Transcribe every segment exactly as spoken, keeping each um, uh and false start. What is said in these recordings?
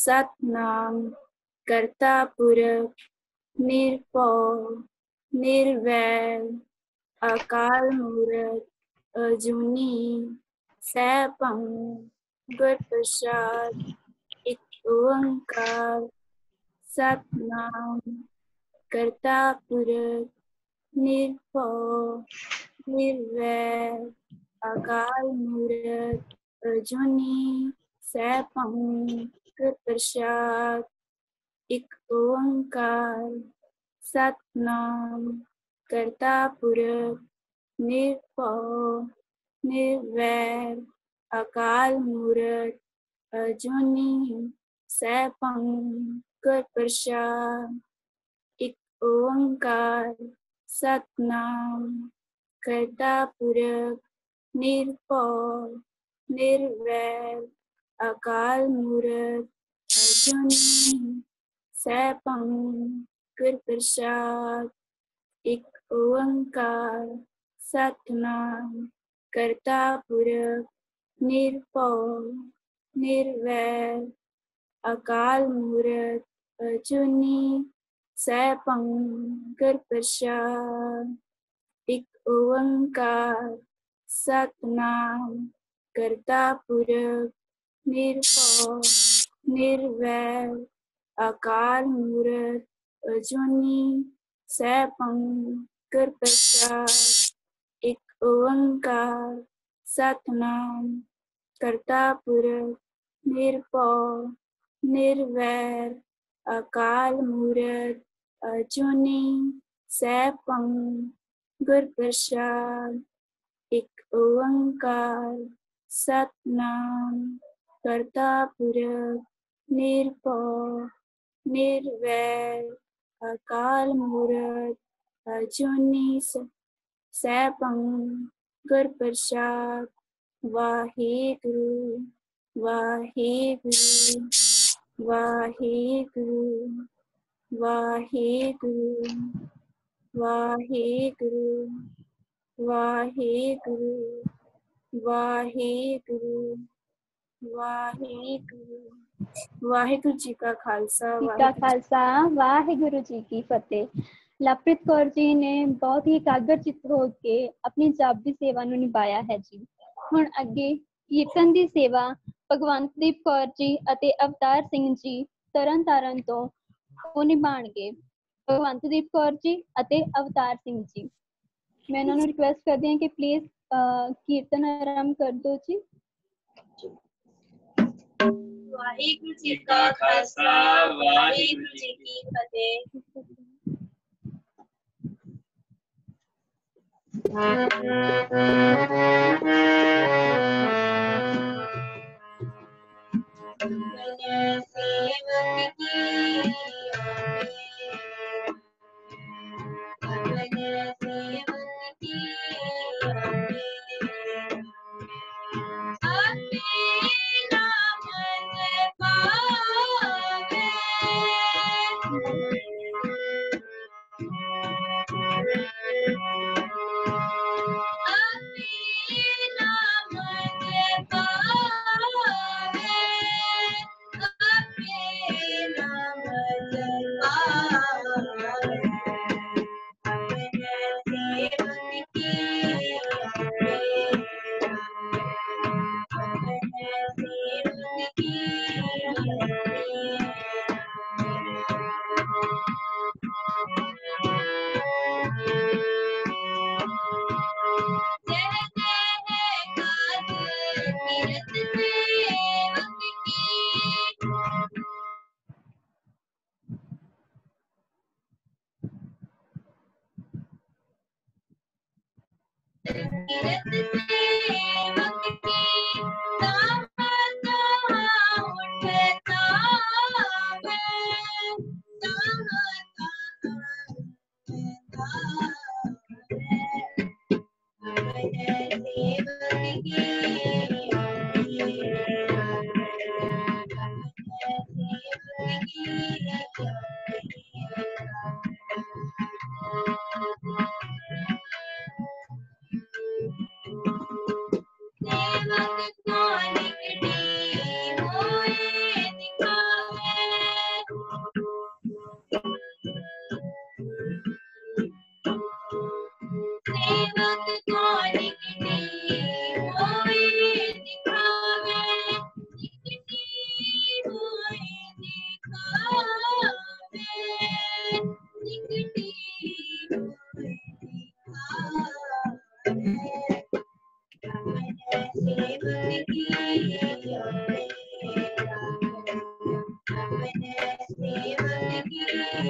सतनाम करता पुरख निरभौ निर्वैर अकाल मूरत अजूनी सैभं गुर प्रसाद एक ओंकार। सतनाम करता पुरख निरभौ निर्वैर अकाल मूरत अजूनी सैभं गुर प्रसाद एक ओंकार। सतनाम करता पुरख निरभौ निर्वैर अकाल मूरत अजूनी सैभं गुर प्रसाद एक ओंकार। सतनाम करता पुरख निरभौ निर्वैर अकाल मूरत अजूनी सैभं गुर प्रसाद एक ओंकार। सतनाम करता पुरख निरभौ निर्वैर अकाल मूरत अजूनी सैभं गुर प्रसाद एक ओंकार। सतनाम करता पुरख निरभौ निर्वैर अकाल मूरत अजूनी सैभं गुर प्रसाद एक ओंकार। सतनाम करता पुरख निरभौ निर्वैर अकाल मूरत अजूनी सैभं गुर प्रसाद एक ओंकार। सतनाम करता पुरख निरभौ निर्वैर अकाल मूरत अजूनी सैभं गुर प्रसाद। वाहेगुरु वाहेगुरु वाहेगुरु वाहेगुरु वाहेगुरु वाहेगुरु वाहेगुरु वाहेगुरु। वाहेगुरु जी का खालसा का खालसा वाहेगुरु जी की फतेह। लवप्रीत कौर जी ने बहुत ही एकाग्रचित हो के अपनी जापਦੀ सेवा ਨੂੰ ਨਿਭਾਇਆ ਹੈ ਜੀ। ਹੁਣ ਅੱਗੇ ਕੀਰਤਨ ਦੀ ਸੇਵਾ ਭਗਵੰਤਦੀਪ ਕੌਰ ਜੀ ਅਤੇ ਅਵਤਾਰ ਸਿੰਘ ਜੀ ਤਰਨ ਤਾਰਨ ਤੋਂ ਉਹ ਨਿਭਾਣਗੇ। ਭਗਵੰਤਦੀਪ ਕੌਰ ਜੀ ਅਤੇ ਅਵਤਾਰ ਸਿੰਘ ਜੀ, ਮੈਂ ਇਹਨਾਂ ਨੂੰ ਰਿਕੁਐਸਟ ਕਰਦੀ ਹਾਂ ਕਿ ਪਲੀਜ਼ ਕੀਰਤਨ ਆਰੰਭ ਕਰ ਦਿਓ ਜੀ। ਵਾਹਿਗੁਰੂ ਜੀ ਕਾ ਖਾਲਸਾ ਵਾਹਿਗੁਰੂ ਜੀ ਕੀ ਫਤਿਹ। सेवक की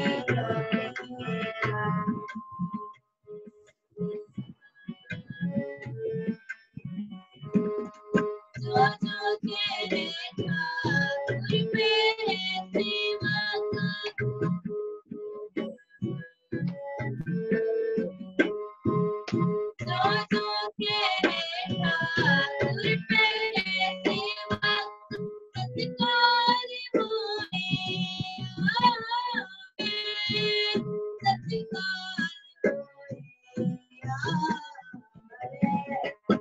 जो जो तेरे ठाकुर मेरे सेवक जो जो तेरे ठाकुर मेरे सेवक सत्कार मोरे आवे सत्कार मोरे आवे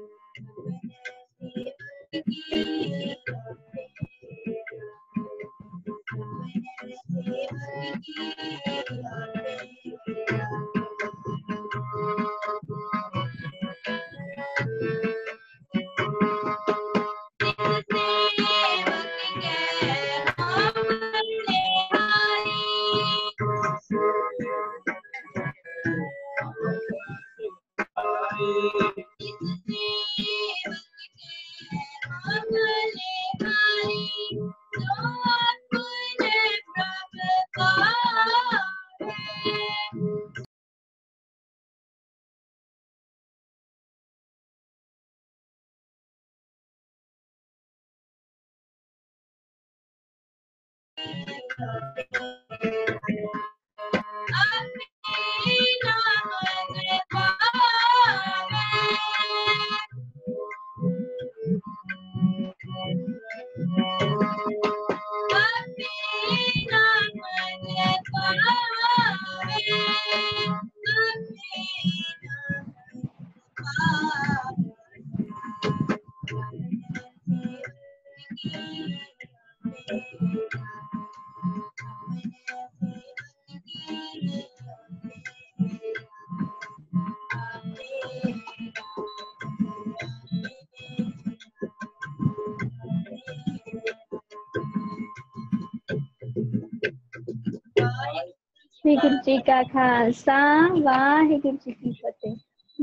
श्री गुरु जी का खालसा वाहिगुरु जी की फतेह।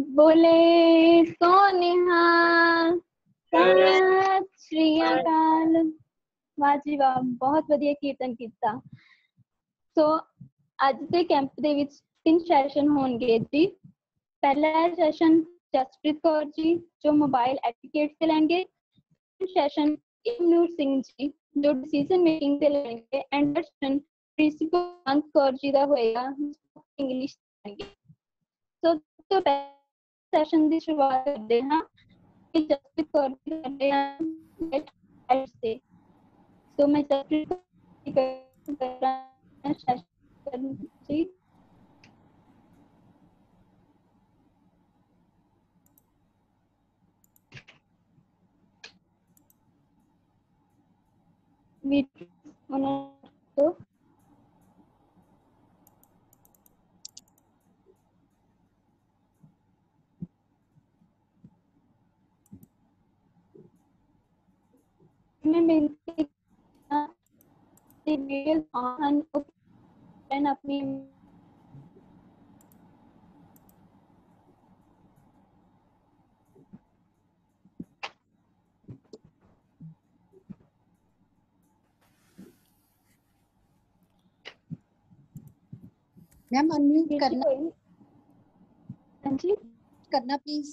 बोले सो निहाल सत श्री अकाल। वाह जी वाह, बहुत ਵਧੀਆ ਕੀਰਤਨ ਕੀਤਾ। ਸੋ ਅੱਜ ਦੇ ਕੈਂਪ ਦੇ ਵਿੱਚ ਤਿੰਨ ਸੈਸ਼ਨ ਹੋਣਗੇ ਜੀ। ਪਹਿਲਾ ਸੈਸ਼ਨ ਜਸਪ੍ਰੀਤ ਕੌਰ ਜੀ ਜੋ ਮੋਬਾਈਲ ਐਟੀਕੇਟ ਤੇ ਲੈਣਗੇ। ਸੈਸ਼ਨ ਇਮਨੂਰ ਸਿੰਘ ਜੀ ਜੋ ਡਿਸੀਜਨ ਮੇਕਿੰਗ ਤੇ ਲੈਣਗੇ। ਐਂਡ ਸੈਸ਼ਨ ਪ੍ਰਿੰਸੀਪਲ ਅੰਕ ਕੌਰ ਜੀ ਦਾ ਹੋਏਗਾ ਇੰਗਲਿਸ਼ ਲੈਣਗੇ। ਸੋ ਤੋਂ ਪਹਿਲੇ ਸੈਸ਼ਨ ਦੀ ਸ਼ੁਰੂਆਤ ਕਰਦੇ ਹਾਂ ਕਿ ਜਸਪ੍ਰੀਤ ਕੌਰ ਜੀ ਕਰਦੇ ਹਾਂ ਤੇ ਸੋ ਮੈਂ ਜਸਪ੍ਰੀਤ ਕਰਾਂ ਸੈਸ਼ਨ ਜੀ। तो मैं बेनती वीडियो ऑन अपनी मैम अनम्यूट करना हाँ जी करना प्लीज।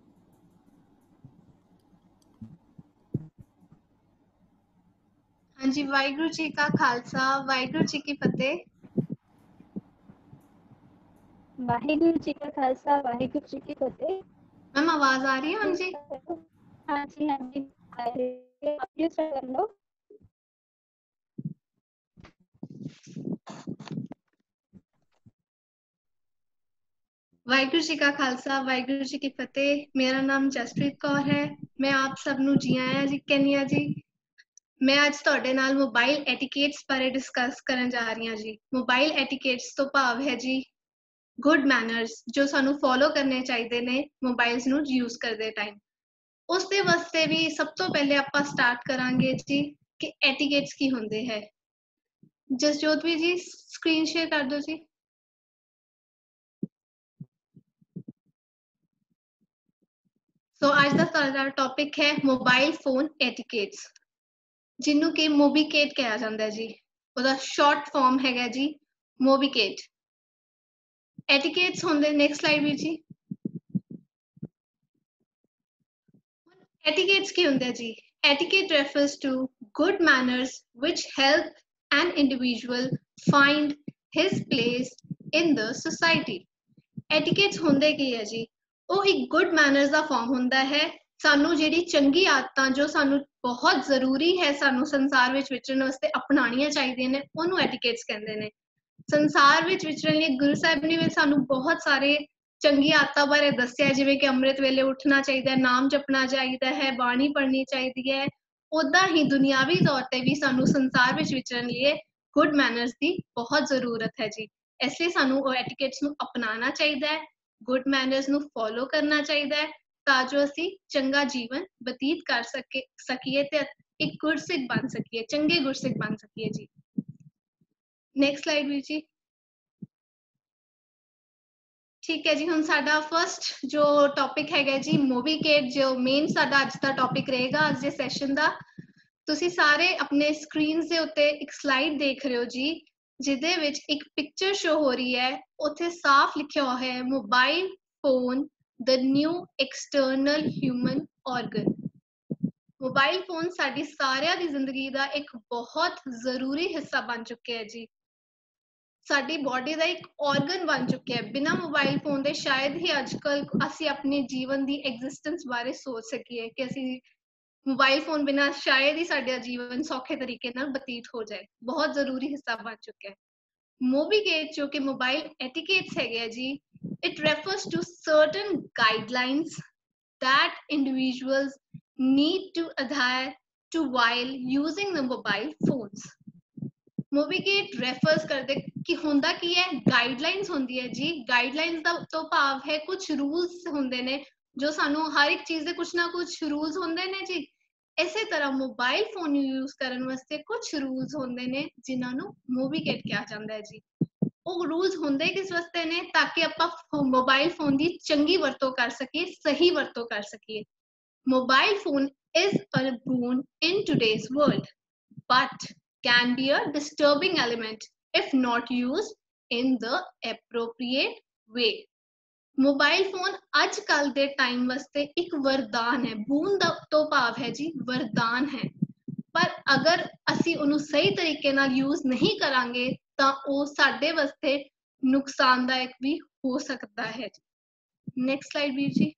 हाँ जी, वाहिगुरु जी का खालसा वाहिगुरु जी की फतेह। वाहिगुरु जी का खालसा वाहिगुरु जी की फतेह। मैम आवाज आ रही है? हाँ जी हाँ जी हाँ जी आप ये कर लो। वाहिगुरु जी का खालसा वाहिगुरु जी की फतेह। मेरा नाम जसप्रीत कौर है। मैं आप सब ਨੂੰ ਜੀ ਆਇਆਂ ਜੀ ਕਹਿੰਦੀ ਹਾਂ ਜੀ। ਮੈਂ ਅੱਜ ਤੁਹਾਡੇ ਨਾਲ ਮੋਬਾਈਲ ਐਟੀਕੇਟਸ ਬਾਰੇ ਡਿਸਕਸ ਕਰਨ ਜਾ ਰਹੀ ਹਾਂ ਜੀ। ਮੋਬਾਈਲ ਐਟੀਕੇਟਸ ਤੋਂ ਭਾਵ ਹੈ ਜੀ ਗੁੱਡ ਮੈਨਰਸ ਜੋ ਸਾਨੂੰ ਫੋਲੋ ਕਰਨੇ ਚਾਹੀਦੇ ਨੇ ਮੋਬਾਈਲਸ ਨੂੰ ਯੂਜ਼ ਕਰਦੇ ਟਾਈਮ। ਉਸ ਦੇ ਵਾਸਤੇ ਵੀ ਸਭ ਤੋਂ ਪਹਿਲੇ ਆਪਾਂ ਸਟਾਰਟ ਕਰਾਂਗੇ ਜੀ ਕਿ ਐਟੀਕੇਟਸ ਕੀ ਹੁੰਦੇ ਹੈ। ਜਸਜੋਤ ਵੀ ਜੀ ਸਕਰੀਨ ਸ਼ੇਅਰ ਕਰ ਦਿਓ ਜੀ। ਸੋ ਅੱਜ ਦਾ ਸਾਡਾ ਟੌਪਿਕ ਹੈ ਮੋਬਾਈਲ ਫੋਨ ਐਟੀਕੇਟਸ ਜਿਹਨੂੰ ਕਿ ਮੋਬੀਕੇਟ ਕਿਹਾ ਜਾਂਦਾ ਹੈ ਜੀ। ਉਹਦਾ ਸ਼ਾਰਟ ਫਾਰਮ ਹੈਗਾ ਜੀ ਮੋਬੀਕੇਟ। ਐਟੀਕੇਟਸ ਹੁੰਦੇ, ਨੈਕਸਟ ਸਲਾਈਡ ਵੀਰ ਜੀ। Etiquettes ਕੀ ਹੁੰਦੇ ਜੀ? Etiquette refers to good manners which help an individual find his place in the society. Etiquettes ਹੁੰਦੇ ਕੀ ਹੈ ਜੀ? ਉਹ ਇੱਕ good manners ਦਾ ਫਾਰਮ ਹੁੰਦਾ ਹੈ। ਸਾਨੂੰ ਜਿਹੜੀ ਚੰਗੀ ਆਦਤਾਂ ਜੋ ਸਾਨੂੰ ਬਹੁਤ ਜ਼ਰੂਰੀ ਹੈ ਸਾਨੂੰ ਸੰਸਾਰ ਵਿੱਚ ਵਿਚਰਨ ਵਾਸਤੇ ਅਪਣਾਉਣੀਆਂ ਚਾਹੀਦੀਆਂ ਨੇ, ਉਹਨੂੰ etiquettes ਕਹਿੰਦੇ ਨੇ। ਸੰਸਾਰ ਵਿੱਚ ਵਿਚਰਨ ਲਈ ਗੁਰੂ ਸਾਹਿਬ ਨੇ ਵੀ ਸਾਨੂੰ ਬਹੁਤ ਸਾਰੇ ਚੰਗੀ ਆਦਤਾਂ ਬਾਰੇ ਦੱਸਿਆ, ਜਿਵੇਂ ਕਿ ਅੰਮ੍ਰਿਤ ਵੇਲੇ ਉੱਠਣਾ ਚਾਹੀਦਾ ਹੈ, ਨਾਮ ਜਪਣਾ ਚਾਹੀਦਾ ਹੈ, ਬਾਣੀ ਪੜ੍ਹਨੀ ਚਾਹੀਦੀ ਹੈ। ਉੱਦਾਂ ਹੀ ਦੁਨਿਆਵੀ ਤੌਰ ਤੇ ਵੀ ਸਾਨੂੰ ਸੰਸਾਰ ਵਿੱਚ ਵਿਚਰਨ ਲਈ ਗੁੱਡ ਮੈਨਰਸ ਦੀ ਬਹੁਤ ਜ਼ਰੂਰਤ ਹੈ ਜੀ। ਇਸ ਲਈ ਸਾਨੂੰ ਉਹ ਐਟੀਕੇਟਸ ਨੂੰ ਅਪਣਾਉਣਾ ਚਾਹੀਦਾ ਹੈ, ਗੁੱਡ ਮੈਨਰਸ ਨੂੰ ਫੋਲੋ ਕਰਨਾ ਚਾਹੀਦਾ ਹੈ, ਤਾਂ ਜੋ ਅਸੀਂ ਚੰਗਾ ਜੀਵਨ ਬਤੀਤ ਕਰ ਸਕੇ ਸਕੀਏ ਤੇ ਇੱਕ ਗੁਰਸਿੱਖ ਬਣ ਸਕੀਏ, ਚੰਗੇ ਗੁਰਸਿੱਖ ਬਣ ਸਕੀਏ ਜੀ। ਨੈਕਸਟ ਸਲਾਈਡ ਵੀਰ ਜੀ। ਠੀਕ ਹੈ ਜੀ, ਹੁਣ ਸਾਡਾ ਫਸਟ ਜੋ ਟੌਪਿਕ ਹੈਗਾ ਜੀ ਮੋਬੀਕੇਟ, ਜੋ ਮੇਨ ਸਾਡਾ ਅੱਜ ਦਾ ਟੌਪਿਕ ਰਹੇਗਾ ਅੱਜ ਦੇ ਸੈਸ਼ਨ ਦਾ। ਤੁਸੀਂ ਸਾਰੇ ਆਪਣੇ ਸਕਰੀਨਸ ਦੇ ਉੱਤੇ ਇੱਕ ਸਲਾਈਡ ਦੇਖ ਰਹੇ ਹੋ ਜੀ, ਜਿਹਦੇ ਵਿੱਚ ਇੱਕ ਪਿਕਚਰ ਸ਼ੋ ਹੋ ਰਹੀ ਹੈ। ਉੱਥੇ ਸਾਫ਼ ਲਿਖਿਆ ਹੋਇਆ ਹੈ mobile phone the new external human organ. Mobile phone ਸਾਡੀ ਸਾਰਿਆਂ ਦੀ ਜ਼ਿੰਦਗੀ ਦਾ ਇੱਕ ਬਹੁਤ ਜ਼ਰੂਰੀ ਹਿੱਸਾ ਬਣ ਚੁੱਕਿਆ ਹੈ ਜੀ, ਸਾਡੀ ਬੋਡੀ ਦਾ ਇੱਕ ਆਰਗਨ ਬਣ ਚੁੱਕਿਆ ਹੈ। ਬਿਨਾਂ ਮੋਬਾਈਲ ਫੋਨ ਦੇ ਸ਼ਾਇਦ ਹੀ ਅੱਜ ਕੱਲ੍ਹ ਅਸੀਂ ਆਪਣੇ ਜੀਵਨ ਦੀ ਐਗਜ਼ਿਸਟੈਂਸ ਬਾਰੇ ਸੋਚ ਸਕੀਏ ਕਿ ਅਸੀਂ ਮੋਬਾਈਲ ਫੋਨ ਬਿਨਾਂ ਸ਼ਾਇਦ ਹੀ ਸਾਡਾ ਜੀਵਨ ਸੌਖੇ ਤਰੀਕੇ ਨਾਲ ਬਤੀਤ ਹੋ ਜਾਏ, ਬਹੁਤ ਜ਼ਰੂਰੀ ਹਿੱਸਾ ਬਣ ਚੁੱਕਿਆ ਹੈ। ਮੋਬੀਕੇਟ ਜੋ ਕਿ ਮੋਬਾਈਲ ਐਟੀਕੇਟਸ ਹੈਗੇ ਆ ਜੀ, it refers to certain guidelines that individuals need to adhere to while using the mobile phones. Mobiquette refers ਕਰਦੇ ਕਿ ਹੁੰਦਾ ਕੀ ਹੈ, ਗਾਈਡਲਾਈਨਸ ਹੁੰਦੀ ਹੈ ਜੀ। ਗਾਈਡਲਾਈਨਸ ਦਾ ਤੋਂ ਭਾਵ ਹੈ ਕੁਝ ਰੂਲਸ ਹੁੰਦੇ ਨੇ, ਜੋ ਸਾਨੂੰ ਹਰ ਇੱਕ ਚੀਜ਼ ਦੇ ਕੁਝ ਨਾ ਕੁਝ ਰੂਲਸ ਹੁੰਦੇ ਨੇ ਜੀ। ਇਸੇ ਤਰ੍ਹਾਂ ਮੋਬਾਈਲ ਫੋਨ ਨੂੰ ਯੂਜ਼ ਕਰਨ ਵਾਸਤੇ ਕੁਝ ਰੂਲਸ ਹੁੰਦੇ ਨੇ ਜਿਨ੍ਹਾਂ ਨੂੰ ਮੋਬੀਕੇਟ ਕਿਹਾ ਜਾਂਦਾ ਹੈ ਜੀ। ਉਹ ਰੂਲਸ ਹੁੰਦੇ ਕਿਸ ਵਾਸਤੇ ਨੇ? ਤਾਂ ਕਿ ਆਪਾਂ ਮੋਬਾਈਲ ਫੋਨ ਦੀ ਚੰਗੀ ਵਰਤੋਂ ਕਰ ਸਕੀਏ, ਸਹੀ ਵਰਤੋਂ ਕਰ ਸਕੀਏ। Mobile phone is a boon in today's world, but can be a disturbing element if not used in the appropriate way. Mobile phone ਅੱਜ ਕੱਲ ਦੇ ਟਾਈਮ ਵਾਸਤੇ ਇੱਕ ਵਰਦਾਨ ਹੈ। ਬੂਨ ਦਾ ਤੋਂ ਭਾਵ ਹੈ ਜੀ ਵਰਦਾਨ ਹੈ, ਪਰ ਅਗਰ ਅਸੀਂ ਉਹਨੂੰ ਸਹੀ ਤਰੀਕੇ ਨਾਲ ਯੂਜ਼ ਨਹੀਂ ਕਰਾਂਗੇ ਤਾਂ ਉਹ ਸਾਡੇ ਵਾਸਤੇ ਨੁਕਸਾਨਦਾਇਕ ਵੀ ਹੋ ਸਕਦਾ ਹੈ। ਨੈਕਸਟ ਸਲਾਈਡ ਵੀਰ ਜੀ।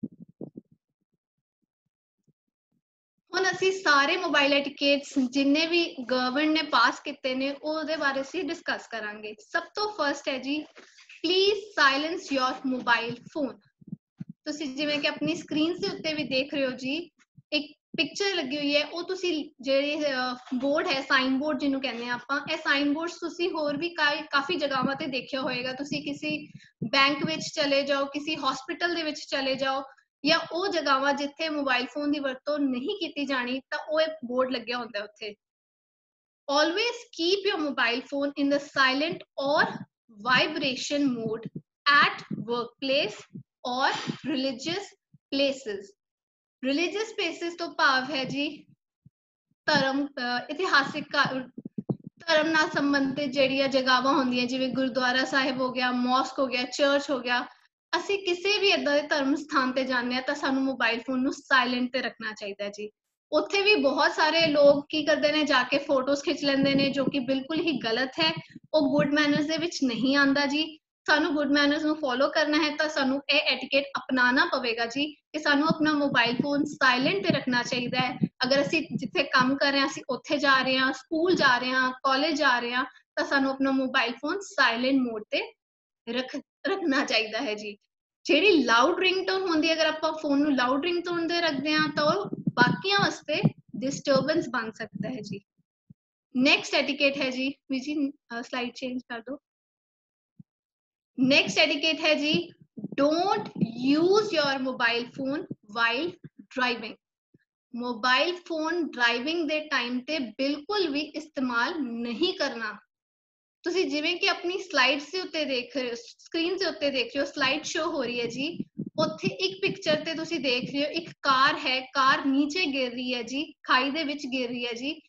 ਹੁਣ ਅਸੀਂ ਸਾਰੇ ਮੋਬਾਈਲ ਐਟੀਕੇਟਸ ਜਿੰਨੇ ਵੀ ਗਵਰਨਮੈਂਟ ਨੇ ਪਾਸ ਕੀਤੇ ਨੇ ਉਹਦੇ ਬਾਰੇ ਅਸੀਂ ਡਿਸਕਸ ਕਰਾਂਗੇ। ਸਭ ਤੋਂ ਫਰਸਟ ਹੈ ਜੀ please silence your mobile phone. ਤੁਸੀਂ ਜਿਵੇਂ ਕਿ ਆਪਣੀ ਸਕਰੀਨ ਦੇ ਉੱਤੇ ਵੀ ਦੇਖ ਰਹੇ ਹੋ ਜੀ, ਇੱਕ ਪਿਕਚਰ ਲੱਗੀ ਹੋਈ ਹੈ। ਉਹ ਤੁਸੀਂ ਜਿਹੜੇ ਬੋਰਡ ਹੈ, ਸਾਈਨ ਬੋਰਡ ਜਿਹਨੂੰ ਕਹਿੰਦੇ ਆ ਆਪਾਂ, ਇਹ ਸਾਈਨ ਬੋਰਡਸ ਤੁਸੀਂ ਹੋਰ ਵੀ ਕਾਫੀ ਜਗ੍ਹਾਵਾਂ ਤੇ ਦੇਖਿਆ ਹੋਏਗਾ। ਤੁਸੀਂ ਕਿਸੇ ਬੈਂਕ ਵਿੱਚ ਚਲੇ ਜਾਓ, ਕਿਸੇ ਹਸਪੀਟਲ ਦੇ ਵਿੱਚ ਚਲੇ ਜਾਓ, ਜਾਂ ਉਹ ਜਗ੍ਹਾਵਾਂ ਜਿੱਥੇ ਮੋਬਾਈਲ ਫੋਨ ਦੀ ਵਰਤੋਂ ਨਹੀਂ ਕੀਤੀ ਜਾਣੀ, ਤਾਂ ਉਹ ਇੱਕ ਬੋਰਡ ਲੱਗਿਆ ਹੁੰਦਾ ਉੱਥੇ। Always keep your mobile phone in the silent or vibration mode at workplace or religious places. Religious places ਤੋਂ ਭਾਵ ਹੈ ਜੀ ਧਰਮ, ਇਤਿਹਾਸਿਕ ਧਰਮ ਨਾਲ ਸੰਬੰਧਿਤ ਜਿਹੜੀਆਂ ਜਗ੍ਹਾਵਾਂ ਹੁੰਦੀਆਂ, ਜਿਵੇਂ ਗੁਰਦੁਆਰਾ ਸਾਹਿਬ ਹੋ ਗਿਆ, ਮੌਸਕ ਹੋ ਗਿਆ, ਚਰਚ ਹੋ ਗਿਆ। ਅਸੀਂ ਕਿਸੇ ਵੀ ਏਦਾਂ ਦੇ ਧਰਮ ਸਥਾਨ ਤੇ ਜਾਂਦੇ ਹਾਂ ਤਾਂ ਸਾਨੂੰ ਮੋਬਾਈਲ ਫੋਨ ਨੂੰ ਸਾਇਲੈਂਟ ਤੇ ਰੱਖਣਾ ਚਾਹੀਦਾ ਜੀ। ਉੱਥੇ ਵੀ ਬਹੁਤ ਸਾਰੇ ਲੋਕ ਕੀ ਕਰਦੇ ਨੇ, ਜਾ ਕੇ ਫੋਟੋਜ਼ ਖਿੱਚ ਲੈਂਦੇ ਨੇ, ਜੋ ਕਿ ਬਿਲਕੁਲ ਹੀ ਗਲਤ ਹੈ। ਉਹ ਗੁੱਡ ਮੈਨਰਸ ਦੇ ਵਿੱਚ ਨਹੀਂ ਆਉਂਦਾ ਜੀ। ਸਾਨੂੰ ਗੁੱਡ ਮੈਨਰਸ ਨੂੰ ਫੋਲੋ ਕਰਨਾ ਹੈ ਤਾਂ ਸਾਨੂੰ ਇਹ ਐਟੀਕੇਟ ਅਪਣਾਉਣਾ ਪਵੇਗਾ ਜੀ ਕਿ ਸਾਨੂੰ ਆਪਣਾ ਮੋਬਾਈਲ ਫੋਨ ਸਾਇਲੈਂਟ ਤੇ ਰੱਖਣਾ ਚਾਹੀਦਾ ਹੈ। ਅਗਰ ਅਸੀਂ ਜਿੱਥੇ ਕੰਮ ਕਰ ਰਹੇ ਹਾਂ, ਅਸੀਂ ਉੱਥੇ ਜਾ ਰਹੇ ਹਾਂ, ਸਕੂਲ ਜਾ ਰਹੇ ਹਾਂ, ਕਾਲਜ ਜਾ ਰਹੇ ਹਾਂ, ਤਾਂ ਸਾਨੂੰ ਆਪਣਾ ਮੋਬਾਈਲ ਫੋਨ ਸਾਇਲੈਂਟ ਮੋਡ ਤੇ ਰੱਖ ਰੱਖਣਾ ਚਾਹੀਦਾ ਹੈ ਜੀ। ਜਿਹੜੀ ਲਾਊਡ ਰਿੰਗਟੋਨ ਹੁੰਦੀ ਹੈ, ਅਗਰ ਆਪਾਂ ਫੋਨ ਨੂੰ ਲਾਊਡ ਰਿੰਗਟੋਨ ਤੇ ਰੱਖਦੇ ਹਾਂ ਤਾਂ ਉਹ ਬਾਕੀਆਂ ਵਾਸਤੇ ਡਿਸਟਰਬੈਂਸ ਬਣ ਸਕਦਾ ਹੈ ਜੀ। ਨੈਕਸਟ ਐਟੀਕੇਟ ਹੈ ਜੀ, ਵੀ ਜੀ ਸਲਾਈਡ ਚੇਂਜ ਕਰ ਦਿਓ। ਨੈਕਸਟ ਐਟੀਕੇਟ ਹੈ ਜੀ don't use your mobile phone while driving. Mobile phone driving ਦੇ ਟਾਈਮ ਤੇ ਬਿਲਕੁਲ ਵੀ ਇਸਤੇਮਾਲ ਨਹੀਂ ਕਰਨਾ। ਤੁਸੀਂ ਜਿਵੇਂ ਕਿ ਆਪਣੀ ਸਲਾਈਡਸ ਦੇ ਉੱਤੇ ਦੇਖ ਰਹੇ ਹੋ, ਸਕਰੀਨ ਦੇ ਉੱਤੇ ਦੇਖ ਰਹੇ ਹੋ, ਸਲਾਈਡ ਸ਼ੋ ਹੋ ਰਹੀ ਹੈ ਜੀ। ਉੱਥੇ ਇੱਕ ਪਿਕਚਰ ਤੇ ਤੁਸੀਂ ਦੇਖ ਰਹੇ ਹੋ ਇੱਕ ਕਾਰ ਹੈ, ਕਾਰ ਨੀਚੇ ਗਿਰ ਰਹੀ ਹੈ ਜੀ, ਖਾਈ ਦੇ ਵਿੱਚ ਗਿਰ ਰਹੀ ਹੈ ਜੀ।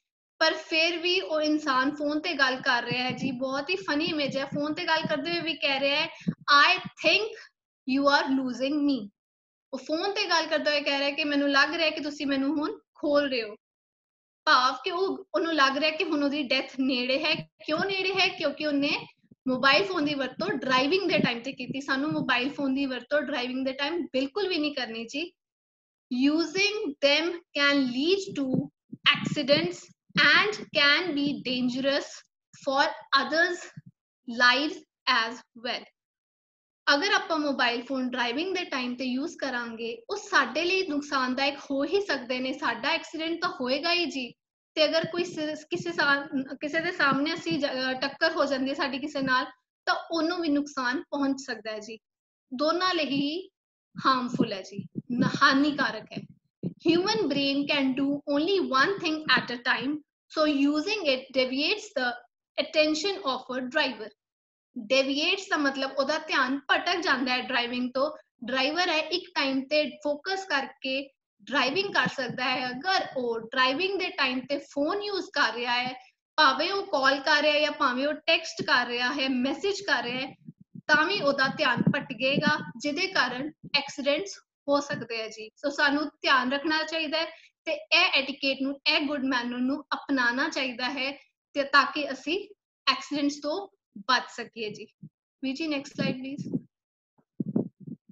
पर फिर भी वो इंसान फोन ते गल कर रहा है जी, बहुत ही फनी इमेज है। फोन ते गल करते हुए भी कह रहा है I think you are losing me. वो फोन ते गल करते हुए कह रहा है कि मैनू लग रहा है कि तुसी मैनू हुण खोल रहे हो, भाव कि ਉਹਨੂੰ ਲੱਗ ਰਿਹਾ ਕਿ ਹੁਣ ਉਹਦੀ ਡੈਥ ਨੇੜੇ ਹੈ। ਕਿਉਂ ਨੇੜੇ ਹੈ? ਕਿਉਂਕਿ ਉਹਨੇ ਮੋਬਾਈਲ ਫੋਨ ਦੀ ਵਰਤੋਂ ਡਰਾਈਵਿੰਗ ਦੇ ਟਾਈਮ ਤੇ ਕੀਤੀ। ਸਾਨੂੰ ਮੋਬਾਈਲ ਫੋਨ ਦੀ ਵਰਤੋਂ ਡਰਾਈਵਿੰਗ ਦੇ ਟਾਈਮ ਬਿਲਕੁਲ ਵੀ ਨਹੀਂ ਕਰਨੀ ਜੀ। Using them can lead to accidents and can be dangerous for others' lives as well. अगर आप मोबाइल फोन ड्राइविंग दे टाइम ते यूज करांगे वो साडे लिए नुकसानदायक हो ही सकते ने। साडा एक्सीडेंट तो होएगा ही जी, ते अगर कोई किसी किसी दे सामने असी टक्कर हो जाती है साडी किसी नाल तो ओनू भी नुकसान पहुंच सकता है जी। दोनों लिए ही हार्मफुल है जी, हानिकारक है। Human brain can do only one thing at a time, so using it deviates the attention of a driver. Deviates का मतलब ओदा ध्यान भटक जाता है ड्राइविंग तो। ड्राइवर है एक टाइम ते फोकस करके ड्राइविंग कर सकता है। अगर वो ड्राइविंग दे टाइम ते फोन यूज कर रहा है, भावे वो कॉल कर रहा है या भावे वो टेक्स्ट कर रहा है, मैसेज कर रहा है, तावी ओदा ध्यान भटकेगा जिदे कारण एक्सीडेंट्स हो सकते हैं जी। सो सानू ध्यान रखना चाहिए है ते ए एटिकेट नू ए गुड मैनर नू अपनाना चाहिए है ते ताकि असी एक्सीडेंट्स तो बच सकिए जी। वीजी next slide please.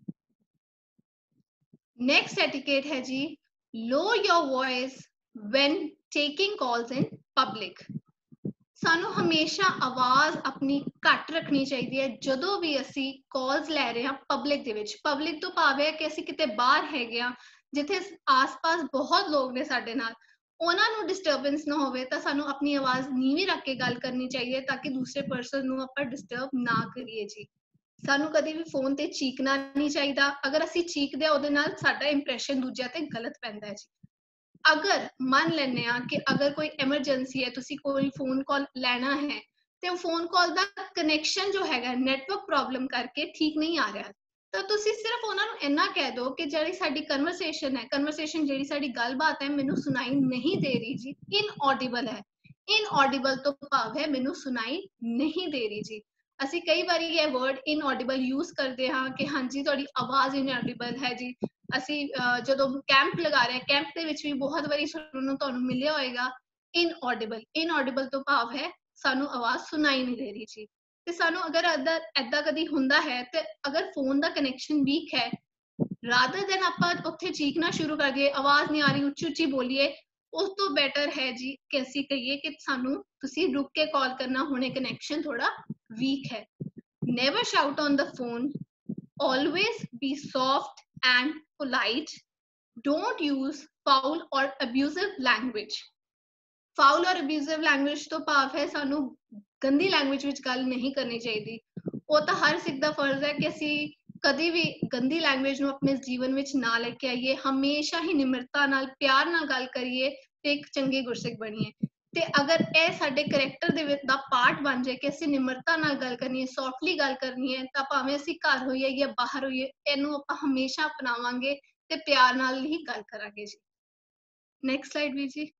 Next etiquette है जी low your voice when taking calls in public. सानू हमेशा आवाज अपनी घट रखनी चाहिए है जदों भी असी कॉल्स लै रहे हैं पब्लिक दे विच। पब्लिक तो भाव है कि असी किते बाहर हैगे आ जिथे आस पास बहुत लोग ने साडे नाल, ਉਹਨਾਂ ਨੂੰ ਡਿਸਟਰਬੈਂਸ ਨਾ ਹੋਵੇ ਤਾਂ ਸਾਨੂੰ ਆਪਣੀ ਆਵਾਜ਼ ਨੀਵੀਂ ਰੱਖ ਕੇ ਗੱਲ ਕਰਨੀ ਚਾਹੀਏ ਤਾਂ ਕਿ ਦੂਸਰੇ ਪਰਸਨ ਨੂੰ ਆਪਾਂ ਡਿਸਟਰਬ ਨਾ ਕਰੀਏ ਜੀ। ਸਾਨੂੰ ਕਦੇ ਵੀ ਫੋਨ ਤੇ ਚੀਕਣਾ ਨਹੀਂ ਚਾਹੀਦਾ। ਅਗਰ ਅਸੀਂ ਚੀਕਦੇ ਆ ਉਹਦੇ ਨਾਲ ਸਾਡਾ ਇੰਪ੍ਰੈਸ਼ਨ ਦੂਜਿਆਂ ਤੇ ਗਲਤ ਪੈਂਦਾ ਹੈ ਜੀ। ਅਗਰ ਮੰਨ ਲੈਂਦੇ ਆ ਕਿ ਅਗਰ ਕੋਈ ਐਮਰਜੈਂਸੀ ਹੈ, ਤੁਸੀਂ ਕੋਈ ਫੋਨ ਕਾਲ ਲੈਣਾ ਹੈ ਤੇ ਉਹ ਫੋਨ ਕਾਲ ਦਾ ਕਨੈਕਸ਼ਨ ਜੋ ਹੈਗਾ ਨੈਟਵਰਕ ਪ੍ਰੋਬਲਮ ਕਰਕੇ ਠੀਕ ਨਹੀਂ ਆ ਰਿਹਾ ਤਾਂ ਤੁਸੀਂ ਸਿਰਫ ਉਹਨਾਂ ਨੂੰ ਇੰਨਾ ਕਹਿ ਦਿਓ ਕਿ ਜਿਹੜੀ ਸਾਡੀ ਕਨਵਰਸੇਸ਼ਨ ਹੈ ਕਨਵਰਸੇਸ਼ਨ ਜਿਹੜੀ ਸਾਡੀ ਗੱਲਬਾਤ ਹੈ ਮੈਨੂੰ ਸੁਣਾਈ ਨਹੀਂ ਦੇ ਰਹੀ ਜੀ, ਇਨऑडिबल ਹੈ। ਇਨऑडिबल ਤੋਂ ਭਾਵ ਹੈ ਮੈਨੂੰ ਸੁਣਾਈ ਨਹੀਂ ਦੇ ਰਹੀ ਜੀ। ਅਸੀਂ ਕਈ ਵਾਰੀ ਇਹ ਵਰਡ ਇਨऑडिबल ਯੂਜ਼ ਕਰਦੇ ਹਾਂ ਕਿ ਹਾਂਜੀ ਤੁਹਾਡੀ ਆਵਾਜ਼ ਇਨऑडिबल ਹੈ ਜੀ। ਅਸੀਂ ਜਦੋਂ ਕੈਂਪ ਲਗਾ ਰਹੇ ਹਾਂ ਕੈਂਪ ਦੇ ਵਿੱਚ ਵੀ ਬਹੁਤ ਵਾਰੀ ਸੁਣਨ ਨੂੰ ਤੁਹਾਨੂੰ ਮਿਲਿਆ ਹੋਏਗਾ ਇਨऑडिबल। ਇਨऑडिबल ਤੋਂ ਭਾਵ ਹੈ ਸਾਨੂੰ ਆਵਾਜ਼ ਸੁਣਾਈ ਨਹੀਂ ਦੇ ਰਹੀ ਜੀ। ਤੇ ਸਾਨੂੰ ਅਗਰ ਏਦਾਂ ਕਦੀ ਹੁੰਦਾ ਹੈ ਤੇ ਅਗਰ ਫੋਨ ਦਾ ਕਨੈਕਸ਼ਨ ਵੀਕ ਹੈ, ਰਾਦਰ ਦੈਨ ਆਪਾਂ ਉੱਥੇ ਚੀਕਣਾ ਸ਼ੁਰੂ ਕਰ ਦਈਏ, ਆਵਾਜ਼ ਨਹੀਂ ਆ ਰਹੀ, ਉੱਚੀ ਉੱਚੀ ਬੋਲੀਏ, ਉਸ ਤੋਂ ਬੈਟਰ ਹੈ ਜੀ ਕਿ ਅਸੀਂ ਕਹੀਏ ਕਿ ਸਾਨੂੰ ਤੁਸੀਂ ਰੁਕ ਕੇ ਕਾਲ ਕਰਨਾ, ਹੁਣੇ ਕਨੈਕਸ਼ਨ ਥੋੜਾ ਵੀਕ ਹੈ। Never shout on the phone, always be soft and polite, don't use foul or abusive language। Foul और अब्यूजिव लैंग्वेज तो भाव है सानू गंदी लैंग्वेज विच गल नहीं करनी चाहिए। वो तो हर सिख दा फर्ज है कि असी कदी भी गंदी लैंग्वेज नू अपने जीवन विच ना लेके आइए, हमेशा ही निमरता नाल प्यार नाल गल करिए ते एक चंगे गुरसिख बनिए। ते अगर ए साडे करैक्टर दे विच दा पार्ट बन जाए कि असी निमरता नाल गल करनी है, सॉफ्टली गल करनी है, तां भावें असी घर होइए या बाहर होइए इहनू आपां हमेशा अपनावांगे ते प्यार नाल ही गल करांगे जी। नेक्स्ट स्लाइड भी जी।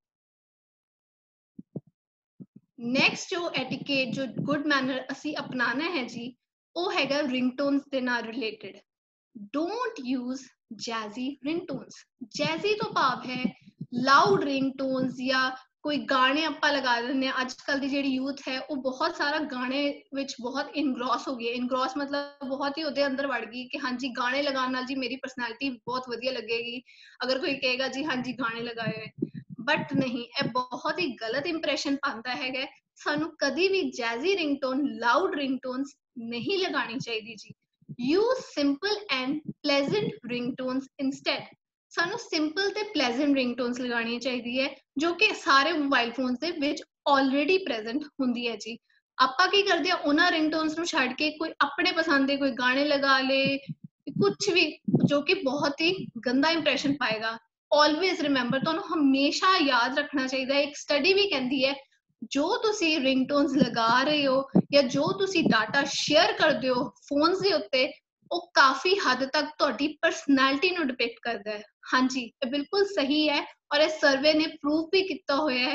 नेक्स्ट जो एटिकेट जो गुड मैनर असी अपनाना है जी वो हैगा रिंगटोन्स दे नाल related. Don't use jazzy ringtones. Jazzy तो भाव है लाउड रिंगटोन्स या कोई गाने आपां लगा देंगे। अजकल दी जिहड़ी यूथ है वो बहुत सारा गाने विच बहुत इनग्रॉस हो गई। इनग्रॉस मतलब बहुत ही उहदे अंदर वड़ गई कि हाँ जी गाने लगाने नाल जी मेरी पर्सनैलिटी बहुत वधिया लगेगी। अगर कोई कहेगा जी हाँ जी गाने लगाए, बट नहीं, ये बहुत ही गलत इंप्रेशन पाता है। सानू कदी भी जैजी रिंगटोन, लाउड रिंगटोन्स नहीं लगानी चाहिए जी। Use simple and pleasant ringtones instead. सानू सिंपल ते प्लेजेंट रिंगटोन्स लगानी चाहिए है जो कि सारे मोबाइल फोन दे विच ऑलरेडी प्रेजेंट हुंदी है जी। आपां की करदे आ उन्हां रिंगटोन्स नू छड्ड के कोई अपने पसंद दे कोई गाने लगा ले, कुछ भी जो कि बहुत ही गंदा इंप्रेशन पाएगा। ऑलवेज रिमेंबर, तुहानू हमेशा याद रखना चाहिए। एक स्टडी भी कहती है जो तुसी रिंगटोन्स लगा रहे हो या जो तुसी डाटा शेयर करते हो फोन्स दे उत्ते वो काफी हद तक तुहाडी पर्सनैलिटी नू डिपिक्ट करता है। हाँ जी, ये बिल्कुल सही है और इस सर्वे ने प्रूव भी किया हुआ है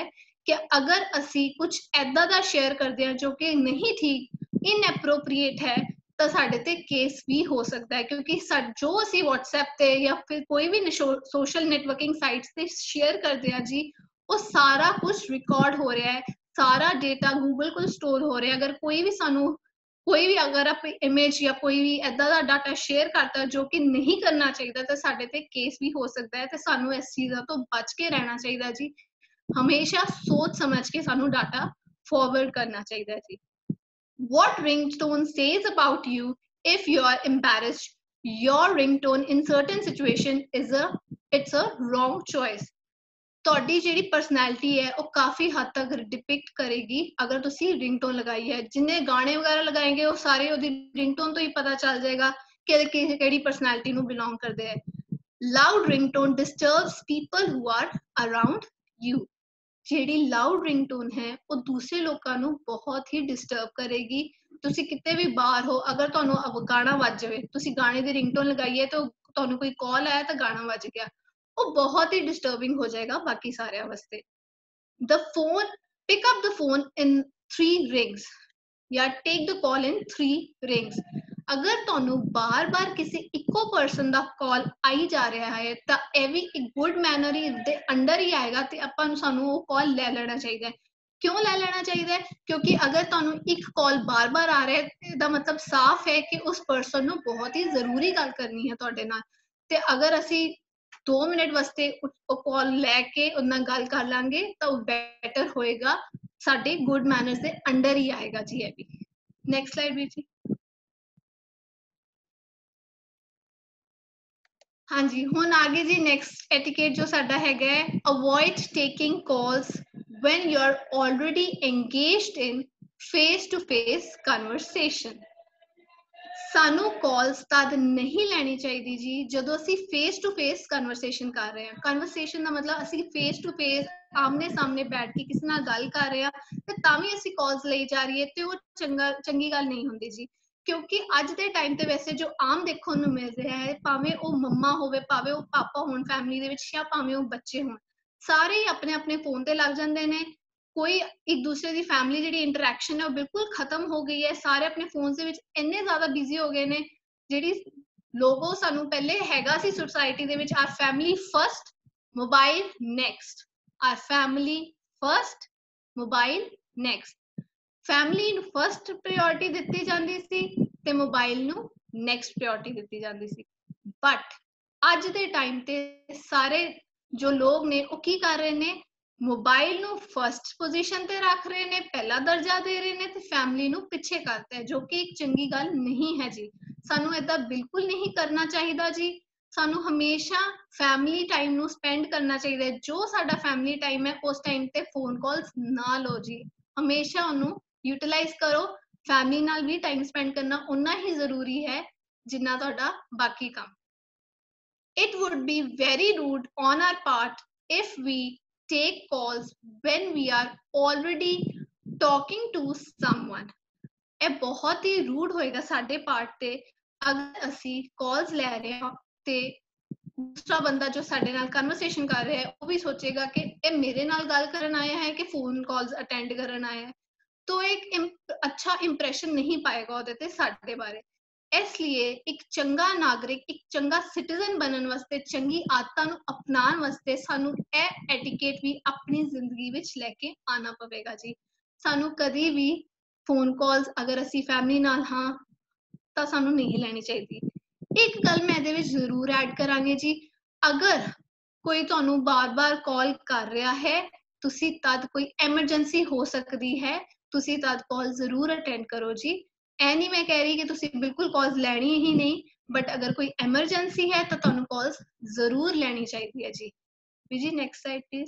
ਕਿ ਅਗਰ ਅਸੀਂ ਕੁਝ ਐਦਾਂ ਦਾ ਸ਼ੇਅਰ ਕਰਦੇ ਹਾਂ ਜੋ ਕਿ ਨਹੀਂ ਠੀਕ, ਇਨਐਪਰੋਪ੍ਰੀਏਟ ਹੈ, ਤਾਂ ਸਾਡੇ ਤੇ ਕੇਸ ਵੀ ਹੋ ਸਕਦਾ ਹੈ, ਕਿਉਂਕਿ ਜੋ ਅਸੀਂ WhatsApp ਤੇ ਜਾਂ ਫਿਰ ਕੋਈ ਵੀ ਸੋਸ਼ਲ ਨੈਟਵਰਕਿੰਗ ਸਾਈਟਸ ਤੇ ਸ਼ੇਅਰ ਕਰਦੇ ਹਾਂ ਜੀ, ਉਹ ਸਾਰਾ ਕੁਝ ਰਿਕਾਰਡ ਹੋ ਰਿਹਾ ਹੈ, ਸਾਰਾ ਡੇਟਾ ਗੂਗਲ ਕੋਲ ਸਟੋਰ ਹੋ ਰਿਹਾ। ਅਗਰ ਕੋਈ ਵੀ ਸਾਨੂੰ ਕੋਈ ਵੀ ਅਗਰ ਆਪਾਂ ਇਮੇਜ ਜਾਂ ਕੋਈ ਵੀ ਐਦਾਂ ਦਾ ਡਾਟਾ ਸ਼ੇਅਰ ਕਰਤਾ ਜੋ ਕਿ ਨਹੀਂ ਕਰਨਾ ਚਾਹੀਦਾ, ਤਾਂ ਸਾਡੇ ਤੇ ਕੇਸ ਵੀ ਹੋ ਸਕਦਾ ਹੈ। ਤੇ ਸਾਨੂੰ ਇਸ ਚੀਜ਼ਾਂ ਤੋਂ ਬਚ ਕੇ ਰਹਿਣਾ ਚਾਹੀਦਾ ਜੀ। ਹਮੇਸ਼ਾ ਸੋਚ ਸਮਝ ਕੇ ਸਾਨੂੰ ਡਾਟਾ ਫਾਰਵਰਡ ਕਰਨਾ ਚਾਹੀਦਾ ਜੀ। What ringtone says about you if you are embarrassed? Your ringtone in certain situation is a it's a wrong choice. ਤੁਹਾਡੀ ਜਿਹੜੀ ਪਰਸਨੈਲਿਟੀ ਹੈ ਉਹ ਕਾਫੀ ਹੱਦ ਤੱਕ ਡਿਪਿਕਟ ਕਰੇਗੀ ਅਗਰ ਤੁਸੀਂ ਰਿੰਗਟੋਨ ਲਗਾਈ ਹੈ। ਜਿੰਨੇ ਗਾਣੇ ਵਗੈਰਾ ਲਗਾਏਂਗੇ ਉਹ ਸਾਰੇ ਉਹਦੀ ਰਿੰਗਟੋਨ ਤੋਂ ਹੀ ਪਤਾ ਚੱਲ ਜਾਏਗਾ ਕਿ ਕਿਹੜੀ ਪਰਸਨੈਲਿਟੀ ਨੂੰ ਬਿਲੋਂਗ ਕਰਦੇ ਹੈ। Loud ringtone disturbs people who are around you. ਜਿਹੜੀ ਲਾਊਡ ਰਿੰਗਟੋਨ ਹੈ ਉਹ ਦੂਸਰੇ ਲੋਕਾਂ ਨੂੰ ਬਹੁਤ ਹੀ ਡਿਸਟਰਬ ਕਰੇਗੀ। ਤੁਸੀਂ ਕਿਤੇ ਵੀ ਬਾਹਰ ਹੋ, ਅਗਰ ਤੁਹਾਨੂੰ ਗਾਣਾ ਵੱਜ ਜਾਵੇ, ਤੁਸੀਂ ਗਾਣੇ ਦੀ ਰਿੰਗਟੋਨ ਲਗਾਈ ਹੈ ਤਾਂ ਤੁਹਾਨੂੰ ਕੋਈ ਕਾਲ ਆਇਆ ਤਾਂ ਗਾਣਾ ਵੱਜ ਗਿਆ, ਉਹ ਬਹੁਤ ਹੀ ਡਿਸਟਰਬਿੰਗ ਹੋ ਜਾਏਗਾ ਬਾਕੀ ਸਾਰਿਆਂ ਵਾਸਤੇ। The phone, pick up the phone in three rings ਜਾਂ take the call in three rings। ਅਗਰ ਤੁਹਾਨੂੰ ਬਾਰ-ਬਾਰ ਕਿਸੇ ਇੱਕੋ ਪਰਸਨ ਦਾ ਕਾਲ ਆਈ ਜਾ ਰਿਹਾ ਹੈ ਤਾਂ ਇਹ ਵੀ ਇੱਕ ਗੁੱਡ ਮੈਨਰ ਹੀ ਦੇ ਅੰਡਰ ਹੀ ਆਏਗਾ ਤੇ ਆਪਾਂ ਨੂੰ ਸਾਨੂੰ ਉਹ ਕਾਲ ਲੈ ਲੈਣਾ ਚਾਹੀਦਾ ਹੈ। ਕਿਉਂ ਲੈ ਲੈਣਾ ਚਾਹੀਦਾ ਹੈ? ਕਿਉਂਕਿ ਅਗਰ ਤੁਹਾਨੂੰ ਇੱਕ ਕਾਲ ਬਾਰ-ਬਾਰ ਆ ਰਿਹਾ ਹੈ, ਇਹਦਾ ਮਤਲਬ ਸਾਫ਼ ਹੈ ਕਿ ਉਸ ਪਰਸਨ ਨੂੰ ਬਹੁਤ ਹੀ ਜ਼ਰੂਰੀ ਗੱਲ ਕਰਨੀ ਹੈ ਤੁਹਾਡੇ ਨਾਲ। ਤੇ ਅਗਰ ਅਸੀਂ ਦੋ ਮਿੰਟ ਵਾਸਤੇ ਉਹ ਕਾਲ ਲੈ ਕੇ ਉਹਨਾਂ ਨਾਲ ਗੱਲ ਕਰ ਲਾਂਗੇ ਤਾਂ ਉਹ ਬੈਟਰ ਹੋਏਗਾ, ਸਾਡੇ ਗੁੱਡ ਮੈਨਰਸ ਦੇ ਅੰਡਰ ਹੀ ਆਏਗਾ ਜੀ। ਇਹ ਵੀ ਨੈਕਸਟ ਸਲਾਈਡ ਵੀ ਜੀ। ਹਾਂਜੀ, ਹੁਣ ਆਗੇ ਜੀ ਨੈਕਸਟ ਐਟੀਕੇਟ ਜੋ ਸਾਡਾ ਹੈਗਾ ਹੈ, avoid taking calls when you are already engaged in face to face conversation। ਸਾਨੂੰ ਕਾਲਸ ਤਦ ਨਹੀਂ ਲੈਣੀ ਚਾਹੀਦੀ ਜੀ ਜਦੋਂ ਅਸੀਂ ਫੇਸ ਟੂ ਫੇਸ ਕਨਵਰਸੇਸ਼ਨ ਕਰ ਰਹੇ ਹਾਂ। ਕਨਵਰਸੇਸ਼ਨ ਦਾ ਮਤਲਬ ਅਸੀਂ ਫੇਸ ਟੂ ਫੇਸ ਆਮਨੇ ਸਾਹਮਣੇ ਬੈਠ ਕੇ ਕਿਸੇ ਨਾਲ ਗੱਲ ਕਰ ਰਹੇ ਹਾਂ ਤੇ ਤਾਂ ਵੀ ਅਸੀਂ ਕਾਲਸ ਲਈ ਜਾ ਰਹੀਏ ਤੇ ਉਹ ਚੰਗਾ ਚੰਗੀ ਗੱਲ ਨਹੀਂ ਹੁੰਦੀ ਜੀ। ਕਿਉਂਕਿ ਅੱਜ ਦੇ ਟਾਈਮ ਤੇ ਵੈਸੇ ਜੋ ਆਮ ਦੇਖਣ ਨੂੰ ਮਿਲ ਰਿਹਾ ਹੈ, ਭਾਵੇਂ ਉਹ ਮੰਮਾ ਹੋਵੇ, ਭਾਵੇਂ ਉਹ ਪਾਪਾ ਹੋਣ ਫੈਮਿਲੀ ਦੇ ਵਿੱਚ, ਜਾਂ ਭਾਵੇਂ ਉਹ ਬੱਚੇ ਹੋਣ, ਸਾਰੇ ਹੀ ਆਪਣੇ ਆਪਣੇ ਫੋਨ ਤੇ ਲੱਗ ਜਾਂਦੇ ਨੇ। ਕੋਈ ਇੱਕ ਦੂਸਰੇ ਦੀ ਫੈਮਿਲੀ ਜਿਹੜੀ ਇੰਟਰੈਕਸ਼ਨ ਹੈ ਉਹ ਬਿਲਕੁਲ ਖਤਮ ਹੋ ਗਈ ਹੈ। ਸਾਰੇ ਆਪਣੇ ਫੋਨ ਦੇ ਵਿੱਚ ਇੰਨੇ ਜ਼ਿਆਦਾ ਬਿਜ਼ੀ ਹੋ ਗਏ ਨੇ। ਜਿਹੜੀ ਲੋਗੋ ਸਾਨੂੰ ਪਹਿਲੇ ਹੈਗਾ ਸੀ ਸੁਸਾਇਟੀ ਦੇ ਵਿੱਚ, our family first, mobile next, our family first, mobile next. Family ਨੂੰ ਫਸਟ ਪ੍ਰਾਇੋਰਟੀ ਦਿੱਤੀ ਜਾਂਦੀ ਸੀ ਤੇ ਮੋਬਾਈਲ ਨੂੰ ਨੈਕਸਟ ਪ੍ਰਾਇੋਰਟੀ ਦਿੱਤੀ ਜਾਂਦੀ ਸੀ। ਬਟ ਅੱਜ ਦੇ ਟਾਈਮ ਤੇ ਸਾਰੇ ਜੋ ਲੋਕ ਨੇ ਉਹ ਕੀ ਕਰ ਰਹੇ ਨੇ, ਮੋਬਾਈਲ ਨੂੰ ਫਸਟ ਪੋਜੀਸ਼ਨ ਤੇ ਰੱਖ ਰਹੇ ਨੇ, ਪਹਿਲਾ ਦਰਜਾ ਦੇ ਰਹੇ ਨੇ ਤੇ ਫੈਮਿਲੀ ਨੂੰ ਪਿੱਛੇ ਕਰਤਾ ਹੈ, ਜੋ ਕਿ ਇੱਕ ਚੰਗੀ ਗੱਲ ਨਹੀਂ ਹੈ ਜੀ। ਸਾਨੂੰ ਏਦਾਂ ਬਿਲਕੁਲ ਨਹੀਂ ਕਰਨਾ ਚਾਹੀਦਾ ਜੀ। ਸਾਨੂੰ ਹਮੇਸ਼ਾ ਫੈਮਿਲੀ ਟਾਈਮ ਨੂੰ ਸਪੈਂਡ ਕਰਨਾ ਚਾਹੀਦਾ ਹੈ। ਜੋ ਸਾਡਾ ਫੈਮਿਲੀ ਟਾਈਮ ਹੈ ਉਸ ਟਾਈਮ ਤੇ ਫੋਨ ਕਾਲਸ ਨਾ ਲਓ ਜੀ। ਹਮੇਸ਼ਾ ਉਹਨੂੰ ਯੂਟਿਲਾਈਜ਼ ਕਰੋ। ਫੈਮਿਲੀ ਨਾਲ ਵੀ ਟਾਈਮ ਸਪੈਂਡ ਕਰਨਾ ਉਨਾ ਹੀ ਜ਼ਰੂਰੀ ਹੈ ਜਿੰਨਾ ਤੁਹਾਡਾ ਬਾਕੀ ਕੰਮ। It would be very rude on our part if we take calls when we are already talking to someone। ਇਹ ਬਹੁਤ ਹੀ ਰੂਡ ਹੋਏਗਾ ਸਾਡੇ ਪਾਰਟ ਤੇ ਅਗਰ ਅਸੀਂ ਕਾਲਸ ਲੈ ਰਹੇ ਹਾਂ ਤੇ ਦੂਸਰਾ ਬੰਦਾ ਜੋ ਸਾਡੇ ਨਾਲ ਕਨਵਰਸੇਸ਼ਨ ਕਰ ਰਿਹਾ ਹੈ ਉਹ ਵੀ ਸੋਚੇਗਾ ਕਿ ਇਹ ਮੇਰੇ ਨਾਲ ਗੱਲ ਕਰਨ ਆਇਆ ਹੈ ਕਿ ਫੋਨ ਕਾਲਸ ਅਟੈਂਡ ਕਰਨ ਆਇਆ ਹੈ, तो एक अच्छा इंप्रेशन नहीं पाएगा ਉਹਦੇ ਤੇ ਸਾਡੇ ਬਾਰੇ। ਇਸ ਲਈ ਇੱਕ ਚੰਗਾ ਨਾਗਰਿਕ, ਇੱਕ ਚੰਗਾ ਸਿਟੀਜ਼ਨ ਬਣਨ ਵਾਸਤੇ, ਚੰਗੀ ਆਦਤਾਂ ਨੂੰ ਅਪਣਾਉਣ ਵਾਸਤੇ ਸਾਨੂੰ ਇਹ ਐਟੀਕੇਟ ਵੀ ਆਪਣੀ ਜ਼ਿੰਦਗੀ ਵਿੱਚ ਲੈ ਕੇ ਆਣਾ ਪਵੇਗਾ ਜੀ। ਸਾਨੂੰ ਕਦੀ ਵੀ ਫੋਨ ਕਾਲਸ ਅਗਰ ਅਸੀਂ ਫੈਮਿਲੀ ਨਾਲ ਹਾਂ ਤਾਂ ਸਾਨੂੰ ਨਹੀਂ ਲੈਣੀ ਚਾਹੀਦੀ। ਇੱਕ ਗੱਲ ਮੈਂ ਇਹਦੇ ਵਿੱਚ ਜ਼ਰੂਰ ਐਡ ਕਰਾਂਗੇ ਜੀ, ਅਗਰ ਕੋਈ ਤੁਹਾਨੂੰ ਬਾਰ-ਬਾਰ ਕਾਲ ਕਰ ਰਿਹਾ ਹੈ, ਤੁਸੀਂ ਤਦ ਕੋਈ ਐਮਰਜੈਂਸੀ ਹੋ ਸਕਦੀ ਹੈ, ਤੁਸੀਂ ਤਦ ਕਾਲ ਜ਼ਰੂਰ ਅਟੈਂਡ ਕਰੋ ਜੀ। ਇਹ ਨਹੀਂ ਮੈਂ ਕਹਿ ਰਹੀ ਕਿ ਤੁਸੀਂ ਬਿਲਕੁਲ ਕਾਲਸ ਲੈਣੀ ਹੀ ਨਹੀਂ, ਬਟ ਅਗਰ ਕੋਈ ਐਮਰਜੈਂਸੀ ਹੈ ਤਾਂ ਤੁਹਾਨੂੰ ਕਾਲਸ ਜ਼ਰੂਰ ਲੈਣੀ ਚਾਹੀਦੀ ਹੈ ਜੀ। ਜੀ next slide please.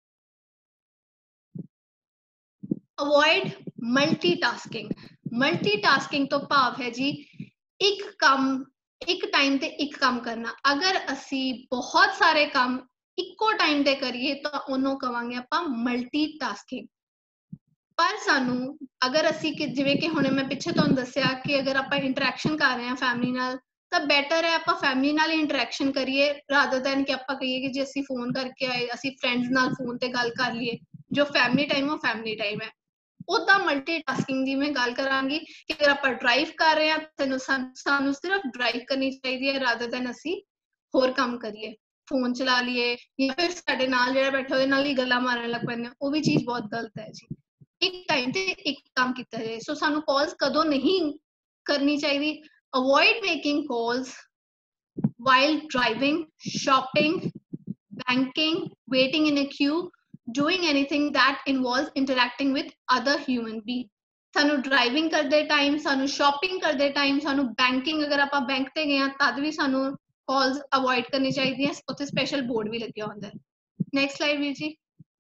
Avoid multitasking. Multitasking ਤੋਂ ਭਾਵ ਹੈ ਜੀ ਇੱਕ ਕੰਮ ਇੱਕ ਟਾਈਮ ਤੇ ਇੱਕ ਕੰਮ ਕਰਨਾ। ਅਗਰ ਅਸੀਂ ਬਹੁਤ ਸਾਰੇ ਕੰਮ ਇੱਕੋ ਟਾਈਮ ਤੇ ਕਰੀਏ ਤਾਂ ਉਹਨੂੰ ਕਵਾਂਗੇ ਆਪਾਂ ਮਲਟੀਟਾਸਕਿੰਗ। ਪਰ ਸਾਨੂੰ ਅਗਰ ਅਸੀਂ ਕਿ ਜਿਵੇਂ ਕਿ ਹੁਣ ਮੈਂ ਪਿੱਛੇ ਤੁਹਾਨੂੰ ਦੱਸਿਆ ਕਿ ਅਗਰ ਆਪਾਂ ਇੰਟਰੈਕਸ਼ਨ ਕਰ ਰਹੇ ਹਾਂ ਫੈਮਿਲੀ ਨਾਲ ਤਾਂ ਬੈਟਰ ਹੈ ਆਪਾਂ ਫੈਮਿਲੀ ਨਾਲ ਹੀ ਇੰਟਰੈਕਸ਼ਨ ਕਰੀਏ ਰਾਦਰ ਦੈਨ ਕਿ ਆਪਾਂ ਕਹੀਏ ਕਿ ਜੇ ਅਸੀਂ ਫੋਨ ਕਰਕੇ ਆਏ ਅਸੀਂ ਫਰੈਂਡਸ ਨਾਲ ਫੋਨ ਤੇ ਗੱਲ ਕਰ ਲਈਏ। जो फैमिली टाइम है फैमिली टाइम है। उदा मल्टीटास्किंग ਦੀ ਮੈਂ ਗੱਲ ਕਰਾਂਗੀ ਕਿ ਅਗਰ ਆਪਾਂ ਡਰਾਈਵ ਕਰ ਰਹੇ ਹਾਂ ਤੈਨੂੰ ਸਾਨੂੰ ਸਿਰਫ ਡਰਾਈਵ ਕਰਨੀ ਚਾਹੀਦੀ ਹੈ ਰਾਦਰ ਦੈਨ ਅਸੀਂ ਹੋਰ ਕੰਮ ਕਰੀਏ, ਫੋਨ ਚਲਾ ਲਈਏ ਜਾਂ ਫਿਰ ਸਾਡੇ ਨਾਲ ਜਿਹੜਾ ਬੈਠਾ ਉਹਦੇ ਨਾਲ ਹੀ ਗੱਲਾਂ ਮਾਰਨ ਲੱਗ ਪੈਂਦੇ, ਉਹ ਵੀ ਚੀਜ਼ ਬਹੁਤ ਗਲਤ ਹੈ ਜੀ। ਇੱਕ ਟਾਈਮ ਤੇ ਇੱਕ ਕੰਮ ਕੀਤਾ ਜਾਏ। ਸੋ ਸਾਨੂੰ ਕਾਲਸ ਕਦੋਂ ਨਹੀਂ ਕਰਨੀ ਚਾਹੀਦੀ? Avoid making calls while driving, shopping, banking, waiting in a queue, doing anything that involves interacting with other human beings. ਸਾਨੂੰ ਡਰਾਈਵਿੰਗ ਕਰਦੇ ਟਾਈਮ, ਸਾਨੂੰ ਸ਼ਾਪਿੰਗ ਕਰਦੇ ਟਾਈਮ, ਸਾਨੂੰ ਬੈਂਕਿੰਗ, ਅਗਰ ਆਪਾਂ ਬੈਂਕ ਤੇ ਗਏ ਆ ਤਦ ਵੀ ਸਾਨੂੰ ਕਾਲਸ ਅਵੋਇਡ ਕਰਨੀ ਚਾਹੀਦੀਆਂ। ਉੱਥੇ ਸਪੈਸ਼ਲ ਬੋਰਡ ਵੀ ਲੱਗਿਆ ਹੁੰਦਾ ਹੈ। ਨੈਕਸਟ ਸਲਾਈਡ ਵੀਰ ਜੀ।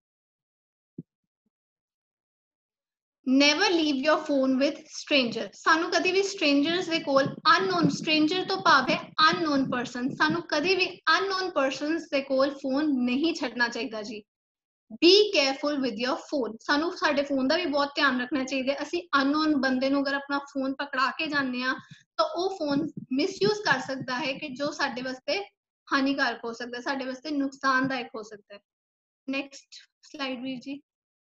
Never leave your phone with stranger. ਸਾਨੂੰ ਕਦੀ ਵੀ strangers ਦੇ ਕੋਲ, unknown stranger ਤੋਂ ਭਾਵ ਹੈ unknown person, ਸਾਨੂੰ ਕਦੀ ਵੀ unknown persons ਦੇ ਕੋਲ ਫੋਨ ਨਹੀਂ ਛੱਡਣਾ ਚਾਹੀਦਾ ਜੀ। Be careful with your phone. ਸਾਨੂੰ ਸਾਡੇ ਫੋਨ ਦਾ ਵੀ ਬਹੁਤ ਧਿਆਨ ਰੱਖਣਾ ਚਾਹੀਦਾ। ਅਸੀਂ unknown ਬੰਦੇ ਨੂੰ ਅਗਰ ਆਪਣਾ ਫੋਨ ਪਕੜਾ ਕੇ ਜਾਂਦੇ ਆ ਤਾਂ ਉਹ ਫੋਨ ਮਿਸਯੂਜ਼ ਕਰ ਸਕਦਾ ਹੈ ਕਿ ਜੋ ਸਾਡੇ ਵਾਸਤੇ ਹਾਨੀਕਾਰਕ ਹੋ ਸਕਦਾ ਹੈ, ਸਾਡੇ ਵਾਸਤੇ ਨੁਕਸਾਨਦਾਇਕ ਹੋ ਸਕਦਾ ਹੈ। ਨੈਕਸਟ ਸਲਾਈਡ ਵੀਰ ਜੀ।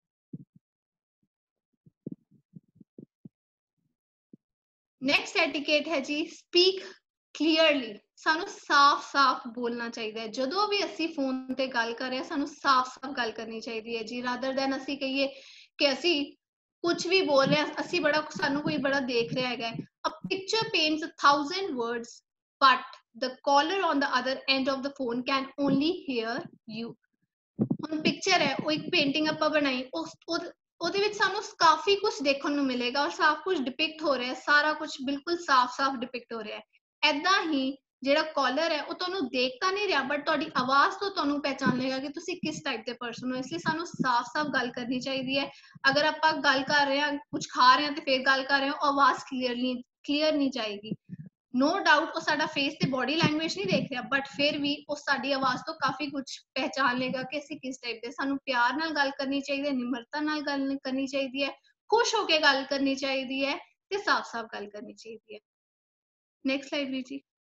ਨੈਕਸਟ ਐਟੀਕੇਟ ਹੈ ਜੀ ਸਪੀਕ ਕਲੀਅਰਲੀ। ਸਾਨੂੰ ਸਾਫ਼-ਸਾਫ਼ ਬੋਲਣਾ ਚਾਹੀਦਾ ਹੈ। ਜਦੋਂ ਵੀ ਅਸੀਂ ਫੋਨ ਤੇ ਗੱਲ ਕਰ ਰਹੇ ਹਾਂ ਸਾਨੂੰ ਸਾਫ਼-ਸਾਫ਼ ਗੱਲ ਕਰਨੀ ਚਾਹੀਦੀ ਹੈ ਜੀ, ਰਾਦਰ ਦੈਨ ਅਸੀਂ ਕਹੀਏ ਕਿ ਅਸੀਂ ਕੁਝ ਵੀ ਬੋਲ ਰਹੇ ਹਾਂ, ਅਸੀਂ ਬੜਾ ਸਾਨੂੰ ਕੋਈ ਬੜਾ ਦੇਖ ਰਿਹਾ ਹੈਗਾ। A picture paints a thousand words, but the caller on the other end of the phone can only hear you. ਹੁਣ ਪਿਕਚਰ ਹੈ, ਉਹ ਇੱਕ ਪੇਂਟਿੰਗ ਆਪਾਂ ਬਣਾਈ, ਉਸ ਉਹਦੇ ਵਿੱਚ ਸਾਨੂੰ ਕਾਫੀ ਕੁਝ ਦੇਖਣ ਨੂੰ ਮਿਲੇਗਾ ਔਰ ਸਾਫ਼ ਕੁਝ ਡਿਪਿਕਟ ਹੋ ਰਿਹਾ ਹੈ, ਸਾਰਾ ਕੁਝ ਬਿਲਕੁਲ ਸਾਫ਼-ਸਾਫ਼ ਡਿਪਿਕਟ ਹੋ ਰਿਹਾ ਹੈ। ਐਦਾਂ ਹੀ ਜਿਹੜਾ ਕਾਲਰ ਹੈ ਉਹ ਤੁਹਾਨੂੰ ਦੇਖ ਤਾਂ ਨਹੀਂ ਰਿਹਾ ਬਟ ਤੁਹਾਡੀ ਆਵਾਜ਼ ਤੋਂ ਤੁਹਾਨੂੰ ਪਹਿਚਾਨ ਲਏਗਾ ਕਿ ਤੁਸੀਂ ਕਿਸ ਟਾਈਪ ਦੇ ਪਰਸਨ ਹੋ। ਇਸ ਲਈ ਸਾਨੂੰ ਸਾਫ਼-ਸਾਫ਼ ਗੱਲ ਕਰਨੀ ਚਾਹੀਦੀ ਹੈ। ਅਗਰ ਆਪਾਂ ਗੱਲ ਕਰ ਰਹੇ ਹਾਂ, ਕੁਝ ਖਾ ਰਹੇ ਹਾਂ ਤੇ ਫਿਰ ਗੱਲ ਕਰ ਰਹੇ ਹਾਂ, ਉਹ ਆਵਾਜ਼ ਕਲੀਅਰਲੀ ਕਲੀਅਰ ਨਹੀਂ ਜਾਏਗੀ। ਨੋ ਡਾਊਟ ਉਹ ਸਾਡਾ ਫੇਸ ਤੇ ਬੋਡੀ ਲੈਂਗੁਏਜ ਨਹੀਂ ਦੇਖ ਰਿਹਾ ਬਟ ਫਿਰ ਵੀ ਉਹ ਸਾਡੀ ਆਵਾਜ਼ ਤੋਂ ਕਾਫੀ ਕੁਝ ਪਹਿਚਾਨ ਲਏਗਾ ਕਿ ਅਸੀਂ ਕਿਸ ਟਾਈਪ ਦੇ। ਸਾਨੂੰ ਪਿਆਰ ਨਾਲ ਗੱਲ ਕਰਨੀ ਚਾਹੀਦੀ ਹੈ, ਨਿਮਰਤਾ ਨਾਲ ਗੱਲ ਕਰਨੀ ਚਾਹੀਦੀ ਹੈ, ਖੁਸ਼ ਹੋ ਕੇ ਗੱਲ ਕਰਨੀ ਚਾਹੀਦੀ ਹੈ ਤੇ ਸਾਫ਼-ਸਾਫ਼ ਗੱਲ ਕਰਨੀ ਚਾਹੀਦੀ ਹੈ। ਨੈਕਸਟ ਸਲਾਈਡ ਵੀਰ ਜੀ।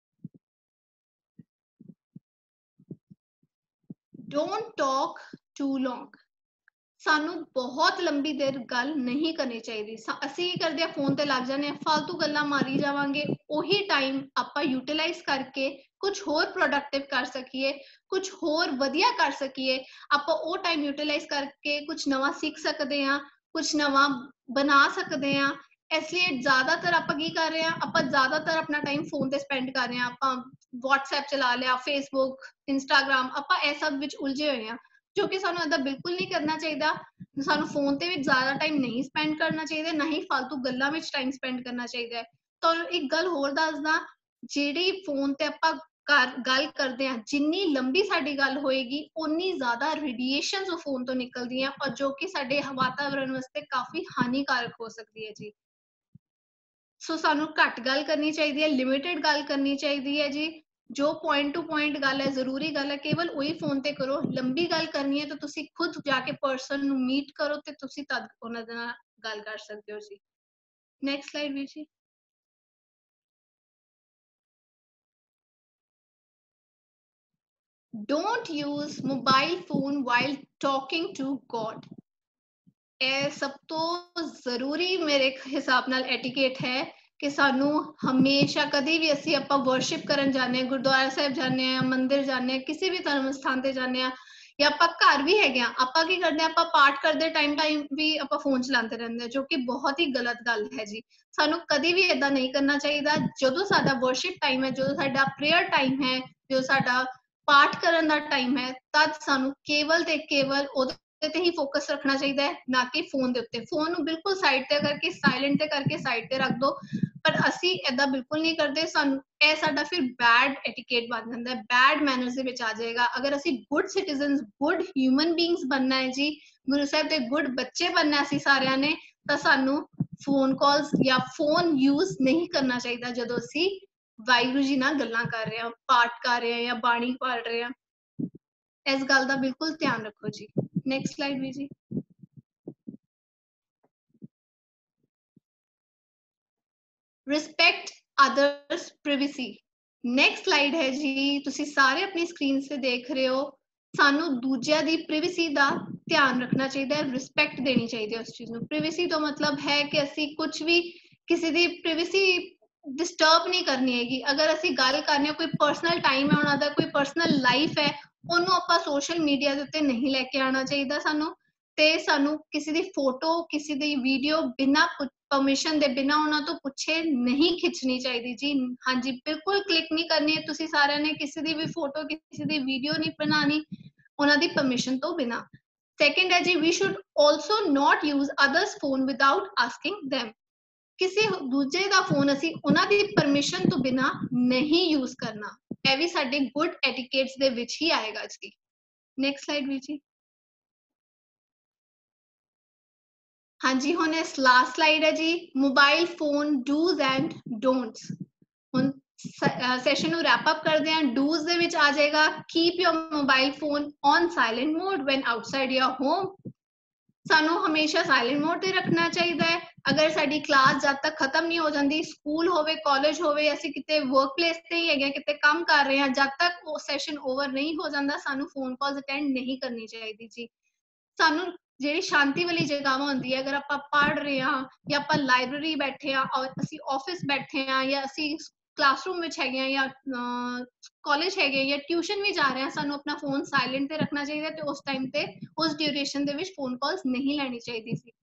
Don't talk too long. ਸਾਨੂੰ ਬਹੁਤ ਲੰਬੀ ਦੇਰ ਗੱਲ ਨਹੀਂ ਕਰਨੀ ਚਾਹੀਦੀ। ਅਸੀਂ ਕੀ ਕਰਦੇ ਆ, ਫੋਨ ਤੇ ਲੱਗ ਜਾਂਦੇ ਆ, ਫालतू ਗੱਲਾਂ ਮਾਰੀ ਜਾਵਾਂਗੇ। ਉਹੀ ਟਾਈਮ ਆਪਾਂ ਯੂਟਿਲਾਈਜ਼ ਕਰਕੇ ਕੁਝ ਹੋਰ ਪ੍ਰੋਡਕਟਿਵ ਕਰ ਸਕੀਏ, ਕੁਝ ਹੋਰ ਵਧੀਆ ਕਰ ਸਕੀਏ। ਆਪਾਂ ਉਹ ਟਾਈਮ ਯੂਟਿਲਾਈਜ਼ ਕਰਕੇ ਕੁਝ ਨਵਾਂ ਸਿੱਖ ਸਕਦੇ ਆ, ਕੁਝ ਨਵਾਂ ਬਣਾ ਸਕਦੇ ਆ। ਇਸ ਲਈ ਜ਼ਿਆਦਾਤਰ ਆਪਾਂ ਕੀ ਕਰ ਰਹੇ ਆ, ਆਪਾਂ ਜ਼ਿਆਦਾਤਰ ਆਪਣਾ ਟਾਈਮ ਫੋਨ ਤੇ ਸਪੈਂਡ ਕਰ ਰਹੇ ਆ। ਆਪਾਂ WhatsApp ਚਲਾ ਲਿਆ, Facebook, Instagram, ਆਪਾਂ ਇਹ ਸਭ ਵਿੱਚ ਉਲਝੇ ਹੋਏ ਆ ਜੋ ਕਿ ਸਾਨੂੰ ਏਦਾਂ ਬਿਲਕੁਲ ਨਹੀਂ ਕਰਨਾ ਚਾਹੀਦਾ। ਸਾਨੂੰ ਫੋਨ ਤੇ ਵੀ ਜ਼ਿਆਦਾ ਟਾਈਮ ਨਹੀਂ ਸਪੈਂਡ ਕਰਨਾ ਚਾਹੀਦਾ, ਨਾ ਹੀ ਫालतू ਗੱਲਾਂ ਵਿੱਚ ਟਾਈਮ ਸਪੈਂਡ ਕਰਨਾ ਚਾਹੀਦਾ ਹੈ। ਤੁਹਾਨੂੰ ਇੱਕ ਗੱਲ ਹੋਰ ਦੱਸਦਾ, ਜਿਹੜੀ ਫੋਨ ਤੇ ਆਪਾਂ ਗੱਲ ਕਰਦੇ ਆ, ਜਿੰਨੀ ਲੰਬੀ ਸਾਡੀ ਗੱਲ ਹੋਏਗੀ ਉਨੀ ਜ਼ਿਆਦਾ ਰੇਡੀਏਸ਼ਨਸ ਉਹ ਫੋਨ ਤੋਂ ਨਿਕਲਦੀਆਂ ਔਰ ਜੋ ਕਿ ਸਾਡੇ ਵਾਤਾਵਰਣ ਵਾਸਤੇ ਕਾਫੀ ਹਾਨੀਕਾਰਕ ਹੋ ਸਕਦੀ ਹੈ ਜੀ। ਸੋ ਸਾਨੂੰ ਘੱਟ ਗੱਲ ਕਰਨੀ ਚਾਹੀਦੀ ਹੈ, ਲਿਮਿਟਡ ਗੱਲ ਕਰਨੀ ਚਾਹੀਦੀ ਹੈ ਜੀ। ਜੋ ਪੁਆਇੰਟ ਟੂ ਪੁਆਇੰਟ ਗੱਲ ਹੈ, ਜ਼ਰੂਰੀ ਗੱਲ ਹੈ, ਕੇਵਲ ਉਹੀ ਫੋਨ ਤੇ ਕਰੋ। ਲੰਬੀ ਗੱਲ ਕਰਨੀ ਹੈ ਤਾਂ ਤੁਸੀਂ ਖੁਦ ਜਾ ਕੇ ਪਰਸਨ ਨੂੰ ਮੀਟ ਕਰੋ ਤੇ ਤੁਸੀਂ ਤਦ ਉਹਨਾਂ ਦੇ ਨਾਲ ਗੱਲ ਕਰ ਸਕਦੇ ਹੋ ਜੀ। ਨੈਕਸਟ ਸਲਾਈਡ ਵੀਰ ਜੀ। Don't use mobile phone while talking to God. ਇਹ ਸਭ ਤੋਂ ਜ਼ਰੂਰੀ ਮੇਰੇ ਹਿਸਾਬ ਨਾਲ ਐਟੀਕੇਟ ਹੈ ਕਿ ਸਾਨੂੰ ਹਮੇਸ਼ਾ ਕਦੇ ਵੀ ਅਸੀਂ ਆਪਾਂ ਵਰਸ਼ਿਪ ਕਰਨ ਜਾਂਦੇ ਹਾਂ, ਗੁਰਦੁਆਰਾ ਸਾਹਿਬ ਜਾਂਦੇ ਹਾਂ, ਮੰਦਿਰ ਜਾਂਦੇ ਹਾਂ, ਕਿਸੇ ਵੀ ਧਰਮ ਸਥਾਨ ਤੇ ਜਾਂਦੇ ਹਾਂ ਜਾਂ ਆਪਾਂ ਘਰ ਵੀ ਹੈਗੇ ਆ, ਆਪਾਂ ਕੀ ਕਰਦੇ ਹਾਂ, ਆਪਾਂ ਪਾਠ ਕਰਦੇ ਟਾਈਮ ਟਾਈਮ ਵੀ ਆਪਾਂ ਫੋਨ ਚਲਾਉਂਦੇ ਰਹਿੰਦੇ ਹਾਂ, ਜੋ ਕਿ ਬਹੁਤ ਹੀ ਗਲਤ ਗੱਲ ਹੈ ਜੀ। ਸਾਨੂੰ ਕਦੇ ਵੀ ਏਦਾਂ ਨਹੀਂ ਕਰਨਾ ਚਾਹੀਦਾ। ਜਦੋਂ ਸਾਡਾ ਵਰਸ਼ਿਪ ਟਾਈਮ ਹੈ, ਜਦੋਂ ਸਾਡਾ ਪ੍ਰੇਅਰ ਟਾਈਮ ਹੈ, ਜੋ ਸਾਡਾ ਪਾਠ ਕਰਨ ਦਾ ਟਾਈਮ ਹੈ, ਤਦ ਸਾਨੂੰ ਕੇਵਲ ਤੇ ਕੇਵਲ ਉਹਦੇ ਤੇ ਹੀ ਫੋਕਸ ਰੱਖਣਾ ਚਾਹੀਦਾ ਹੈ, ਨਾ ਕਿ ਫੋਨ ਦੇ ਉੱਤੇ। ਫੋਨ ਨੂੰ ਬਿਲਕੁਲ ਸਾਈਡ ਤੇ ਕਰਕੇ, ਸਾਇਲੈਂਟ ਤੇ ਕਰਕੇ ਸਾਈਡ ਤੇ ਰੱਖ ਦੋ, ਪਰ ਅਸੀਂ ਏਦਾਂ ਬਿਲਕੁਲ ਨਹੀਂ ਕਰਦੇ। ਸਾਨੂੰ ਇਹ ਸਾਡਾ ਫਿਰ ਬੈਡ ਐਟੀਕੇਟ ਬਣ ਜਾਂਦਾ ਹੈ, ਬੈਡ ਮੈਨਰਸ ਦੇ ਵਿੱਚ ਆ ਜਾਏਗਾ। ਅਗਰ ਅਸੀਂ good citizens, good human beings ਬਣਨਾ ਹੈ ਜੀ, ਗੁਰੂ ਸਾਹਿਬ ਦੇ ਗੁੱਡ ਬੱਚੇ ਬਣਨਾ ਅਸੀਂ ਸਾਰਿਆਂ ਨੇ, ਤਾਂ ਸਾਨੂੰ ਫੋਨ ਕਾਲਸ ਜਾਂ ਫੋਨ ਯੂਜ਼ ਨਹੀਂ ਕਰਨਾ ਚਾਹੀਦਾ ਜਦੋਂ ਅਸੀਂ ਵਾਹਿਗੁਰੂ ਜੀ ਨਾਲ ਗੱਲਾਂ ਕਰ ਰਹੇ ਹਾਂ, ਪਾਠ ਕਰ ਰਹੇ ਹਾਂ ਜਾਂ ਬਾਣੀ ਪੜ੍ਹ ਰਹੇ ਹਾਂ। ਇਸ ਗੱਲ ਦਾ ਬਿਲਕੁਲ ਧਿਆਨ ਰੱਖੋ ਜੀ। ਨੈਕਸਟ ਸਲਾਈਡ ਵੀ ਜੀ। Respect others privacy. Next slide ਹੈ ਜੀ, ਤੁਸੀਂ ਸਾਰੇ ਆਪਣੀ ਸਕਰੀਨ ਤੇ ਦੇਖ ਰਹੇ ਹੋ। ਸਾਨੂੰ ਦੂਜਿਆਂ ਦੀ ਪ੍ਰਾਈਵੇਸੀ ਦਾ ਧਿਆਨ ਰੱਖਣਾ ਚਾਹੀਦਾ ਹੈ, ਰਿਸਪੈਕਟ ਦੇਣੀ ਚਾਹੀਦੀ ਹੈ ਉਸ ਚੀਜ਼ ਨੂੰ। ਪ੍ਰਾਈਵੇਸੀ ਤੋਂ ਮਤਲਬ ਹੈ ਕਿ ਅਸੀਂ ਕੁਝ ਵੀ ਕਿਸੇ ਦੀ ਪ੍ਰਾਈਵੇਸੀ ਡਿਸਟਰਬ ਨਹੀਂ ਕਰਨੀ ਹੈਗੀ। ਅਗਰ ਅਸੀਂ ਗੱਲ ਕਰਨੀ ਹੈ, ਕੋਈ ਪਰਸਨਲ ਟਾਈਮ ਹੈ ਉਹਨਾਂ ਦਾ, ਕੋਈ ਪਰਸਨਲ ਲਾਈਫ ਹੈ, ਉਹਨੂੰ ਆਪਾਂ ਸੋਸ਼ਲ ਮੀਡੀਆ ਦੇ ਉੱਤੇ ਨਹੀਂ ਲੈ ਕੇ ਆਉਣਾ ਚਾਹੀਦਾ ਸਾਨੂੰ। ਤੇ ਸਾਨੂੰ ਕਿਸੇ ਦੀ ਫੋਟੋ, ਕਿਸੇ ਦੀ ਵੀਡੀਓ ਬਿਨਾਂ ਪਰਮਿਸ਼ਨ ਦੇ, ਬਿਨਾਂ ਉਹਨਾਂ ਤੋਂ ਪੁੱਛੇ ਨਹੀਂ ਖਿੱਚਣੀ ਚਾਹੀਦੀ ਜੀ। ਹਾਂਜੀ, ਬਿਲਕੁਲ ਕਲਿੱਕ ਨਹੀਂ ਕਰਨੀ ਹੈ ਤੁਸੀਂ ਸਾਰਿਆਂ ਨੇ ਕਿਸੇ ਦੀ ਵੀ ਫੋਟੋ, ਕਿਸੇ ਦੀ ਵੀਡੀਓ ਨਹੀਂ ਬਣਾਉਣੀ ਉਹਨਾਂ ਦੀ ਪਰਮਿਸ਼ਨ ਤੋਂ ਬਿਨਾਂ। ਸੈਕੰਡ ਹੈ ਜੀ, we should also not use others phone without asking them। ਕਿਸੇ ਦੂਜੇ ਦਾ ਫੋਨ ਅਸੀਂ ਉਹਨਾਂ ਦੀ ਪਰਮਿਸ਼ਨ ਤੋਂ ਬਿਨਾਂ ਨਹੀਂ ਯੂਜ਼ ਕਰਨਾ। ਇਹ ਵੀ ਸਾਡੇ ਗੁੱਡ ਐਟੀਕੇਟਸ ਦੇ ਵਿੱਚ ਹੀ ਆਏਗਾ ਜੀ। ਨੈਕਸਟ ਸਲਾਈਡ ਵੀ ਜੀ। ਹਾਂਜੀ, ਹੁਣ ਇਸ ਲਾਸਟ ਸਲਾਈਡ ਹੈ ਜੀ, mobile phone dos and don'ts. ਹੁਣ ਸੈਸ਼ਨ ਨੂੰ ਰੈਪ ਅਪ ਕਰਦੇ ਹਾਂ। ਡੂਜ਼ ਦੇ ਵਿੱਚ ਆ ਜਾਏਗਾ, keep your mobile phone on silent mode when outside your home. ਸਾਨੂੰ ਹਮੇਸ਼ਾ ਸਾਇਲੈਂਟ ਮੋਡ ਤੇ ਰੱਖਣਾ ਚਾਹੀਦਾ ਹੈ। ਅਗਰ ਸਾਡੀ ਕਲਾਸ ਜਦ ਤੱਕ ਖਤਮ ਨਹੀਂ ਹੋ ਜਾਂਦੀ, ਸਕੂਲ ਹੋਵੇ, ਕਾਲਜ ਹੋਵੇ, ਅਸੀਂ ਕਿਤੇ ਵਰਕ ਪਲੇਸ ਤੇ ਹੀ ਹੈਗੇ, ਕਿਤੇ ਕੰਮ ਕਰ ਰਹੇ ਹਾਂ, ਜਦ ਤੱਕ ਉਹ ਸੈਸ਼ਨ ਓਵਰ ਨਹੀਂ ਹੋ ਜਾਂਦਾ ਸਾਨੂੰ ਫੋਨ ਕਾਲਸ ਅਟੈਂਡ ਨਹੀਂ ਕਰਨੀ ਚਾਹੀਦੀ ਜੀ। ਸਾਨੂੰ ਜਿਹੜੀ ਸ਼ਾਂਤੀ ਵਾਲੀ ਜਗ੍ਹਾਵਾਂ ਹੁੰਦੀ ਹੈ, ਅਗਰ ਆਪਾਂ ਪੜ੍ਹ ਰਹੇ ਹਾਂ ਜਾਂ ਆਪਾਂ ਲਾਇਬ੍ਰੇਰੀ ਬੈਠੇ ਹਾਂ, ਔਰ ਅਸੀਂ ਆਫਿਸ ਬੈਠੇ ਹਾਂ, ਜਾਂ ਅਸੀਂ ਕਲਾਸਰੂਮ ਵਿੱਚ ਹੈਗੇ ਹਾਂ, ਜਾਂ ਕਾਲਜ ਹੈਗੇ, ਜਾਂ ਟਿਊਸ਼ਨ ਵੀ ਜਾ ਰਹੇ ਹਾਂ, ਸਾਨੂੰ ਆਪਣਾ ਫੋਨ ਸਾਇਲੈਂਟ ਤੇ ਰੱਖਣਾ ਚਾਹੀਦਾ ਤੇ ਉਸ ਟਾਈਮ ਤੇ ਉਸ ਡਿਊਰੇਸ਼ਨ ਦੇ ਵਿੱਚ ਫੋਨ ਕਾਲਸ ਨਹੀਂ ਲੈਣੀ ਚਾਹੀਦੀ ਸੀ।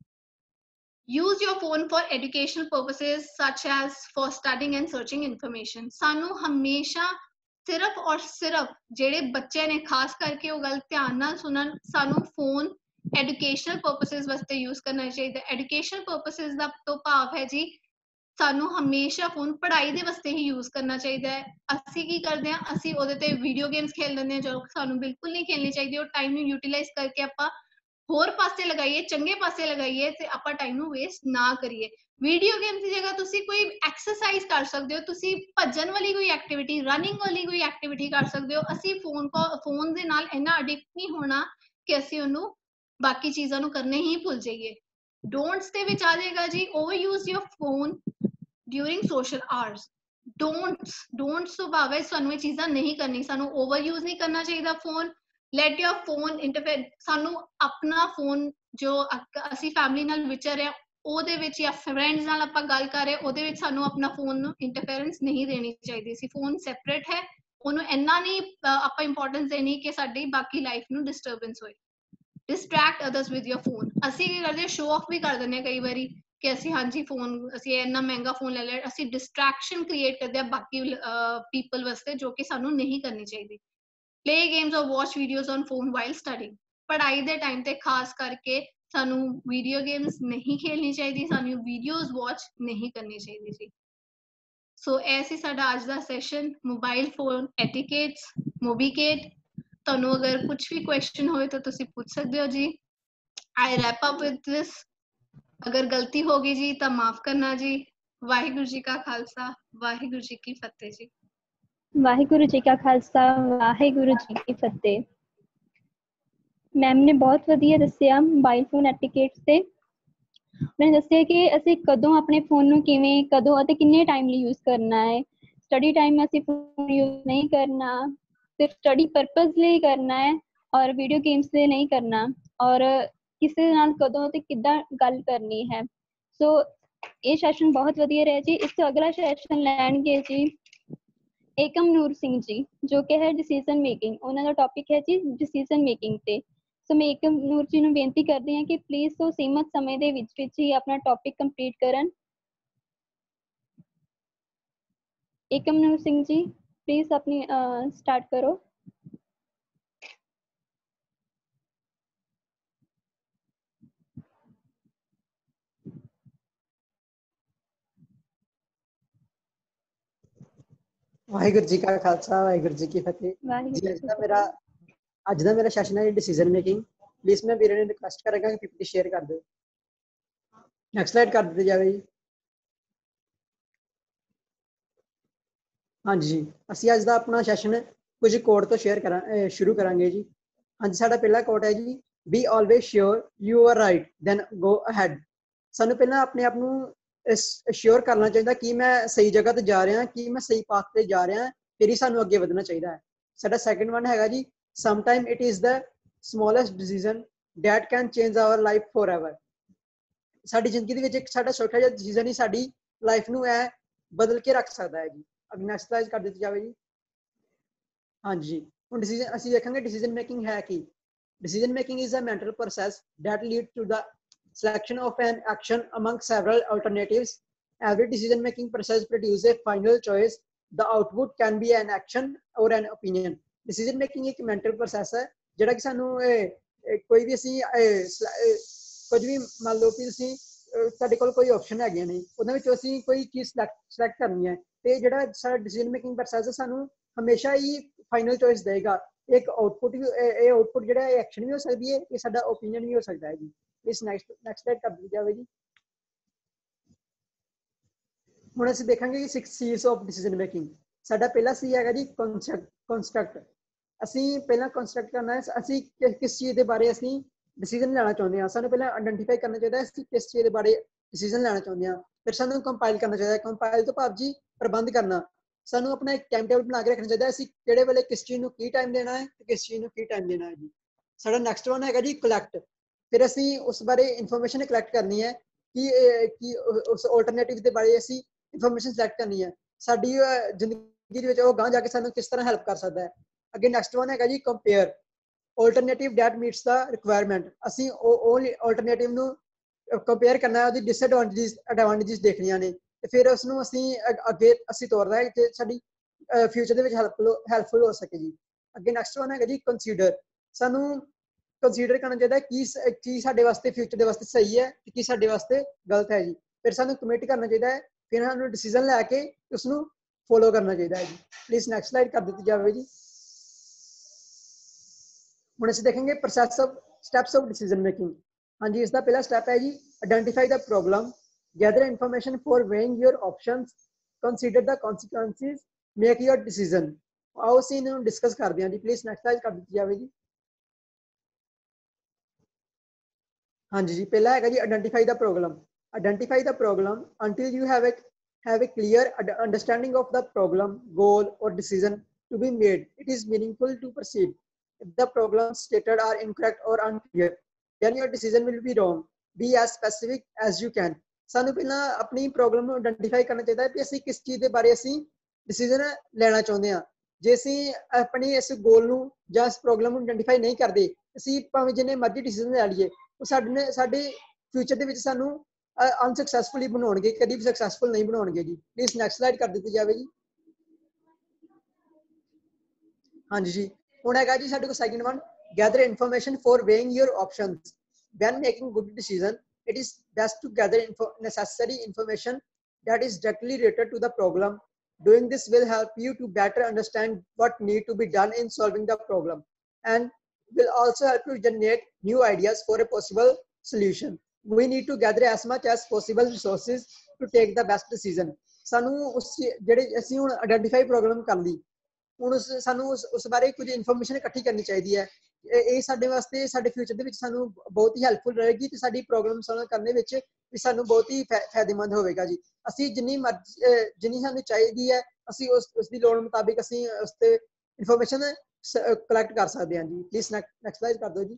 Use your phone for educational purposes such as for studying and searching information। ਸਾਨੂੰ ਹਮੇਸ਼ਾ ਸਿਰਫ ਔਰ ਸਿਰਫ ਜਿਹੜੇ ਬੱਚੇ ਨੇ, ਖਾਸ ਕਰਕੇ ਉਹ ਗੱਲ ਧਿਆਨ ਨਾਲ ਸੁਣਨ, ਸਾਨੂੰ ਫੋਨ ਐਜੂਕੇਸ਼ਨਲ ਪਰਪਸਿਸ ਵਾਸਤੇ ਯੂਜ਼ ਕਰਨਾ ਚਾਹੀਦਾ। ਐਜੂਕੇਸ਼ਨਲ ਪਰਪਸਿਸ ਦਾ ਤੋਂ ਭਾਵ ਹੈ ਜੀ ਸਾਨੂੰ ਹਮੇਸ਼ਾ ਫੋਨ ਪੜ੍ਹਾਈ ਦੇ ਵਾਸਤੇ ਹੀ ਯੂਜ਼ ਕਰਨਾ ਚਾਹੀਦਾ ਹੈ। ਅਸੀਂ ਕੀ ਕਰਦੇ ਹਾਂ, ਅਸੀਂ ਉਹਦੇ ਤੇ ਵੀਡੀਓ ਗੇਮਸ ਖੇਲ ਲੈਂਦੇ ਹਾਂ, ਜੋ ਸਾਨੂੰ ਬਿਲਕੁਲ ਨਹੀਂ ਖੇਲਣੀ ਚਾਹੀਦੀ। ਉਹ ਟਾਈਮ ਨੂੰ ਯੂਟਿਲਾਈਜ਼ ਕਰਕੇ ਆਪਾਂ ਹੋਰ ਪਾਸੇ ਲਗਾਈਏ, ਚੰਗੇ ਪਾਸੇ ਲਗਾਈਏ ਤੇ ਆਪਾਂ ਟਾਈਮ ਨੂੰ ਵੇਸਟ ਨਾ ਕਰੀਏ। ਵੀਡੀਓ ਗੇਮਸ ਦੀ ਜਗ੍ਹਾ ਤੁਸੀਂ ਕੋਈ ਐਕਸਰਸਾਈਜ਼ ਕਰ ਸਕਦੇ ਹੋ, ਤੁਸੀਂ ਭੱਜਣ ਵਾਲੀ ਕੋਈ ਐਕਟੀਵਿਟੀ, ਰਨਿੰਗ ਵਾਲੀ ਕੋਈ ਐਕਟੀਵਿਟੀ ਕਰ ਸਕਦੇ ਹੋ। ਅਸੀਂ ਫੋਨ ਕੋ ਫੋਨ ਦੇ ਨਾਲ ਇੰਨਾ ਅਡਿਕਟ ਨਹੀਂ ਹੋਣਾ ਕਿ ਅਸੀਂ ਉਹਨੂੰ ਬਾਕੀ ਚੀਜ਼ਾਂ ਨੂੰ ਕਰਨੇ ਹੀ ਭੁੱਲ ਜਾਈਏ। ਡੋਂਟਸ ਦੇ ਵਿੱਚ ਆ ਜਾਏਗਾ ਜੀ, overuse your phone during social hours. Don'ts don'ts ਤੋਂ ਭਾਵ ਹੈ ਸਾਨੂੰ ਇਹ ਚੀਜ਼ਾਂ ਨਹੀਂ ਕਰਨੀ, ਸਾਨੂੰ ਓਵਰ ਯੂਜ਼ ਨਹੀਂ ਕਰਨਾ ਚਾਹੀਦਾ phone. Let your phone interfere, ਸਾਨੂੰ ਆਪਣਾ ਫੋਨ ਜੋ ਅਸੀਂ ਫੈਮਿਲੀ ਨਾਲ ਵਿਚਰ ਰਹੇ ਹਾਂ ਉਹਦੇ ਵਿੱਚ, ਜਾਂ ਫਰੈਂਡਸ ਨਾਲ ਆਪਾਂ ਗੱਲ ਕਰ ਰਹੇ ਉਹਦੇ ਵਿੱਚ ਸਾਨੂੰ ਆਪਣਾ ਫੋਨ ਨੂੰ ਇੰਟਰਫੇਰੈਂਸ ਨਹੀਂ ਦੇਣੀ ਚਾਹੀਦੀ ਸੀ। ਫੋਨ ਸੈਪਰੇਟ ਹੈ, ਉਹਨੂੰ ਇੰਨਾ ਨਹੀਂ ਆਪਾਂ ਇੰਪੋਰਟੈਂਸ ਦੇਣੀ ਕਿ ਸਾਡੀ ਬਾਕੀ ਲਾਈਫ ਨੂੰ ਡਿਸਟਰਬੈਂਸ ਹੋਏ। Distract others with your phone. ਅਸੀਂ ਕੀ ਕਰਦੇ, ਸ਼ੋ ਆਫ ਵੀ ਕਰ ਦਿੰਦੇ ਹਾਂ ਕਈ ਵਾਰੀ ਕਿ ਅਸੀਂ ਹਾਂਜੀ ਫੋਨ, ਅਸੀਂ ਇੰਨਾ ਮਹਿੰਗਾ ਫੋਨ ਲੈ ਲਿਆ। ਅਸੀਂ ਡਿਸਟਰੈਕਸ਼ਨ ਕ੍ਰੀਏਟ ਕਰਦੇ ਹਾਂ ਬਾਕੀ ਪੀਪਲ ਵਾਸਤੇ, ਜੋ ਕਿ ਸਾਨੂੰ ਨਹੀਂ ਕਰਨੀ ਚਾਹੀਦੀ। Play games or watch videos on phone while studying। ਪੜ੍ਹਾਈ ਦੇ ਟਾਈਮ ਤੇ ਖਾਸ ਕਰਕੇ ਸਾਨੂੰ ਵੀਡੀਓ ਗੇਮਸ ਨਹੀਂ ਖੇਲਣੀ ਚਾਹੀਦੀ, ਸਾਨੂੰ ਵੀਡੀਓਜ਼ ਵਾਚ ਨਹੀਂ ਕਰਨੀ ਚਾਹੀਦੀ ਸੀ। ਸੋ ਇਹ ਸੀ ਸਾਡਾ ਅੱਜ ਦਾ session, mobile phone etiquettes, mobiquette. ਤੁਹਾਨੂੰ ਅਗਰ ਕੁਝ ਵੀ ਕੁਐਸਚਨ ਹੋਵੇ ਤਾਂ ਤੁਸੀਂ ਪੁੱਛ ਸਕਦੇ ਹੋ ਜੀ। I wrap up with this. ਅਗਰ ਗਲਤੀ ਹੋ ਗਈ ਜੀ ਤਾਂ ਮਾਫ ਕਰਨਾ ਜੀ। ਵਾਹਿਗੁਰੂ ਜੀ ਕਾ ਖਾਲਸਾ, ਵਾਹਿਗੁਰੂ ਜੀ ਕੀ ਫਤਿਹ ਜੀ। ਵਾਹਿਗੁਰੂ ਜੀ ਕਾ ਖਾਲਸਾ, ਵਾਹਿਗੁਰੂ ਜੀ ਕੀ ਫਤਿਹ। ਮੈਮ ਨੇ ਬਹੁਤ ਵਧੀਆ ਦੱਸਿਆ ਮੋਬਾਈਲ ਫੋਨ ਐਟੀਕੇਟਸ ਤੇ। ਉਹਨੇ ਦੱਸਿਆ ਕਿ ਅਸੀਂ ਕਦੋਂ ਆਪਣੇ ਫੋਨ ਨੂੰ ਕਿਵੇਂ, ਕਦੋਂ ਅਤੇ ਕਿੰਨੇ ਟਾਈਮ ਲਈ ਯੂਜ਼ ਕਰਨਾ ਹੈ। ਸਟੱਡੀ ਟਾਈਮ ਅਸੀਂ ਫੋਨ ਯੂਜ਼ ਨਹੀਂ ਕਰਨਾ, ਸਿਰਫ ਸਟੱਡੀ ਪਰਪਸ ਲਈ ਕਰਨਾ ਹੈ, ਔਰ ਵੀਡੀਓ ਗੇਮਸ ਲਈ ਨਹੀਂ ਕਰਨਾ, ਔਰ ਕਿਸੇ ਦੇ ਨਾਲ ਕਦੋਂ ਅਤੇ ਕਿੱਦਾਂ ਗੱਲ ਕਰਨੀ ਹੈ। ਸੋ ਇਹ ਸੈਸ਼ਨ ਬਹੁਤ ਵਧੀਆ ਰਿਹਾ ਜੀ। ਇਸ ਤੋਂ ਅਗਲਾ ਸੈਸ਼ਨ ਲੈਣਗੇ ਜੀ ਏਕਮ ਨੂਰ ਸਿੰਘ ਜੀ, ਜੋ ਕਿ ਹੈ ਡਿਸੀਜ਼ਨ ਮੇਕਿੰਗ। ਉਹਨਾਂ ਦਾ ਟੌਪਿਕ ਹੈ ਜੀ ਡਿਸੀਜ਼ਨ ਮੇਕਿੰਗ ਤੇ। ਸੋ ਮੈਂ ਏਕਮ ਨੂਰ ਜੀ ਨੂੰ ਬੇਨਤੀ ਕਰਦੀ ਹਾਂ ਕਿ ਪਲੀਜ਼ ਉਹ ਸੀਮਤ ਸਮੇਂ ਦੇ ਵਿੱਚ ਵਿੱਚ ਹੀ ਆਪਣਾ ਟੌਪਿਕ ਕੰਪਲੀਟ ਕਰਨ। ਏਕਮ ਨੂਰ ਸਿੰਘ ਜੀ ਪਲੀਜ਼ ਆਪਣੀ ਸਟਾਰਟ ਕਰੋ। ਵਾਹਿਗੁਰੂ ਜੀ ਕਾ ਖਾਲਸਾ, ਵਾਹਿਗੁਰੂ ਜੀ ਕੀ ਫਤਿਹ ਜੀ। ਅੱਜ ਦਾ ਮੇਰਾ ਅੱਜ ਦਾ ਮੇਰਾ ਸੈਸ਼ਨ ਹੈ ਡਿਸੀਜਨ ਮੇਕਿੰਗ। ਪਲੀਜ਼ ਮੈਂ ਵੀਰੇ ਨੂੰ ਰਿਕੁਐਸਟ ਕਰਾਂਗਾ ਕਿ ਪੀਪੀਟੀ ਸ਼ੇਅਰ ਕਰ ਦਿਓ। ਨੈਕਸਟ ਸਲਾਈਡ ਕਰ ਦਿੱਤੀ ਜਾਵੇ ਜੀ। ਹਾਂਜੀ, ਅਸੀਂ ਅੱਜ ਦਾ ਆਪਣਾ ਸੈਸ਼ਨ ਕੁਝ ਕੋਡ ਤੋਂ ਸ਼ੇਅਰ ਕਰਾਂ ਸ਼ੁਰੂ ਕਰਾਂਗੇ ਜੀ। ਹਾਂਜੀ, ਸਾਡਾ ਪਹਿਲਾ ਕੋਡ ਹੈ ਜੀ, be always sure you are right then go ahead. ਸਾਨੂੰ ਪਹਿਲਾਂ ਆਪਣੇ ਆਪ ਨੂੰ ਸ਼ੋਰ ਕਰਨਾ ਚਾਹੀਦਾ ਕਿ ਮੈਂ ਸਹੀ ਜਗ੍ਹਾ ਤੇ ਜਾ ਰਿਹਾ, ਕਿ ਮੈਂ ਸਹੀ ਪਾਥ ਤੇ ਜਾ ਰਿਹਾ, ਫਿਰ ਹੀ ਸਾਨੂੰ ਅੱਗੇ ਵਧਣਾ ਚਾਹੀਦਾ ਹੈ। ਸਾਡਾ ਸੈਕਿੰਡ ਵਨ ਹੈਗਾ ਜੀ, Sometimes it is the smallest decision that can change our life forever. ਸਾਡੀ ਜ਼ਿੰਦਗੀ ਦੇ ਵਿੱਚ ਇੱਕ ਸਾਡਾ ਛੋਟਾ ਜਿਹਾ ਡਿਸੀਜਨ ਹੀ ਸਾਡੀ ਲਾਈਫ ਨੂੰ ਐ ਬਦਲ ਕੇ ਰੱਖ ਸਕਦਾ ਹੈ ਜੀ। ਅਗਰ ਨੈਕਸਟ ਸਲਾਈਡ ਕਰ ਦਿੱਤੀ ਜਾਵੇ ਜੀ। ਹਾਂਜੀ, ਹੁਣ ਡਿਸੀਜਨ ਅਸੀਂ ਦੇਖਾਂਗੇ ਡਿਸੀਜਨ ਮੇਕਿੰਗ ਹੈ ਕੀ। Decision making is a mental process that leads to the selection of an action among several alternatives. Every decision making process produces a final choice. The output can be an action or an opinion. Decision making एक mental process है ਜਿਹੜਾ ਕਿ ਸਾਨੂੰ ਕੋਈ ਵੀ ਅਸੀਂ ਕੁਝ ਵੀ ਮੰਨ ਲਓ ਕਿ ਅਸੀਂ ਸਾਡੇ ਕੋਲ ਕੋਈ ਆਪਸ਼ਨ ਹੈਗੇ ਨੇ ਉਹਨਾਂ ਵਿੱਚੋਂ ਅਸੀਂ ਕੋਈ ਚੀਜ਼ ਸਿਲੈਕਟ ਕਰਨੀ ਹੈ ਤੇ ਜਿਹੜਾ ਸਾਡਾ ਡਿਸੀਜਨ ਮੇਕਿੰਗ ਪ੍ਰੋਸੈਸ ਹੈ ਸਾਨੂੰ ਹਮੇਸ਼ਾ ਹੀ ਫਾਈਨਲ ਚੋਇਸ ਦੇਗਾ। ਇੱਕ ਆਊਟਪੁੱਟ ਵੀ ਇਹ ਆਊਟਪੁੱਟ ਜਿਹੜਾ ਇਹ ਐਕਸ਼ਨ ਵੀ ਹੋ ਸਕਦੀ ਹੈ, ਇਹ ਸਾਡਾ ਓਪੀਨੀਅਨ ਵੀ ਹੋ ਸਕਦਾ ਹੈ ਜੀ। ਇਸ ਨੈਕਸਟ ਨੈਕਸਟ ਸਲਾਈਡ ਕਰ ਦਿੱਤੀ ਜਾਵੇ ਜੀ। ਹੁਣ ਅਸੀਂ ਦੇਖਾਂਗੇ ਕਿ six Cs of decision making. ਸਾਡਾ ਪਹਿਲਾ ਸੀ ਹੈਗਾ ਜੀ ਕੰਸਟਰਕਟ। ਅਸੀਂ ਪਹਿਲਾਂ ਕੰਸਟਰਕਟ ਕਰਨਾ ਹੈ ਅਸੀਂ ਕਿਸ ਚੀਜ਼ ਦੇ ਬਾਰੇ ਅਸੀਂ ਡਿਸੀਜਨ ਲੈਣਾ ਚਾਹੁੰਦੇ ਹਾਂ। ਸਾਨੂੰ ਪਹਿਲਾਂ ਆਇਡੈਂਟੀਫਾਈ ਕਰਨਾ ਚਾਹੀਦਾ ਅਸੀਂ ਕਿਸ ਚੀਜ਼ ਦੇ ਬਾਰੇ ਡਿਸੀਜਨ ਲੈਣਾ ਚਾਹੁੰਦੇ ਹਾਂ। ਫਿਰ ਸਾਨੂੰ ਕੰਪਾਈਲ ਕਰਨਾ ਚਾਹੀਦਾ। ਕੰਪਾਈਲ ਤੋਂ ਭਾਵ ਜੀ ਪ੍ਰਬੰਧ ਕਰਨਾ। ਸਾਨੂੰ ਆਪਣਾ ਇੱਕ ਟਾਈਮ ਟੇਬਲ ਬਣਾ ਕੇ ਰੱਖਣਾ ਚਾਹੀਦਾ ਅਸੀਂ ਕਿਹੜੇ ਵੇਲੇ ਕਿਸ ਚੀਜ਼ ਨੂੰ ਕੀ ਟਾਈਮ ਦੇਣਾ ਹੈ ਤੇ ਕਿਸ ਚੀਜ਼ ਨੂੰ ਕੀ ਟਾਈਮ ਦੇਣਾ ਹੈ ਜੀ। ਸਾਡਾ ਨੈਕਸਟ ਵਨ ਹੈਗਾ ਜੀ ਕਲੈਕਟ। ਫਿਰ ਅਸੀਂ ਉਸ ਬਾਰੇ ਇਨਫੋਰਮੇਸ਼ਨ ਕਲੈਕਟ ਕਰਨੀ ਹੈ ਕਿ ਕਿ ਉਸ ਆਲਟਰਨੇਟਿਵ ਦੇ ਬਾਰੇ ਅਸੀਂ ਇਨਫੋਰਮੇਸ਼ਨ ਸਿਲੈਕਟ ਕਰਨੀ ਹੈ। ਸਾਡੀ ਜ਼ਿੰਦਗੀ ਦੇ ਵਿੱਚ ਉਹ ਗਾਂ ਜਾ ਕੇ ਸਾਨੂੰ ਕਿਸ ਤਰ੍ਹਾਂ ਹੈਲਪ ਕਰ ਸਕਦਾ ਹੈ। ਅੱਗੇ ਨੈਕਸਟ ਵਨ ਹੈਗਾ ਜੀ compare. Alternative that meets the requirement. ਅਸੀਂ ਉਹ ਆਲਟਰਨੇਟਿਵ ਨੂੰ ਕੰਪੇਅਰ ਕਰਨਾ, ਉਹਦੀ ਡਿਸਐਡਵਾਂਟੇਜਸ ਐਡਵਾਂਟੇਜਸ ਦੇਖਣੀਆਂ ਨੇ ਤੇ ਫਿਰ ਉਸ ਨੂੰ ਅਸੀਂ ਅੱਗੇ ਅਸੀਂ ਤੋਰਨਾ ਹੈ ਕਿ ਸਾਡੀ ਫਿਊਚਰ ਦੇ ਵਿੱਚ ਹੈਲਪਫੁਲ ਹੈਲਪਫੁਲ ਹੋ ਸਕੇ ਜੀ। ਅੱਗੇ ਨੈਕਸਟ ਵਨ ਹੈਗਾ ਜੀ ਕੰਸੀਡਰ। ਸਾਨੂੰ ਕੰਸੀਡਰ ਕਰਨਾ ਚਾਹੀਦਾ ਕੀ ਕੀ ਸਾਡੇ ਵਾਸਤੇ ਫਿਊਚਰ ਦੇ ਵਾਸਤੇ ਸਹੀ ਹੈ ਤੇ ਕੀ ਸਾਡੇ ਵਾਸਤੇ ਗਲਤ ਹੈ ਜੀ। ਫਿਰ ਸਾਨੂੰ ਕਮਿਟ ਕਰਨਾ ਚਾਹੀਦਾ ਹੈ, ਫਿਰ ਸਾਨੂੰ ਡਿਸੀਜਨ ਲੈ ਕੇ ਉਸ ਨੂੰ ਫੋਲੋ ਕਰਨਾ ਚਾਹੀਦਾ ਹੈ ਜੀ। ਪਲੀਜ਼ ਨੈਕਸਟ ਸਲਾਈਡ ਕਰ ਦਿੱਤੀ ਜਾਵੇ ਜੀ। ਹੁਣ ਅਸੀਂ ਦੇਖਾਂਗੇ process of steps of decision making. ਹਾਂਜੀ, ਇਸ ਦਾ ਪਹਿਲਾ ਸਟੈਪ ਹੈ ਜੀ identify the problem, gather information for weighing your options, consider the consequences, make your decision. ਆਓ ਅਸੀਂ ਇਹਨੂੰ ਡਿਸਕਸ ਕਰਦੇ ਹਾਂ ਜੀ। ਪਲੀਜ਼ ਨੈਕਸਟ ਸਲਾਈਡ ਕਰ ਦਿੱਤੀ ਜਾਵੇ ਜੀ। ਹਾਂਜੀ ਜੀ, ਪਹਿਲਾ ਹੈਗਾ ਜੀ identify the problem. Identify the problem until you have a have a clear understanding of the problem, goal or decision to be made, it is meaningful to proceed. If the problems stated are incorrect or unclear, then your decision will be wrong. Be as specific as you can. ਸਾਨੂੰ ਪਹਿਲਾਂ ਆਪਣੀ problem ਨੂੰ identify ਕਰਨਾ ਚਾਹੀਦਾ ਹੈ ਕਿ ਅਸੀਂ ਕਿਸ ਚੀਜ਼ ਦੇ ਬਾਰੇ ਅਸੀਂ ਡਿਸੀਜਨ ਲੈਣਾ ਚਾਹੁੰਦੇ ਹਾਂ। ਜੇ ਅਸੀਂ ਆਪਣੀ ਇਸ ਗੋਲ ਨੂੰ ਜਾਂ ਇਸ ਪ੍ਰੋਬਲਮ ਨੂੰ ਆਇਡੈਂਟੀਫਾਈ ਨਹੀਂ ਕਰਦੇ, ਅਸੀਂ ਭਾਵੇਂ ਜਿੰਨੇ ਮਰਜ਼ੀ ਡਿਸੀਜਨ ਲੈ ਲਈਏ ਉਹ ਸਾਡੇ ਸਾਡੇ ਫਿਊਚਰ ਦੇ ਵਿੱਚ ਸਾਨੂੰ ਅਨਸਕਸੈਸਫੁਲੀ ਬਣਾਉਣਗੇ, ਕਦੀ ਵੀ ਸਕਸੈਸਫੁਲ ਨਹੀਂ ਬਣਾਉਣਗੇ ਜੀ। ਪਲੀਜ਼ ਨੈਕਸਟ ਸਲਾਈਡ ਕਰ ਦਿੱਤੀ ਜਾਵੇ ਜੀ। ਹਾਂਜੀ ਜੀ, ਹੁਣ ਹੈਗਾ ਜੀ ਸਾਡੇ ਕੋਲ second one, gather information for weighing your options. When making good decision, it is best to gather info necessary information that is directly related to the problem. Doing this will help you to better understand what need to be done in solving the problem and will also help you generate new ideas for a possible solution. We need to gather as much as possible resources to take the best decision. ਸਾਨੂੰ ਉਸ ਜਿਹੜੇ ਅਸੀਂ ਹੁਣ identify problem ਕਰ ਲਈ, ਹੁਣ ਉਸ ਸਾਨੂੰ ਉਸ ਉਸ ਬਾਰੇ ਕੁਝ ਇਨਫੋਰਮੇਸ਼ਨ ਇਕੱਠੀ ਕਰਨੀ ਚਾਹੀਦੀ ਹੈ। ਇਹ ਸਾਡੇ ਵਾਸਤੇ ਸਾਡੇ ਫਿਊਚਰ ਦੇ ਵਿੱਚ ਸਾਨੂੰ ਬਹੁਤ ਹੀ ਹੈਲਪਫੁਲ ਰਹੇਗੀ ਤੇ ਸਾਡੀ ਪ੍ਰੋਬਲਮ ਸੋਲਵ ਕਰਨ ਦੇ ਵਿੱਚ ਵੀ ਸਾਨੂੰ ਬਹੁਤ ਹੀ ਫਾਇਦੇਮੰਦ ਹੋਵੇਗਾ ਜੀ। ਅਸੀਂ ਜਿੰਨੀ ਮਰਜ਼ੀ ਜਿੰਨੀ ਸਾਨੂੰ ਚਾਹੀਦੀ ਹੈ ਅਸੀਂ ਉਸ ਉਸ ਦੀ ਲੋੜ ਮੁਤਾਬਿਕ ਅਸੀਂ ਉਸ ਤੇ ਇਨਫੋਰਮੇਸ਼ਨ ਕਲੈਕਟ ਕਰ ਸਕਦੇ ਹਾਂ ਜੀ। ਪਲੀਜ਼ ਨੈਕਸਟ ਸਲਾਈਡ ਕਰ ਦਿਓ ਜੀ।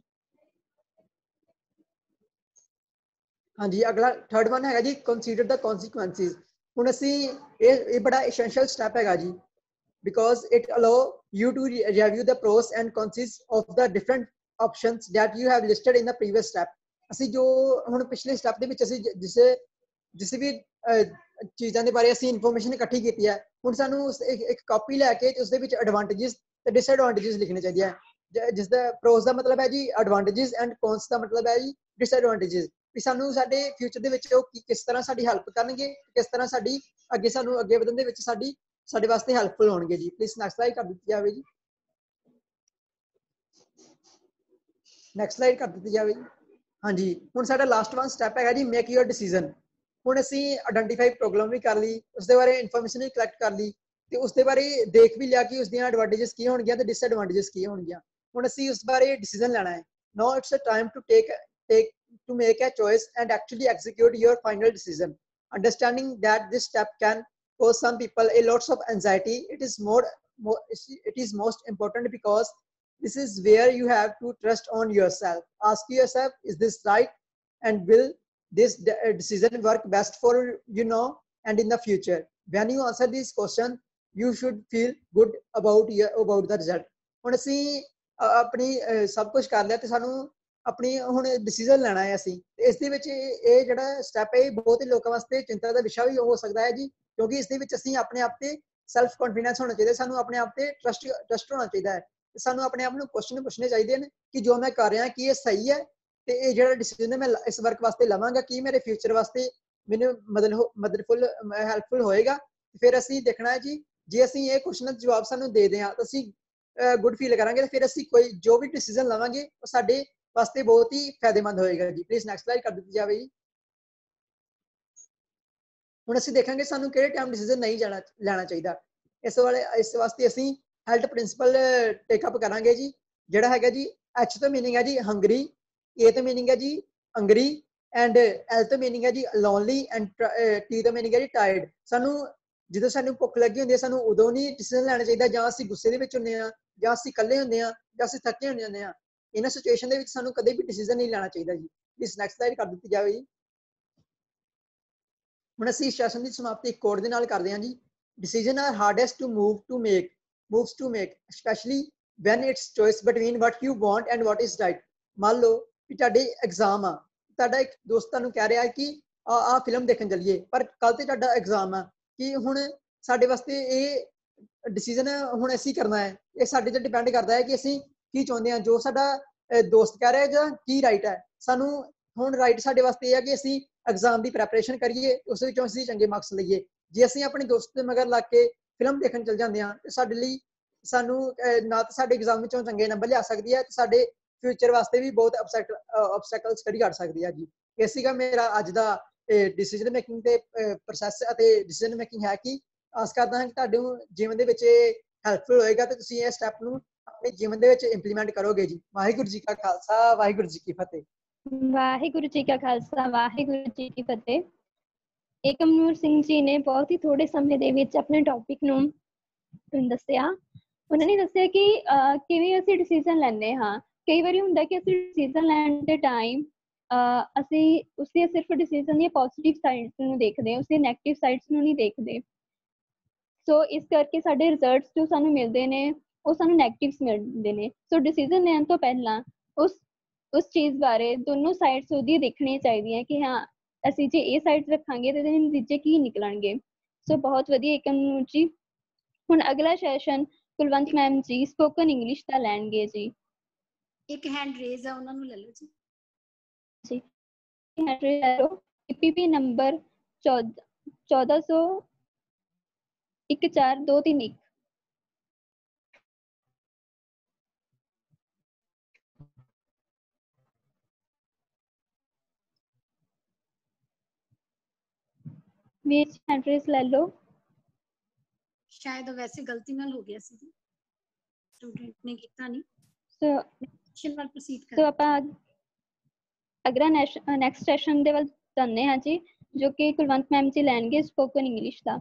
ਹਾਂਜੀ, ਅਗਲਾ ਥਰਡ ਵਨ ਹੈਗਾ ਜੀ ਕੰਸੀਡਰ ਦਾ ਕਨਸੀਕੁਐਂਸਿਸ। ਹੁਣ ਅਸੀਂ ਇਹ ਇਹ ਬੜਾ ਐਸੈਂਸ਼ੀਅਲ ਸਟੈਪ ਹੈਗਾ ਜੀ, because it allow you to re review the pros and cons of the different options that you have listed in the previous step. ਅਸੀਂ ਜੋ ਹੁਣ ਪਿਛਲੇ ਸਟੈਪ ਦੇ ਵਿੱਚ ਅਸੀਂ ਜਿਸੇ ਜਿਸ ਵੀ ਚੀਜ਼ਾਂ ਦੇ ਬਾਰੇ ਅਸੀਂ ਇਨਫੋਰਮੇਸ਼ਨ ਇਕੱਠੀ ਕੀਤੀ ਹੈ, ਹੁਣ ਸਾਨੂੰ ਇੱਕ ਕਾਪੀ ਲੈ ਕੇ ਉਸ ਦੇ ਵਿੱਚ ਐਡਵਾਂਟੇਜਸ ਤੇ ਡਿਸਐਡਵਾਂਟੇਜਸ ਲਿਖਣੇ ਚਾਹੀਦੇ ਹੈ। ਜਿਸ ਦਾ ਪ੍ਰੋਸ ਦਾ ਮਤਲਬ ਹੈ ਜੀ ਐਡਵਾਂਟੇਜਸ ਐਂਡ ਕੌਨਸ ਦਾ ਮਤਲਬ ਹੈ ਜੀ ਡਿਸਐਡਵਾਂਟੇਜਸ। ਵੀ ਸਾਨੂੰ ਸਾਡੇ ਫਿਊਚਰ ਦੇ ਵਿੱਚ ਉਹ ਕਿਸ ਤਰ੍ਹਾਂ ਸਾਡੀ ਹੈਲਪ ਕਰਨਗੇ, ਕਿਸ ਤਰ੍ਹਾਂ ਸਾਡੀ ਅੱਗੇ ਸਾਨੂੰ ਅੱਗੇ ਵਧਣ ਦੇ ਵਿੱਚ ਸਾਡੀ ਸਾਡੇ ਵਾਸਤੇ ਹੈਲਪਫੁਲ ਹੋਣਗੇ ਜੀ। ਪਲੀਜ਼ ਨੈਕਸਟ ਸਲਾਈਡ ਕਰ ਦਿੱਤੀ ਜਾਵੇ ਜੀ। ਨੈਕਸਟ ਸਲਾਈਡ ਕਰ ਦਿੱਤੀ ਜਾਵੇ ਜੀ। ਹਾਂਜੀ, ਹੁਣ ਸਾਡਾ ਲਾਸਟ ਵਨ ਸਟੈਪ ਹੈਗਾ ਜੀ ਮੇਕ ਯੂਅਰ ਡਿਸੀਜਨ। ਹੁਣ ਅਸੀਂ ਆਇਡੈਂਟੀਫਾਈ ਪ੍ਰੋਬਲਮ ਵੀ ਕਰ ਲਈ, ਉਸਦੇ ਬਾਰੇ ਇਨਫੋਰਮੇਸ਼ਨ ਵੀ ਕਲੈਕਟ ਕਰ ਲਈ ਤੇ ਉਸਦੇ ਬਾਰੇ ਦੇਖ ਵੀ ਲਿਆ ਕਿ ਉਸਦੀਆਂ ਐਡਵਾਂਟੇਜਸ ਕੀ ਹੋਣਗੀਆਂ ਤੇ ਡਿਸਐਡਵਾਂਟੇਜਸ ਕੀ ਹੋਣਗੀਆਂ। ਹੁਣ ਅਸੀਂ ਉਸ ਬਾਰੇ ਡਿਸੀਜਨ ਲੈਣਾ ਹੈ। Now it's a time to take take to make a choice and actually execute your final decision. Understanding that this step can cause some people a lots of anxiety, it is more, more it is most important because this is where you have to trust on yourself. Ask yourself, is this right? And will this de- uh, decision work best for you now and in the future? When you answer this question, you should feel good about your about the result. ਹੁਣ ਅਸੀਂ ਅ, ਆਪਣੀ ਅ, ਸਭ ਕੁਝ ਕਰ ਲਿਆ ਤੇ ਸਾਨੂੰ ਆਪਣੀ ਹੁਣ ਡਿਸੀਜਨ ਲੈਣਾ ਹੈ ਅਸੀਂ ਤੇ ਇਸ ਦੇ ਵਿੱਚ ਇਹ ਇਹ ਜਿਹੜਾ ਸਟੈਪ ਹੈ ਇਹ ਬਹੁਤ ਹੀ ਲੋਕਾਂ ਵਾਸਤੇ ਚਿੰਤਾ ਦਾ ਵਿਸ਼ਾ ਵੀ ਹੋ ਸਕਦਾ ਹੈ ਜੀ, ਕਿਉਂਕਿ ਇਸ ਦੇ ਵਿੱਚ ਅਸੀਂ ਆਪਣੇ ਆਪ ਤੇ ਸੈਲਫ ਕੌਨਫੀਡੈਂਸ ਹੋਣਾ ਚਾਹੀਦਾ, ਸਾਨੂੰ ਆਪਣੇ ਆਪ ਤੇ ਟਰਸਟ ਟਰਸਟ ਹੋਣਾ ਚਾਹੀਦਾ ਹੈ ਤੇ ਸਾਨੂੰ ਆਪਣੇ ਆਪ ਨੂੰ ਕੁਐਸਚਨ ਪੁੱਛਣੇ ਚਾਹੀਦੇ ਨੇ ਕਿ ਜੋ ਮੈਂ ਕਰ ਰਿਹਾ ਕੀ ਇਹ ਸਹੀ ਹੈ ਤੇ ਇਹ ਜਿਹੜਾ ਡਿਸੀਜਨ ਮੈਂ ਲ- ਇਸ ਵਰਕ ਵਾਸਤੇ ਲਵਾਂਗਾ ਕੀ ਮੇਰੇ ਫਿਊਚਰ ਵਾਸਤੇ ਮੈਨੂੰ ਮਦਦ ਮਦਦਫੁਲ ਹੈਲਪਫੁਲ ਹੋਏਗਾ। ਤੇ ਫਿਰ ਅਸੀਂ ਦੇਖਣਾ ਹੈ ਜੀ, ਜੇ ਅਸੀਂ ਇਹ ਕੁਐਸਚਨ ਦਾ ਜਵਾਬ ਸਾਨੂੰ ਦੇ ਦਿਆਂ ਤਾਂ ਅਸੀਂ ਗੁੱਡ ਫੀਲ ਕਰਾਂਗੇ ਤੇ ਫਿਰ ਅਸੀਂ ਕੋਈ ਜੋ ਵੀ ਡਿਸੀਜਨ ਲਵਾਂਗੇ ਉਹ ਸਾਡੇ ਵਾਸਤੇ ਬਹੁਤ ਹੀ ਫਾਇਦੇਮੰਦ ਹੋਏਗਾ ਜੀ। ਪਲੀਜ਼ ਨੈਕਸਟ ਸਲਾਈਡ ਕਰ ਦਿੱਤੀ ਜਾਵੇ ਜੀ। ਹੁਣ ਅਸੀਂ ਦੇਖਾਂਗੇ ਸਾਨੂੰ ਕਿਹੜੇ ਟਾਈਮ ਡਿਸੀਜਨ ਨਹੀਂ ਜਾਣਾ ਲੈਣਾ ਚਾਹੀਦਾ। ਇਸ ਵਾਲੇ ਇਸ ਵਾਸਤੇ ਅਸੀਂ ਹੈਲਥ ਪ੍ਰਿੰਸੀਪਲ ਟੇਕਅਪ ਕਰਾਂਗੇ ਜੀ, ਜਿਹੜਾ ਹੈਗਾ ਜੀ ਐਚ ਤੋਂ ਮੀਨਿੰਗ ਹੈ ਜੀ ਹੰਗਰੀ, ਏ ਤੋਂ ਮੀਨਿੰਗ ਹੈ ਜੀ ਅੰਗਰੀ ਐਂਡ ਐਲ ਤੋਂ ਮੀਨਿੰਗ ਹੈ ਜੀ ਲੋਨਲੀ ਐਂਡ ਟੀ ਤੋਂ ਮੀਨਿੰਗ ਹੈ ਜੀ ਟਾਇਰਡ। ਸਾਨੂੰ ਜਦੋਂ ਸਾਨੂੰ ਭੁੱਖ ਲੱਗੀ ਹੁੰਦੀ ਹੈ ਸਾਨੂੰ ਉਦੋਂ ਨਹੀਂ ਡਿਸੀਜਨ ਲੈਣਾ ਚਾਹੀਦਾ, ਜਾਂ ਅਸੀਂ ਗੁੱਸੇ ਦੇ ਵਿੱਚ ਹੁੰਦੇ ਹਾਂ ਜਾਂ ਅਸੀਂ ਇਕੱਲੇ ਹੁੰਦੇ ਹਾਂ ਜਾਂ ਅਸੀਂ ਥੱਕੇ ਹੁੰਦੇ ਹੁੰਦੇ ਹਾਂ। ਇਹਨਾਂ ਸਿਚੁਏਸ਼ਨ ਦੇ ਵਿੱਚ ਸਾਨੂੰ ਕਦੇ ਵੀ ਡਿਸੀਜਨ ਨਹੀਂ ਲੈਣਾ ਚਾਹੀਦਾ ਜੀ। ਪਲੀਜ਼ ਨੈਕਸਟ ਸਲਾਈਡ ਕਰ ਦਿੱਤੀ ਜਾਵੇ ਜੀ। ਹੁਣ ਅਸੀਂ ਇਸ ਸੈਸ਼ਨ ਦੀ ਸਮਾਪਤੀ ਇੱਕ ਕੋਡ ਦੇ ਨਾਲ ਕਰਦੇ ਹਾਂ ਜੀ। Decision are hardest to move to make moves to make specially when it's choice between what you want and what is right. ਮੰਨ ਲਓ ਕਿ ਤੁਹਾਡੇ ਐਗਜ਼ਾਮ ਆ, ਤੁਹਾਡਾ ਇੱਕ ਦੋਸਤ ਤੁਹਾਨੂੰ ਕਹਿ ਰਿਹਾ ਕਿ ਆ ਆ ਫਿਲਮ ਦੇਖਣ ਚੱਲੀਏ, ਪਰ ਕੱਲ ਤੇ ਤੁਹਾਡਾ ਐਗਜ਼ਾਮ ਆ ਕਿ ਹੁਣ ਸਾਡੇ ਵਾਸਤੇ ਇਹ ਡਿਸੀਜਨ ਹੁਣ ਅਸੀਂ ਕਰਨਾ ਹੈ, ਇਹ ਸਾਡੇ ਤੇ ਡਿਪੈਂਡ ਕਰਦਾ ਹੈ ਕਿ ਅਸੀਂ ਕੀ ਚਾਹੁੰਦੇ ਹਾਂ, ਜੋ ਸਾਡਾ ਅਹ, ਦੋਸਤ ਕਹਿ ਰਿਹਾ ਜਾਂ ਕੀ ਰਾਈਟ ਹੈ। ਸਾਨੂੰ ਹੁਣ ਰਾਈਟ ਸਾਡੇ ਵਾਸਤੇ ਇਹ ਹੈ ਕਿ ਅਸੀਂ ਐਗਜ਼ਾਮ ਦੀ ਪ੍ਰੈਪਰੇਸ਼ਨ ਕਰੀਏ, ਉਸ ਵਿੱਚੋਂ ਅਸੀਂ ਚੰਗੇ ਮਾਰਕਸ ਲਈਏ। ਜੇ ਅਸੀਂ ਆਪਣੇ ਦੋਸਤ ਦੇ ਮਗਰ ਲੱਗ ਕੇ ਫਿਲਮ ਦੇਖਣ ਚੱਲ ਜਾਂਦੇ ਹਾਂ ਤੇ ਸਾਡੇ ਲਈ ਸਾਨੂੰ ਅਹ, ਨਾ ਤਾਂ ਸਾਡੇ ਐਗਜ਼ਾਮ ਵਿੱਚੋਂ ਚੰਗੇ ਨੰਬਰ ਲਿਆ ਸਕਦੀ ਹੈ ਤੇ ਸਾਡੇ ਫਿਊਚਰ ਵਾਸਤੇ ਵੀ ਬਹੁਤ ਅਬਸਟੈਕਲਸ ਖੜੀ ਕਰ ਸਕਦੀ ਹੈ ਜੀ। ਇਹ ਸੀਗਾ ਮੇਰਾ ਅੱਜ ਦਾ ਡਿਸੀਜਨ ਮੇਕਿੰਗ ਦੇ ਪ੍ਰੋਸੈਸ ਅਤੇ ਡਿਸੀਜਨ ਮੇਕਿੰਗ ਹੈ ਕਿ ਆਸ ਕਰਦਾ ਹਾਂ ਕਿ ਤੁਹਾਡੇ ਜੀਵਨ ਦੇ ਵਿੱਚ ਇਹ ਹੈਲਪਫੁਲ ਹੋਏਗਾ ਤੇ ਤੁਸੀਂ ਇਹ ਸਟੈਪ ਨੂੰ ਆਪਣੇ ਜੀਵਨ ਦੇ ਵਿੱਚ ਇੰਪਲੀਮੈਂਟ ਕਰੋਗੇ ਜੀ। ਵਾਹਿਗੁਰੂ ਜੀ ਕਾ ਖਾਲਸਾ, ਵਾਹਿਗੁਰੂ ਜੀ ਕੀ ਫਤਿਹ। ਵਾਹਿਗੁਰੂ ਜੀ ਕਾ ਖਾਲਸਾ, ਵਾਹਿਗੁਰੂ ਜੀ ਕੀ ਫਤਿਹ। ਏਕਮਨੂਰ ਸਿੰਘ ਜੀ ਨੇ ਬਹੁਤ ਹੀ ਥੋੜੇ ਸਮੇਂ ਦੇ ਵਿੱਚ ਆਪਣੇ ਟੌਪਿਕ ਨੂੰ ਦੱਸਿਆ। ਉਹਨਾਂ ਨੇ ਦੱਸਿਆ ਕਿ ਅਹ, ਕਿਵੇਂ ਅਸੀਂ ਡਿਸੀਜ਼ਨ ਲੈਂਦੇ ਹਾਂ। ਕਈ ਵਾਰੀ ਹੁੰਦਾ ਕਿ ਅਸੀਂ ਡਿਸੀਜ਼ਨ ਲੈਣ ਦੇ ਟਾਈਮ ਅਸੀਂ ਉਸਦੇ ਸਿਰਫ ਡਿਸੀਜ਼ਨ ਦੀਆਂ ਪੋਜ਼ੀਟਿਵ ਸਾਈਡਸ ਨੂੰ ਦੇਖਦੇ ਹਾਂ, ਉਸਦੇ ਨੈਗੇਟਿਵ ਸਾਈਡਸ ਨੂੰ ਨਹੀਂ ਦੇਖਦੇ। ਸੋ ਇਸ ਕਰਕੇ ਸਾਡੇ ਰਿਜ਼ਲਟਸ ਜੋ ਸਾਨੂੰ ਮਿਲਦੇ ਨੇ ਉਹ ਸਾਨੂੰ ਨੈਗੇਟਿਵਸ ਮਿਲਦੇ ਨੇ। ਸੋ ਡਿਸੀਜ਼ਨ ਲੈਣ ਤੋਂ ਪਹਿਲਾਂ ਉਸ ਉਸ ਚੀਜ਼ ਬਾਰੇ ਦੋਨੋਂ ਸਾਈਡਸ ਉਹਦੀ ਦੇਖਣੀਆਂ ਚਾਹੀਦੀਆਂ ਕਿ ਹਾਂ ਅਸੀਂ ਜੇ ਇਹ ਸਾਈਡਸ ਰੱਖਾਂਗੇ ਤੇ ਇਹਦੇ ਨਤੀਜੇ ਕੀ ਨਿਕਲਣਗੇ। ਸੋ ਬਹੁਤ ਵਧੀਆ ਏਕਮ ਜੀ। ਹੁਣ ਅਗਲਾ session Kulwant ma'am ji spoken English ਦਾ ਲੈਣਗੇ ਜੀ। ਇੱਕ ਹੈਂਡ ਰੇਜ਼ ਆ, ਉਹਨਾਂ ਨੂੰ ਲੈ ਲਓ ਜੀ। ਜੀ ਪੀਪੀ ਨੰਬਰ ਚੌਦਾਂ ਸੌ ਇੱਕ ਚਾਰ ਦੋ ਤਿੰਨ ਇੱਕ। ਵੀਰ ਜੀ ਹੈਂਡ ਰੇਜ਼ ਲੈ ਲਓ। ਸ਼ਾਇਦ ਉਹ ਵੈਸੇ ਗਲਤੀ ਨਾਲ ਹੋ ਗਿਆ ਸੀ ਜੀ, ਸਟੂਡੈਂਟ ਨੇ ਕੀਤਾ ਨਹੀਂ। ਸੋ ਸੈਸ਼ਨ ਵੱਲ ਪ੍ਰੋਸੀਡ ਸੋ ਕਰ। ਆਪਾਂ ਅਗਲਾ ਨੈਕਸਟ ਸੈਸ਼ਨ ਦੇ ਵੱਲ ਜਾਂਦੇ ਹਾਂ ਜੀ, ਜੋ ਕਿ ਕੁਲਵੰਤ ਮੈਮ ਜੀ ਲੈਣਗੇ ਸਪੋਕਨ ਇੰਗਲਿਸ਼ ਦਾ।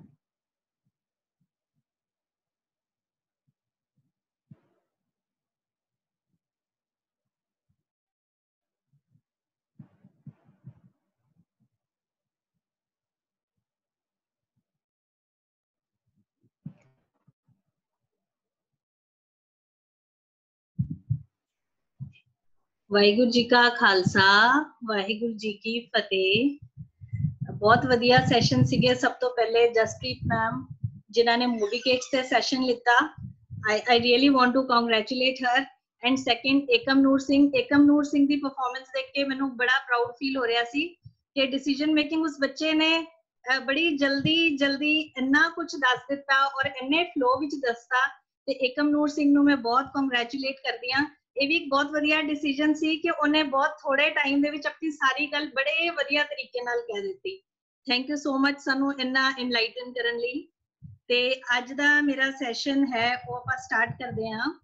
ਵਾਹਿਗੁਰੂ ਜੀ ਕਾ ਖਾਲਸਾ, ਵਾਹਿਗੁਰੂ ਜੀ ਕੀ ਫਤਿਹ। ਬਹੁਤ ਵਧੀਆ ਸੈਸ਼ਨ ਸੀਗੇ। ਸਭ ਤੋਂ ਪਹਿਲੇ ਜਸਪ੍ਰੀਤ ਮੈਮ ਜਿਨ੍ਹਾਂ ਨੇ ਮੋਡੀਕੇਟਸ ਤੇ ਸੈਸ਼ਨ ਲਿੱਤਾ, I, I really want to congratulate her. And second, Ekam Noor Singh Ekam Noor Singh ਦੀ ਪਰਫਾਰਮੈਂਸ ਦੇਖ ਕੇ ਮੈਨੂੰ ਬੜਾ ਪ੍ਰਾਊਡ ਫੀਲ ਹੋ ਰਿਹਾ ਸੀ ਕਿ ਡਿਸੀਜਨ ਮੇਕਿੰਗ ਉਸ ਬੱਚੇ ਨੇ ਬੜੀ ਜਲਦੀ ਜਲਦੀ ਇੰਨਾ ਕੁਝ ਦੱਸ ਦਿੱਤਾ ਔਰ ਇੰਨੇ ਫਲੋ ਵਿੱਚ ਦੱਸਤਾ। ਤੇ ਏਕਮ ਨੂਰ ਸਿੰਘ ਨੂੰ ਮੈਂ ਬਹੁਤ ਕੰਗ੍ਰੈਚੁਲੇਟ ਕਰਦੀ ਹਾਂ। ਇਹ ਵੀ ਇੱਕ ਬਹੁਤ ਵਧੀਆ ਡਿਸੀਜਨ ਸੀ ਕਿ ਉਹਨੇ ਬਹੁਤ ਥੋੜੇ ਟਾਈਮ ਦੇ ਵਿੱਚ ਆਪਣੀ ਸਾਰੀ ਗੱਲ ਬੜੇ ਵਧੀਆ ਤਰੀਕੇ ਨਾਲ ਕਹਿ ਦਿੱਤੀ। ਥੈਂਕ ਯੂ ਸੋ ਮਚ ਸਾਨੂੰ ਇੰਨਾ ਇਨਲਾਈਟਨ ਕਰਨ ਲਈ। ਤੇ ਅੱਜ ਦਾ ਮੇਰਾ ਸੈਸ਼ਨ ਹੈ ਉਹ ਆਪਾਂ ਸਟਾਰਟ ਕਰਦੇ ਹਾਂ।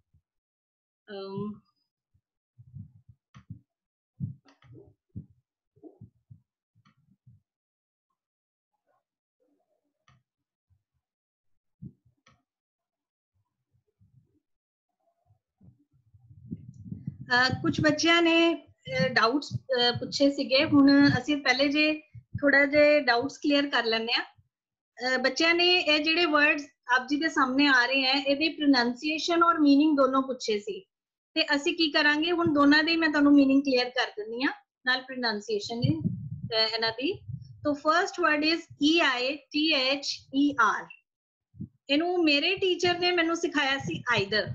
कुछ बच्चों ने डाउट्स पूछे सीगे, हुण असीं पहले जे थोड़ा जे डाउट्स क्लीयर कर लैंदे आ। बच्चों ने ये जिहड़े वर्ड्स आप जी दे सामने आ रहे हैं इहदी प्रोनाउंसिएशन और मीनिंग दोनों पूछे सी, ते असीं की करांगे हुण दोनों दी मैं तुहानूं मीनिंग क्लीयर कर दिंदी आ नाल प्रोनाउंसिएशन इहनां दी। तो first word is E I T H E R. इनू मेरे टीचर ने मैनू सिखाया सी आइदर,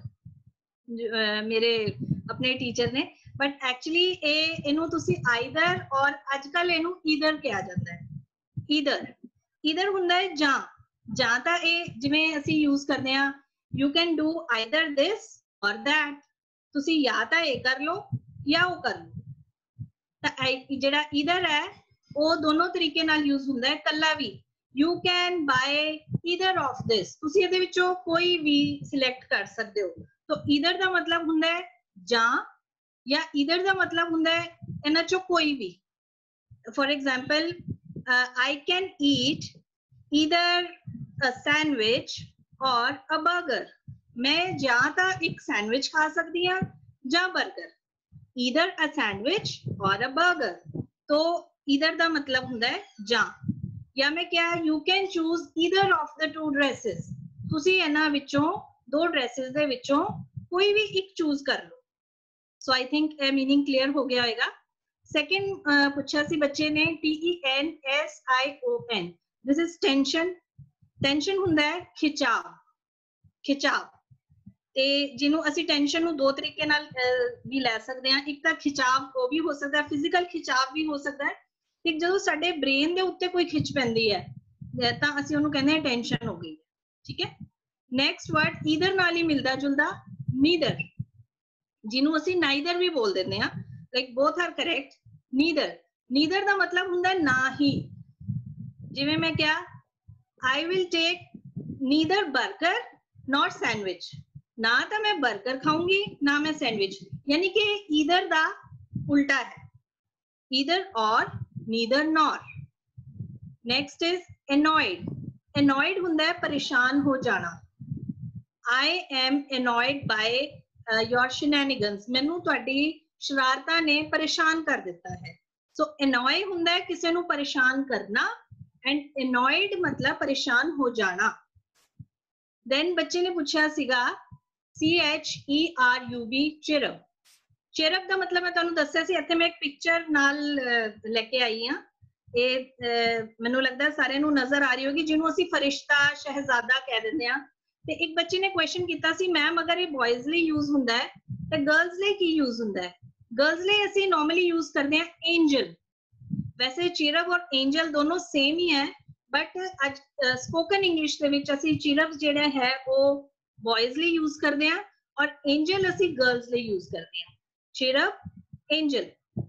मेरे अपने टीचर ने, बट एक्चुअली ए इनू तुसी आइदर और अजकल इनू ईदर कहा जाता है। ईदर ईदर हुंदा है जां जां तां ए जिवें असीं यूज करदे आ, you can do either this or that, तुसी या तां ए कर लो या वो कर लो। तां जिहड़ा ईदर है वो दोनों तरीके नाल यूज हुंदा है। कल्ला भी you can buy either of this, तुसी इहदे विचों कोई भी सिलेक्ट कर सकदे हो। तो ईदर दा मतलब हुंदा है जां, या ईदर दा मतलब हुंदा है इन्हां चों कोई भी। For example I can eat either a sandwich or a burger. मैं जां तां एक सैंडविच खा सकदी हां जां burger, either a sandwich or a burger. तो ईदर दा मतलब हुंदा है जां। या मैं क्या, you can choose either of the two dresses, तुसी इन्हां विचों दो ड्रेसेस दे विचों कोई भी एक चूज कर लो। So I think a meaning clear हो गया होगा। सेकंड पूछा सी बच्चे ने T E N S I O N, this is tension. Tension हुंदा है खिंचाव, खिंचाव। ते जिन्हों असी टेंशन नूं दो तरीके नाल भी लै सकते हैं। एक तां खिंचाव वो भी हो सकता है, फिजिकल खिंचाव भी हो सकता है। एक जो साडे ब्रेन दे उत्ते कोई खिंच पैंदी है तां असी उहनूं कहंदे हैं टेंशन हो गई, ठीक है। नैक्सट वर्ड ईदर नाल ही मिलदा जुलदा नीदर, जिन्हों असी नाइदर भी बोल देंगे हैं, like both are correct. Neither neither दा मतलब हुंदा है ना ही। जिवें मैं क्या, I will take neither burger not sandwich, ना तो मैं बर्गर खाऊंगी ना मैं सैंडविच, यानी कि ईदर दा उल्टा है, either or neither nor. Next is annoyed. Annoyed हुंदा है परेशान हो जाना। I am annoyed by your shenanigans, मैनू तुहाडी शरारतां ने परेशान कर दिता है। सो एनॉय हुंदा है किसी नू परेशान करना, एंड एनॉयड मतलब परेशान हो जाना। देन बच्चे ने पूछा सीगा C H E R U B cherub. Cherub का मतलब मैं तुहानू दस्सिया सी, इत्थे मैं एक पिक्चर नाल लेके आई हां। ये मैनू लगदा सारे नू नजर आ रही होगी, जिन्हों असी फरिश्ता शहजादा कह दिंदे आ। ते एक बच्चे ने क्वेश्चन किया सी, मैम अगर ये बॉयज लिए यूज हुंदा है ते गर्ल्स लिए की यूज हुंदा है? गर्ल्स लिए असी नॉर्मली यूज करते हैं एंजल। वैसे चिरप और एंजल दोनों सेम ही है, बट अज स्पोकन इंग्लिश दे विच असी चिरप जिहड़ा है वो बॉयज लिए यूज करते हैं और एंजल असी गर्ल्स लिए यूज करते हैं। Chirp angel.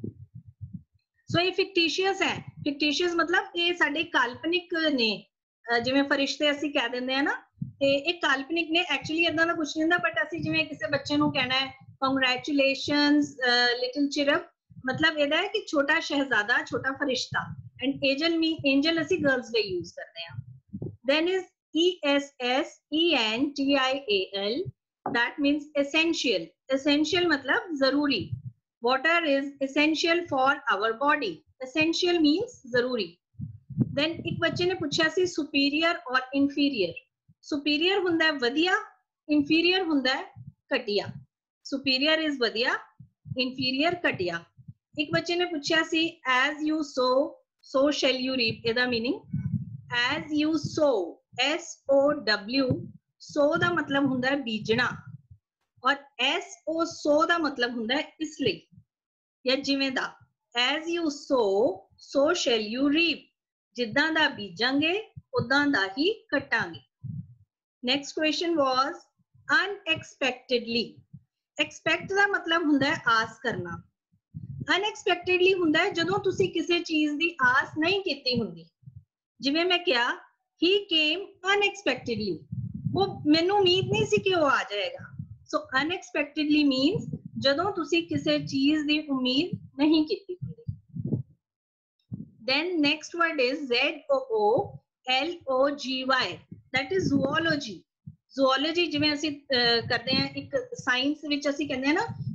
सो ये फिक्टिशियस है। फिक्टिशियस मतलब ये साडे काल्पनिक ने, जिवें फरिश्ते असी कह दिंदे हैं ना, ते एक काल्पनिक ने। एक्चुअली इदां दा कुछ नहीं हुंदा, बट असी जिवें किसी बच्चे नूं कहना है कांग्रेचुलेशंस लिटिल चिरप, मतलब इहदा है कि छोटा शहजादा, छोटा फरिश्ता। एंड एंजल मी एंजल असी गर्ल्स लिए यूज करते हैं। Then is E S S E N T I A L, that means essential. Essential मतलब जरूरी। Water is essential for our body. Essential means जरूरी। Then एक बच्चे ने पूछा सी superior और inferior. Superior हुंदा है वधिया, inferior हुंदा है घटिया। Superior is वधिया, inferior घटिया। एक बच्चे ने पूछा सी as you sow, so shall you reap. ਇਹਦਾ meaning as you sow, S O W, sow ਦਾ मतलब ਹੁੰਦਾ है बीजना, और S O sow ਦਾ मतलब ਹੁੰਦਾ है इसलिए या जिवें दा। as you sow, so shall you reap, जिद्दां दा बीजांगे उदां दा ही कटांगे। Next question was unexpectedly. expect ਦਾ मतलब ਹੁੰਦਾ है आस करना। unexpectedly ਹੁੰਦਾ है ਜਦੋਂ ਤੁਸੀਂ ਕਿਸੇ ਚੀਜ਼ ਦੀ ਆਸ नहीं ਕੀਤੀ ਹੁੰਦੀ। ਜਿਵੇਂ मैं क्या, he came unexpectedly, वो मैनू उम्मीद नहीं सी कि वो आ जाएगा। so unexpectedly means ਜਦੋਂ ਤੁਸੀਂ ਕਿਸੇ ਚੀਜ਼ ਦੀ ਉਮੀਦ नहीं ਕੀਤੀ ਹੁੰਦੀ। then next word is Z O O L O G Y, that is zoology. zoology ਜਿਵੇਂ ਅਸੀਂ ਕਰਦੇ ਹਾਂ, ਇੱਕ ਸਾਇੰਸ ਵਿੱਚ ਅਸੀਂ ਕਹਿੰਦੇ ਹਾਂ ਨਾ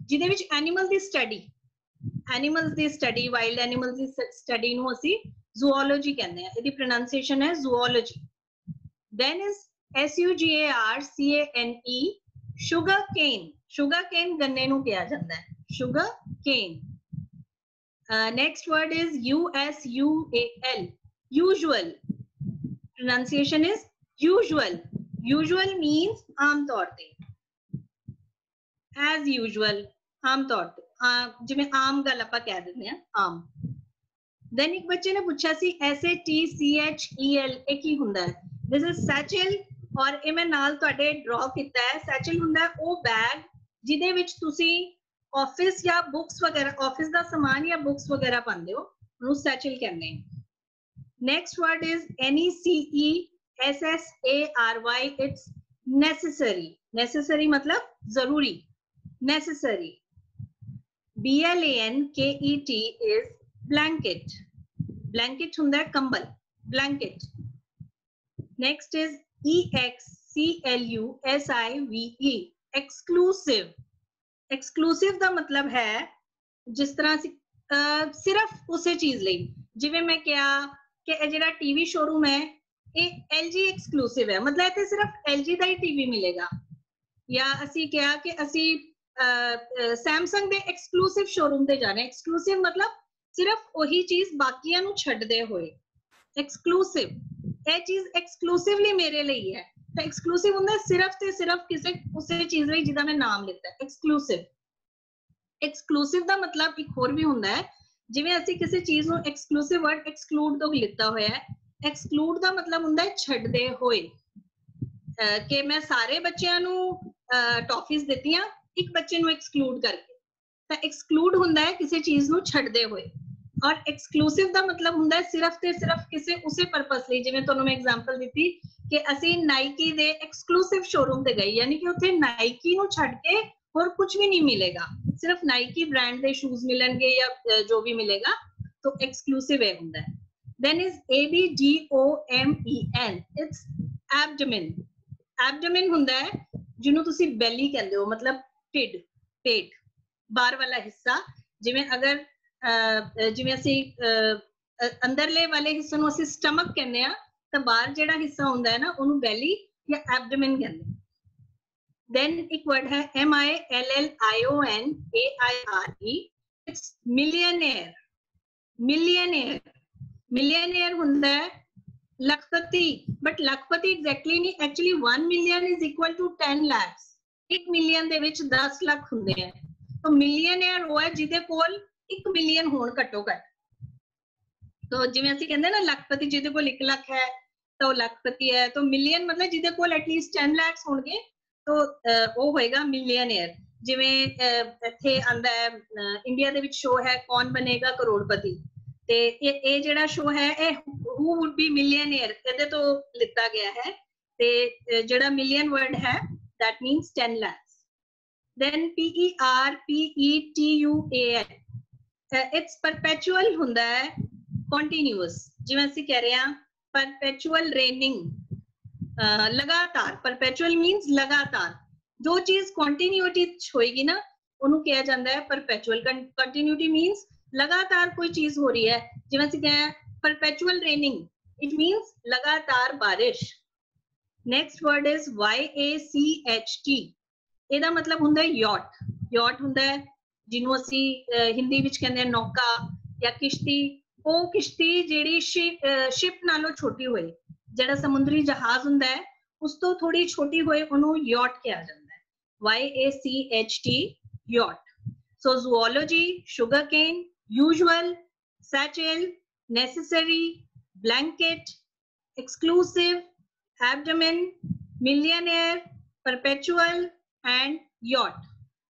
ਜਿਹਦੇ ਵਿੱਚ ਐਨੀਮਲ ਦੀ ਸਟੱਡੀ, ਐਨੀਮਲਸ ਦੀ ਸਟੱਡੀ, ਵਾਈਲਡ ਐਨੀਮਲਸ ਦੀ ਸਟੱਡੀ ਨੂੰ ਅਸੀਂ ਜ਼ੂਓਲੋਜੀ ਕਹਿੰਦੇ ਆ। ਇਹਦੀ ਪ੍ਰੋਨਾਂਸੀਏਸ਼ਨ ਹੈ ਜ਼ੂਓਲੋਜੀ। then is S U G A R C A N E, sugar cane, sugar cane ਗੰਨੇ ਨੂੰ ਕਿਹਾ ਜਾਂਦਾ ਹੈ, sugar cane. uh, next word is U S U A L, usual, pronunciation is usual. usual means ਆਮ ਤੌਰ ਤੇ, as usual, ਆਮ ਤੌਰ ਤੇ, uh, ਜਿਵੇਂ ਆਮ ਗੱਲ ਆਪਾਂ ਕਹਿ ਦਿੰਦੇ ਆ, ਆਮ। then ਇੱਕ ਬੱਚੇ ਨੇ ਪੁੱਛਿਆ ਸੀ S A T C H E L, ਇਹ ਕੀ ਹੁੰਦਾ ਹੈ? this is satchel, ਔਰ ਇਹ ਮੈਂ ਨਾਲ ਤੁਹਾਡੇ ਡਰਾ ਕੀਤਾ ਹੈ। satchel ਹੁੰਦਾ ਹੈ ਉਹ ਬੈਗ ਜਿਹਦੇ ਵਿੱਚ ਤੁਸੀਂ ਆਫਿਸ ਜਾਂ ਬੁੱਕਸ ਵਗੈਰਾ, ਆਫਿਸ ਦਾ ਸਮਾਨ ਜਾਂ ਬੁੱਕਸ ਵਗੈਰਾ ਪਾਉਂਦੇ ਹੋ, ਉਹਨੂੰ satchel ਕਹਿੰਦੇ ਨੇ। next word is N E C E S S A R Y, it's necessary, necessary मतलब जरूरी, necessary. B L A N K E T is blanket, blanket ਹੁੰਦਾ ਹੈ ਕੰਬਲ, blanket. next is E X C L U S I V E, exclusive. exclusive ਦਾ ਮਤਲਬ ਹੈ ਜਿਸ ਤਰ੍ਹਾਂ ਅਸੀਂ ਸਿਰਫ ਉਸੇ ਚੀਜ਼ ਲਈ, ਜਿਵੇਂ ਮੈਂ ਕਿਹਾ ਕਿ ਇਹ ਜਿਹੜਾ ਟੀਵੀ ਸ਼ੋਰੂਮ ਹੈ ਇਹ L G exclusive ਹੈ, ਮਤਲਬ ਇੱਥੇ ਸਿਰਫ L G ਦਾ ਹੀ ਟੀਵੀ ਮਿਲੇਗਾ। ਜਾਂ ਅਸੀਂ ਕਿਹਾ ਕਿ ਅਸੀਂ ਸੈਮਸੰਗ ਦੇ ਐਕਸਕਲੂਸਿਵ ਸ਼ੋਰੂਮ ਤੇ ਜਾਣਾ, ਐਕਸਕਲੂਸਿਵ ਮਤਲਬ ਸਿਰਫ ਉਹੀ ਚੀਜ਼ ਬਾਕੀਆਂ ਨੂੰ ਛੱਡਦੇ ਹੋਏ, ਐਕਸਕਲੂਸਿਵ, ਇਹ ਚੀਜ਼ ਐਕਸਕਲੂਸਿਵਲੀ ਮੇਰੇ ਲਈ ਹੈ। ਤਾਂ ਐਕਸਕਲੂਸਿਵ ਹੁੰਦਾ ਸਿਰਫ ਤੇ ਸਿਰਫ ਕਿਸੇ ਉਸੇ ਚੀਜ਼ ਲਈ ਜਿਹਦਾ ਮੈਂ ਨਾਮ ਲਿੱਤਾ, ਐਕਸਕਲੂਸਿਵ। ਐਕਸਕਲੂਸਿਵ ਦਾ ਮਤਲਬ ਇੱਕ ਹੋਰ ਵੀ ਹੁੰਦਾ ਹੈ, ਜਿਵੇਂ ਅਸੀਂ ਕਿਸੇ ਚੀਜ਼ ਨੂੰ ਐਕਸਕਲੂਸਿਵ ਵਰਡ ਐਕਸਕਲੂਡ ਤੋਂ ਲਿੱਤਾ ਹੋਇਆ ਹੈ। ਐਕਸਕਲੂਡ ਦਾ ਮਤਲਬ ਹੁੰਦਾ ਹੈ ਛੱਡਦੇ ਹੋਏ, ਕਿ ਮੈਂ ਸਾਰੇ ਬੱਚਿਆਂ ਨੂੰ ਟੌਫੀਜ਼ ਦਿੱਤੀਆਂ, ਇੱਕ ਬੱਚੇ ਨੂੰ ਐਕਸਕਲੂਡ ਕਰਕੇ। ਤਾਂ ਐਕਸਕਲੂਡ ਹੁੰਦਾ ਹੈ ਕਿਸੇ ਚੀਜ਼ ਨੂੰ ਛੱਡਦੇ ਹੋਏ, ਔਰ ਐਕਸਕਲੂਸਿਵ ਦਾ ਮਤਲਬ ਹੁੰਦਾ ਹੈ ਸਿਰਫ ਤੇ ਸਿਰਫ ਕਿਸੇ ਉਸੇ ਪਰਪਸ ਲਈ। ਜਿਵੇਂ ਤੁਹਾਨੂੰ ਮੈਂ ਐਗਜ਼ਾਮਪਲ ਦਿੱਤੀ ਕਿ ਅਸੀਂ ਨਾਈਕੀ ਦੇ ਐਕਸਕਲੂਸਿਵ ਸ਼ੋਰੂਮ ਤੇ ਗਏ, ਯਾਨੀ ਕਿ ਉੱਥੇ ਨਾਈਕੀ ਨੂੰ ਛੱਡ ਕੇ ਹੋਰ ਕੁਝ ਵੀ ਨਹੀਂ ਮਿਲੇਗਾ, ਸਿਰਫ ਨਾਈਕੀ ਬ੍ਰਾਂਡ ਦੇ ਸ਼ੂਜ਼ ਮਿਲਣਗੇ ਜਾਂ ਜੋ ਵੀ ਮਿਲੇਗਾ, ਤਾਂ ਐਕਸਕਲੂਸਿਵ ਇਹ ਹੁੰਦਾ ਹੈ। then is A B D O M E N, it's abdomen. abdomen ਹੁੰਦਾ ਹੈ ਜਿਹਨੂੰ ਤੁਸੀਂ ਬੈਲੀ ਕਹਿੰਦੇ ਹੋ, ਮਤਲਬ ਢਿੱਡ, ਪੇਟ, ਬਾਹਰ ਵਾਲਾ ਹਿੱਸਾ। ਜਿਵੇਂ ਅਗਰ ਜਿਵੇਂ ਅਸੀਂ ਅੰਦਰਲੇ ਵਾਲੇ ਹਿੱਸੇ ਨੂੰ ਅਸੀਂ ਸਟਮਕ ਕਹਿੰਦੇ ਆ, ਤਾਂ ਬਾਹਰ ਜਿਹੜਾ ਹਿੱਸਾ ਹੁੰਦਾ ਹੈ ਨਾ ਉਹਨੂੰ ਬੈਲੀ ਜਾਂ ਐਬਡੋਮਨ ਕਹਿੰਦੇ। then ਇੱਕ ਵਰਡ ਹੈ M I L L I O N A I R E, it's millionaire. millionaire, millionaire ਹੁੰਦਾ ਹੈ ਲੱਖਪਤੀ, ਬਟ ਲੱਖਪਤੀ ਐਗਜ਼ੈਕਟਲੀ ਨਹੀਂ, actually one million is equal to ten lakhs, ਇੱਕ ਮਿਲੀਅਨ ਦੇ ਵਿੱਚ ਦਸ ਲੱਖ ਹੁੰਦੇ ਆ। ਤਾਂ millionaire ਉਹ ਹੈ ਜਿਹਦੇ ਕੋਲ ਇੱਕ ਮਿਲੀਅਨ ਹੋਣ ਘੱਟੋ ਘੱਟ। ਤਾਂ ਜਿਵੇਂ ਅਸੀਂ ਕਹਿੰਦੇ ਨਾ ਲੱਖਪਤੀ ਜਿਹਦੇ ਕੋਲ ਇੱਕ ਲੱਖ ਹੈ ਤਾਂ ਉਹ ਲੱਖਪਤੀ ਹੈ, ਤਾਂ ਮਿਲੀਅਨ ਮਤਲਬ ਜਿਹਦੇ ਕੋਲ ਐਟਲੀਸਟ ten lakhs ਹੋਣਗੇ ਤਾਂ ਉਹ ਹੋਏਗਾ ਮਿਲੀਅਨੇਅਰ। ਜਿਵੇਂ ਇੱਥੇ ਆਂਦਾ ਹੈ ਇੰਡੀਆ ਦੇ ਵਿੱਚ ਸ਼ੋਅ ਹੈ ਕੌਣ ਬਣੇਗਾ ਕਰੋੜਪਤੀ, ਤੇ ਇਹ ਇਹ ਜਿਹੜਾ ਸ਼ੋਅ ਹੈ ਇਹ who would be millionaire ਇਹਦੇ ਤੋਂ ਲਿੱਤਾ ਗਿਆ ਹੈ। ਤੇ ਜਿਹੜਾ ਮਿਲੀਅਨ ਵਰਡ ਹੈ that means ten lakhs. then P E R P E T U A L, it's perpetual ਹੁੰਦਾ ਹੈ continuous, ਜਿਵੇਂ ਅਸੀਂ ਕਹਿ ਰਹੇ ਹਾਂ perpetual raining, ਲਗਾਤਾਰ। perpetual means ਲਗਾਤਾਰ, ਜੋ ਚੀਜ਼ continuity ਚ ਹੋਏਗੀ ਨਾ ਉਹਨੂੰ ਕਿਹਾ ਜਾਂਦਾ ਹੈ perpetual। continuity means ਲਗਾਤਾਰ ਕੋਈ ਚੀਜ਼ ਹੋ ਰਹੀ ਹੈ, ਜਿਵੇਂ ਅਸੀਂ ਕਹਾਂ perpetual raining, it means ਲਗਾਤਾਰ ਬਾਰਿਸ਼। next word is Y A C H T, ਇਹਦਾ ਮਤਲਬ ਹੁੰਦਾ ਹੈ ਯਾਟ। ਯਾਟ ਹੁੰਦਾ ਹੈ ਜਿਹਨੂੰ ਅਸੀਂ ਹਿੰਦੀ ਵਿੱਚ ਕਹਿੰਦੇ ਹਾਂ ਨੌਕਾ ਜਾਂ ਕਿਸ਼ਤੀ। ਉਹ ਕਿਸ਼ਤੀ ਜਿਹੜੀ ਸ਼ਿਪ ਨਾਲੋਂ ਛੋਟੀ ਹੋਏ, ਜਿਹੜਾ ਸਮੁੰਦਰੀ ਜਹਾਜ਼ ਹੁੰਦਾ ਹੈ ਉਸ ਤੋਂ ਥੋੜੀ ਛੋਟੀ ਹੋਏ ਉਹਨੂੰ ਯਾਟ ਕਿਹਾ ਜਾਂਦਾ ਹੈ। Y A C H T, yacht. So zoology, sugarcane, usual, satchel, necessary, blanket, exclusive, abdomen, millionaire, perpetual and yacht.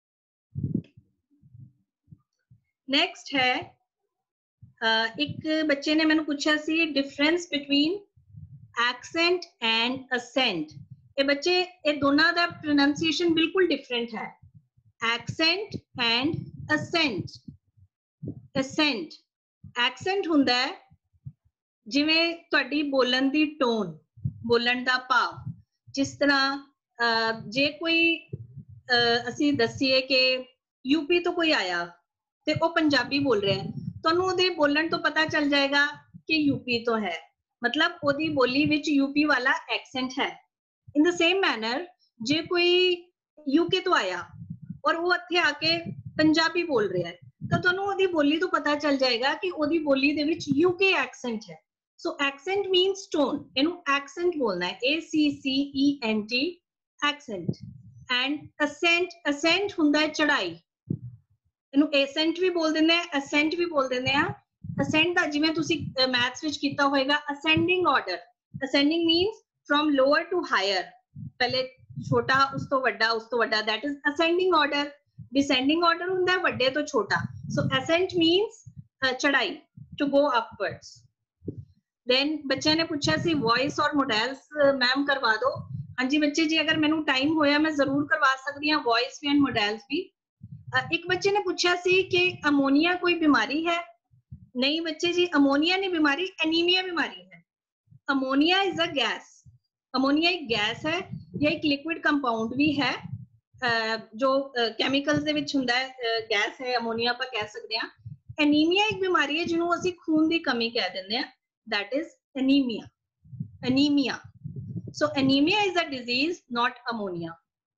Next है uh, एक बच्चे ने मैंने पूछा सी difference between accent and accent. ये बच्चे ये दोनों दा pronunciation बिल्कुल different है, accent and accent. accent accent ਹੁੰਦਾ ਹੈ ਜਿਵੇਂ ਤੁਹਾਡੀ ਬੋਲਣ ਦੀ ਟੋਨ, ਬੋਲਣ ਦਾ ਭਾਵ। ਜਿਸ ਤਰ੍ਹਾਂ ਜੇ ਕੋਈ ਅਸੀਂ ਦੱਸੀਏ ਕਿ यूपी तो कोई आया ते वो पंजाबी बोल रहा है, ਤੁਹਾਨੂੰ ਉਹਦੇ ਬੋਲਣ ਤੋਂ ਪਤਾ ਚੱਲ ਜਾਏਗਾ ਕਿ यूपी तो है, मतलब ਉਹਦੀ ਬੋਲੀ ਵਿੱਚ यूपी वाला एक्सेंट है। In the same manner ਜੇ ਕੋਈ यूके तो आया और वो ਇੱਥੇ ਆ ਕੇ ਪੰਜਾਬੀ ਬੋਲ ਰਿਹਾ ਹੈ, ਤਾਂ ਤੁਹਾਨੂੰ ਉਹਦੀ ਬੋਲੀ ਤੋਂ ਪਤਾ ਚੱਲ ਜਾਏਗਾ ਕਿ ਉਹਦੀ ਬੋਲੀ ਦੇ ਵਿੱਚ यूके एक्सेंट है। So accent means tone, ਇਹਨੂੰ accent ਬੋਲਣਾ ਹੈ, A C C E N T, accent। And ascent, ascent ਹੁੰਦਾ ਹੈ ਚੜਾਈ, ਇਹਨੂੰ ascent ਵੀ ਬੋਲ ਦਿੰਦੇ ਆ, ascent ਵੀ ਬੋਲ ਦਿੰਦੇ ਆ। ascent ਦਾ ਜਿਵੇਂ ਤੁਸੀਂ ਮੈਥਸ ਵਿੱਚ ਕੀਤਾ ਹੋਏਗਾ ascending order, ascending means from lower to higher, ਪਹਿਲੇ ਛੋਟਾ ਉਸ ਤੋਂ ਵੱਡਾ ਉਸ ਤੋਂ ਵੱਡਾ, that is ascending order। descending order ਹੁੰਦਾ ਹੈ ਵੱਡੇ ਤੋਂ ਛੋਟਾ। So ascent means uh, ਚੜਾਈ, to go upwards। then ਬੱਚਿਆਂ ਨੇ ਪੁੱਛਿਆ ਸੀ ਵੌਇਸ ਔਰ ਮੋਡਲਸ ਮੈਮ ਕਰਵਾ ਦਿਓ। ਹਾਂਜੀ ਬੱਚੇ ਜੀ, ਅਗਰ ਮੈਨੂੰ ਟਾਈਮ ਹੋਇਆ ਮੈਂ ਜ਼ਰੂਰ ਕਰਵਾ ਸਕਦੀ ਹਾਂ ਵੌਇਸ ਵੀ ਐਂਡ ਮੋਡਲਸ ਵੀ। ਇੱਕ ਬੱਚੇ ਨੇ ਪੁੱਛਿਆ ਸੀ ਕਿ ਅਮੋਨੀਆ ਕੋਈ ਬਿਮਾਰੀ ਹੈ। ਨਹੀਂ ਬੱਚੇ ਜੀ, ਅਮੋਨੀਆ ਨਹੀਂ ਬਿਮਾਰੀ, ਐਨੀਮੀਆ ਬਿਮਾਰੀ ਹੈ। Ammonia is a gas, ammonia ਇੱਕ ਗੈਸ ਹੈ ਜਾਂ ਇੱਕ ਲਿਕੁਇਡ ਕੰਪਾਊਂਡ ਵੀ ਹੈ ਜੋ ਕੈਮੀਕਲਸ ਦੇ ਵਿੱਚ ਹੁੰਦਾ ਹੈ, ਗੈਸ ਹੈ ਅਮੋਨੀਆ ਆਪਾਂ ਕਹਿ ਸਕਦੇ ਹਾਂ। ਐਨੀਮੀਆ ਇੱਕ ਬਿਮਾਰੀ ਹੈ ਜਿਹਨੂੰ ਅਸੀਂ ਖੂਨ ਦੀ ਕਮੀ ਕਹਿ ਦਿੰਦੇ ਹਾਂ, that is anemia, anemia। so anemia is a disease, not ammonia।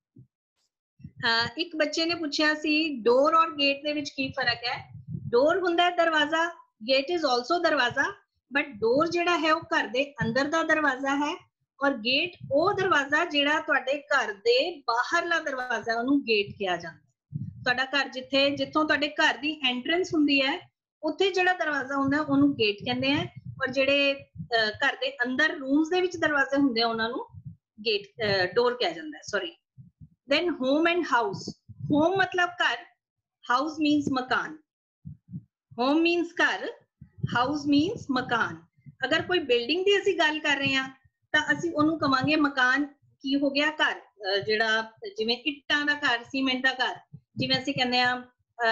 uh, ਇੱਕ ਬੱਚੇ ਨੇ ਪੁੱਛਿਆ ਸੀ ਡੋਰ ਔਰ ਗੇਟ ਦੇ ਵਿੱਚ ਕੀ ਫਰਕ ਹੈ। ਡੋਰ ਹੁੰਦਾ ਹੈ ਦਰਵਾਜ਼ਾ, ਗੇਟ is also ਦਰਵਾਜ਼ਾ, but ਡੋਰ ਜਿਹੜਾ ਹੈ ਉਹ ਘਰ ਦੇ ਅੰਦਰ ਦਾ ਦਰਵਾਜ਼ਾ ਹੈ ਔਰ ਗੇਟ ਉਹ ਦਰਵਾਜ਼ਾ ਜਿਹੜਾ ਤੁਹਾਡੇ ਘਰ ਦੇ ਬਾਹਰਲਾ ਦਰਵਾਜ਼ਾ, ਉਹਨੂੰ ਗੇਟ ਕਿਹਾ ਜਾਂਦਾ। ਤੁਹਾਡਾ ਘਰ ਜਿੱਥੇ ਜਿੱਥੋਂ ਤੁਹਾਡੇ ਘਰ ਦੀ ਐਂਟਰੈਂਸ ਹੁੰਦੀ ਹੈ ਉੱਥੇ ਜਿਹੜਾ ਦਰਵਾਜ਼ਾ ਹੁੰਦਾ ਉਹਨੂੰ ਗੇਟ ਕਹਿੰਦੇ ਆ, ਔਰ ਜਿਹੜੇ ਘਰ ਦੇ ਅੰਦਰ ਰੂਮਸ ਦੇ ਵਿੱਚ ਦਰਵਾਜ਼ੇ ਹੁੰਦੇ ਆ ਉਹਨਾਂ ਨੂੰ ਗੇਟ ਡੋਰ ਕਿਹਾ ਜਾਂਦਾ ਹੈ, sorry. Then home and house, home ਮਤਲਬ ਘਰ, ਹਾਊਸ ਮੀਨਸ ਮਕਾਨ। ਹੋਮ ਮੀਨਸ ਘਰ, ਹਾਊਸ ਮੀਨਸ ਮਕਾਨ। ਅਗਰ ਕੋਈ ਬਿਲਡਿੰਗ ਦੀ ਅਸੀਂ ਗੱਲ ਕਰ ਰਹੇ ਹਾਂ ਤਾਂ ਅਸੀਂ ਉਹਨੂੰ ਕਵਾਂਗੇ ਮਕਾਨ। ਕੀ ਹੋ ਗਿਆ? ਘਰ, ਜਿਹੜਾ ਜਿਵੇਂ ਇੱਟਾਂ ਦਾ ਘਰ, ਸੀਮੈਂਟ ਦਾ ਘਰ, ਜਿਵੇਂ ਅਸੀਂ ਕਹਿੰਦੇ ਆ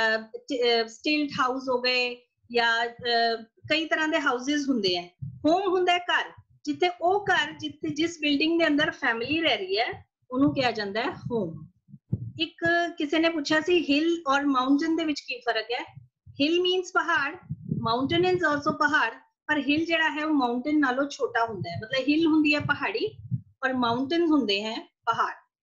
ਸਟਿਲਟ ਹਾਊਸ ਹੋ ਗਏ ਜਾਂ ਕਈ ਤਰ੍ਹਾਂ ਦੇ ਹਾਊਸਿਸ ਹੁੰਦੇ ਆ। ਹੋਮ ਹੁੰਦਾ ਹੈ ਘਰ, ਜਿੱਥੇ ਉਹ ਘਰ ਜਿੱਥੇ ਜਿਸ ਬਿਲਡਿੰਗ ਦੇ ਅੰਦਰ ਫੈਮਿਲੀ ਰਹਿ ਰਹੀ ਹੈ ਉਹਨੂੰ ਕਿਹਾ ਜਾਂਦਾ ਹੈ ਹੋਮ। ਇੱਕ ਕਿਸੇ ਨੇ ਪੁੱਛਿਆ ਸੀ ਹਿਲ ਔਰ ਮਾਊਂਟੇਨ ਦੇ ਵਿੱਚ ਕੀ ਫਰਕ ਹੈ। ਹਿਲ ਮੀਨਸ ਪਹਾੜ, ਮਾਊਂਟੇਨ ਇਜ਼ ਆਲਸੋ ਪਹਾੜ, ਪਰ ਹਿਲ ਜਿਹੜਾ ਹੈ ਉਹ ਮਾਊਂਟੇਨ ਨਾਲੋਂ ਛੋਟਾ ਹੁੰਦਾ ਹੈ। ਮਤਲਬ ਹਿਲ ਹੁੰਦੀ ਹੈ ਪਹਾੜੀ ਔਰ ਮਾਊਂਟੇਨ ਹੁੰਦੇ ਹੈ ਪਹਾੜ।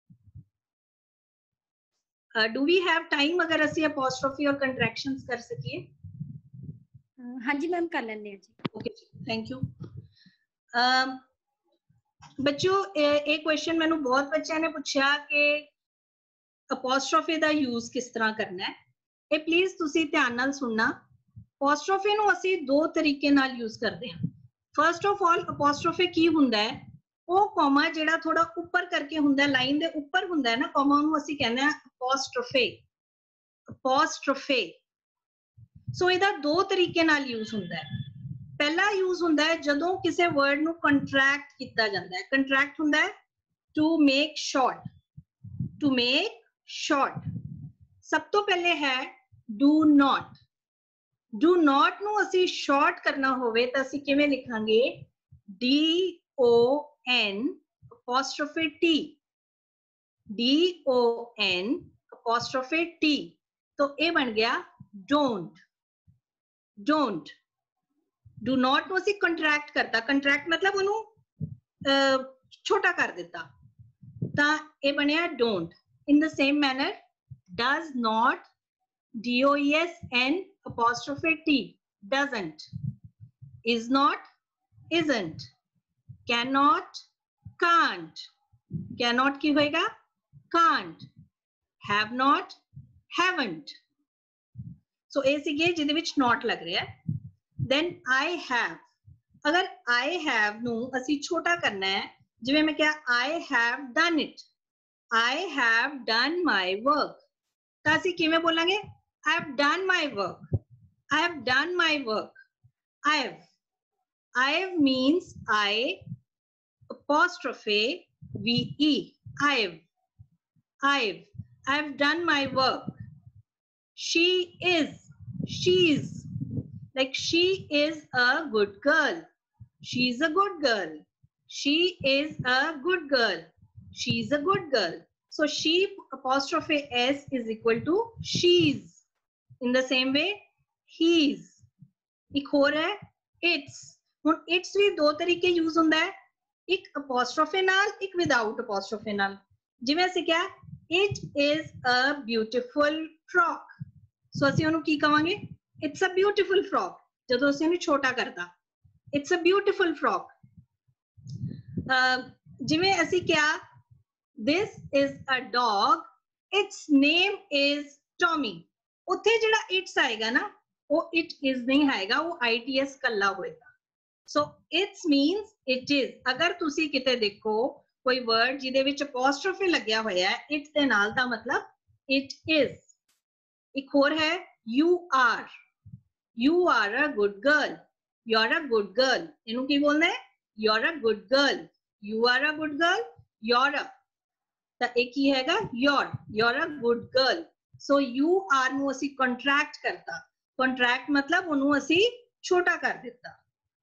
ਡੂ ਵੀ ਹੈਵ ਟਾਈਮ ਅਗਰ ਅਸੀਂ ਅਪੋਸਟ੍ਰੋਫੀ ਔਰ ਕੰਟਰੈਕਸ਼ਨਸ ਕਰ ਸਕੀਏ? ਹਾਂਜੀ ਮੈਮ ਕਰ ਲੈਂਦੇ ਹਾਂ ਜੀ। ਓਕੇ ਜੀ, ਥੈਂਕ ਯੂ। ਬੱਚਿਓ ਇਹ ਕੁਐਸਚਨ ਮੈਨੂੰ ਬਹੁਤ ਬੱਚਿਆਂ ਨੇ ਪੁੱਛਿਆ ਕਿ ਅਪੋਸਟ੍ਰੋਫੀ ਦਾ ਯੂਜ਼ ਕਿਸ ਤਰ੍ਹਾਂ ਕਰਨਾ ਹੈ। ਇਹ ਪਲੀਜ਼ ਤੁਸੀਂ ਧਿਆਨ ਨਾਲ ਸੁਣਨਾ। ਅਪੋਸਟ੍ਰੋਫੀ ਨੂੰ ਅਸੀਂ ਦੋ ਤਰੀਕੇ ਨਾਲ ਯੂਜ਼ ਕਰਦੇ ਹਾਂ। ਫਰਸਟ ਆਫ ਆਲ ਅਪੋਸਟ੍ਰੋਫੀ ਕੀ ਹੁੰਦਾ ਹੈ? ਉਹ ਕੋਮਾ ਜਿਹੜਾ ਥੋੜਾ ਉੱਪਰ ਕਰਕੇ ਹੁੰਦਾ, ਲਾਈਨ ਦੇ ਉੱਪਰ ਹੁੰਦਾ ਹੈ ਨਾ ਕੋਮਾ, ਉਹਨੂੰ ਅਸੀਂ ਕਹਿੰਦੇ ਹਾਂ ਅਪੋਸਟ੍ਰੋਫੀ, ਅਪੋਸਟ੍ਰੋਫੀ। ਸੋ ਇਹਦਾ ਦੋ ਤਰੀਕੇ ਨਾਲ ਯੂਜ਼ ਹੁੰਦਾ ਹੈ। ਪਹਿਲਾ ਯੂਜ਼ ਹੁੰਦਾ ਹੈ ਜਦੋਂ ਕਿਸੇ ਵਰਡ ਨੂੰ ਕੰਟਰੈਕਟ ਕੀਤਾ ਜਾਂਦਾ ਹੈ। ਕੰਟਰੈਕਟ ਹੁੰਦਾ ਹੈ to make short, to make short. ਸਭ ਤੋਂ ਪਹਿਲੇ ਹੈ ਡੂ ਨਾਟ। ਡੂ ਨਾਟ ਨੂੰ ਅਸੀਂ ਸ਼ਾਰਟ ਕਰਨਾ ਹੋਵੇ ਤਾਂ ਅਸੀਂ ਕਿਵੇਂ ਲਿਖਾਂਗੇ? D O N apostrophe T, D O N apostrophe T. तो ये बन गया don't, don't। do not ਨੂੰ ਅਸੀਂ ਕੰਟਰੈਕਟ ਕਰਤਾ, ਕੰਟਰੈਕਟ ਮਤਲਬ ਉਹਨੂੰ ਛੋਟਾ ਕਰ ਦਿੱਤਾ, ਤਾਂ ਇਹ ਬਣਿਆ don't। in the same manner does not, D O E S N apostrophe T, doesn't। is not, isn't। cannot, can't। cannot ਕੀ ਹੋਏਗਾ? can't। have not, haven't। so ਇਹ ਸੀਗੇ ਜਿਹਦੇ ਵਿੱਚ not ਲੱਗ ਰਿਹਾ ਹੈ। then I have, ਅਗਰ I have ਨੂੰ ਅਸੀਂ ਛੋਟਾ ਕਰਨਾ ਹੈ, ਜਿਵੇਂ ਮੈਂ ਕਿਹਾ I have done it, I have done my work, ਤਾਂ ਅਸੀਂ ਕਿਵੇਂ ਬੋਲਾਂਗੇ? I have done my work, I have done my work। I have, I have means I apostrophe V E, I have, I have, I have done my work। she is, she's, like she is a good girl, she's a good girl, she is a good girl, she's a good girl। So sheep apostrophe s is equal to she's. In the same way, he's. एक और है its. ਹੁਣ its ਵੀ ਦੋ ਤਰੀਕੇ use ਹੁੰਦਾ ਹੈ, ਇੱਕ apostrophe ਨਾਲ, ਇੱਕ without apostrophe ਨਾਲ। ਜਿਵੇਂ ਅਸੀਂ ਕਿਹਾ it is a beautiful frock, ਸੋ ਅਸੀਂ ਉਹਨੂੰ ਕੀ ਕਵਾਂਗੇ? It's a beautiful frock। ਜਦੋਂ ਅਸੀਂ ਉਹਨੂੰ ਛੋਟਾ ਕਰਦਾ, it's a beautiful frock। ਜਿਵੇਂ ਅਸੀਂ ਕਿਹਾ this is a dog, its name is Tommy। ਉੱਥੇ ਜਿਹੜਾ its ਆਏਗਾ ਨਾ, ਉਹ it is ਨਹੀਂ ਆਏਗਾ, ਉਹ its ਕੱਲਾ ਹੋਏਗਾ। so its means it is। ਅਗਰ ਤੁਸੀਂ ਕਿਤੇ ਦੇਖੋ ਕੋਈ word ਜਿਹਦੇ ਵਿੱਚ apostrophe ਲੱਗਿਆ ਹੋਇਆ ਹੈ it ਦੇ ਨਾਲ, ਦਾ ਮਤਲਬ it is। ਇੱਕ ਹੋਰ ਹੈ you are, you are a good girl, you are a good girl। ਇਹਨੂੰ ਕੀ ਬੋਲਣਾ ਹੈ? you are a good girl, you are a good girl, you're a, ਤਾਂ ਇਹ ਕੀ ਹੈਗਾ? your, you're a good girl। so you are ਨੂੰ ਅਸੀਂ contract ਕਰਤਾ, contract ਮਤਲਬ ਉਹਨੂੰ ਅਸੀਂ ਛੋਟਾ ਕਰ ਦਿੱਤਾ।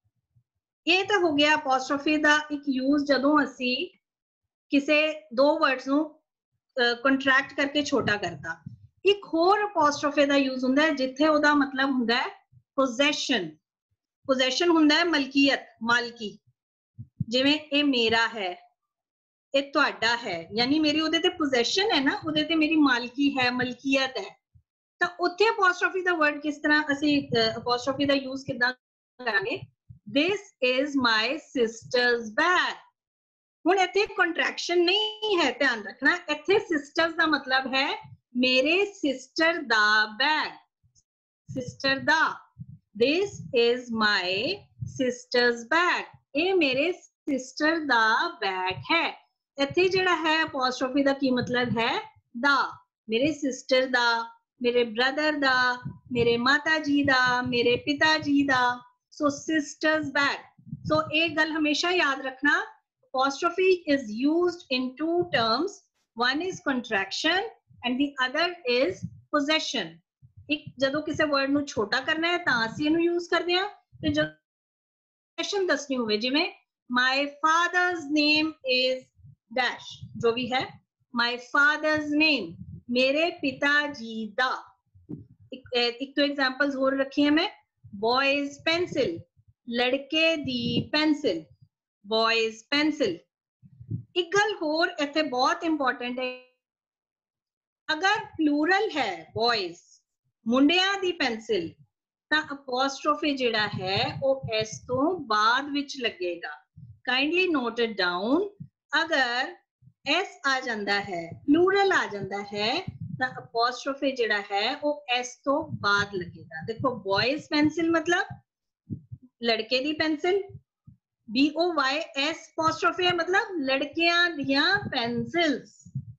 ਇਹ ਤਾਂ ਹੋ ਗਿਆ apostrophe ਦਾ ਇੱਕ use ਜਦੋਂ ਅਸੀਂ ਕਿਸੇ ਦੋ words ਨੂੰ contract ਕਰਕੇ ਛੋਟਾ ਕਰਤਾ। ਇੱਕ ਹੋਰ apostrophe ਦਾ use ਹੁੰਦਾ ਹੈ ਜਿੱਥੇ ਉਹਦਾ ਮਤਲਬ ਹੁੰਦਾ ਹੈ possession। possession ਹੁੰਦਾ ਹੈ ਮਲਕੀਅਤ, ਮਾਲਕੀ। ਜਿਵੇਂ ਇਹ ਮੇਰਾ ਹੈ, ਇਹ ਤੁਹਾਡਾ ਹੈ, ਯਾਨੀ ਮੇਰੀ ਉਹਦੇ ਤੇ possession ਹੈ ਨਾ, ਉਹਦੇ ਤੇ ਮੇਰੀ ਮਾਲਕੀ ਹੈ, ਮਲਕੀਅਤ ਹੈ। ਤਾਂ ਉੱਥੇ apostrophe ਦਾ word ਕਿਸ ਤਰ੍ਹਾਂ ਅਸੀਂ apostrophe ਦਾ use ਕਿੱਦਾਂ ਕਰਾਂਗੇ? this is my sister's bag। ਹੁਣ ਇੱਥੇ contraction ਨਹੀਂ ਹੈ, ਧਿਆਨ ਰੱਖਣਾ। ਇੱਥੇ sisters ਦਾ ਮਤਲਬ ਹੈ ਮੇਰੇ sister the bag, sister the. this is my sister's bag, ਇਹ ਮੇਰੇ sister ਦਾ bag ਹੈ। ਇੱਥੇ ਜਿਹੜਾ ਹੈ apostrophe ਦਾ ਕੀ ਮਤਲਬ ਹੈ? ਦਾ, ਮੇਰੇ sister ਦਾ, ਮੇਰੇ brother ਦਾ, ਮੇਰੇ ਮਾਤਾ ਜੀ ਦਾ, ਮੇਰੇ ਪਿਤਾ ਜੀ ਦਾ। so sister's bag। so ਇਹ ਗੱਲ ਹਮੇਸ਼ਾ ਯਾਦ ਰੱਖਣਾ, apostrophe is used in two terms, one is contraction and the other is possession। ਇੱਕ ਜਦੋਂ ਕਿਸੇ word ਨੂੰ ਛੋਟਾ ਕਰਨਾ ਹੈ ਤਾਂ ਅਸੀਂ ਇਹਨੂੰ use ਕਰਦੇ ਹਾਂ, ਤੇ ਜਦੋਂ possession ਦੱਸਣੀ ਹੋਵੇ, ਜਿਵੇਂ my father's name is dash, जो भी है my father's name, मेरे पिता जी दा। एक, एक तो एग्जांपल्स और रखी है मैं, boys pencil, लड़के दी pencil, boys pencil। एक गल होर इत्थे बहुत इंपॉर्टेंट है, अगर प्लूरल है boys, मुंडिया दी पेंसिल, ਤਾਂ apostrophe ਜਿਹੜਾ ਹੈ ਉਹ ਇਸ ਤੋਂ ਬਾਅਦ ਵਿੱਚ ਲੱਗੇਗਾ। kindly note it down। अगर s आ जाता है, प्लूरल आ जाता है, तो apostrophe ਜਿਹੜਾ ਹੈ ਉਹ s ਤੋਂ ਬਾਅਦ लगेगा। देखो boys pencil मतलब लड़के दी pencil, b o y s apostrophe है मतलब लड़कियां दियां pencils।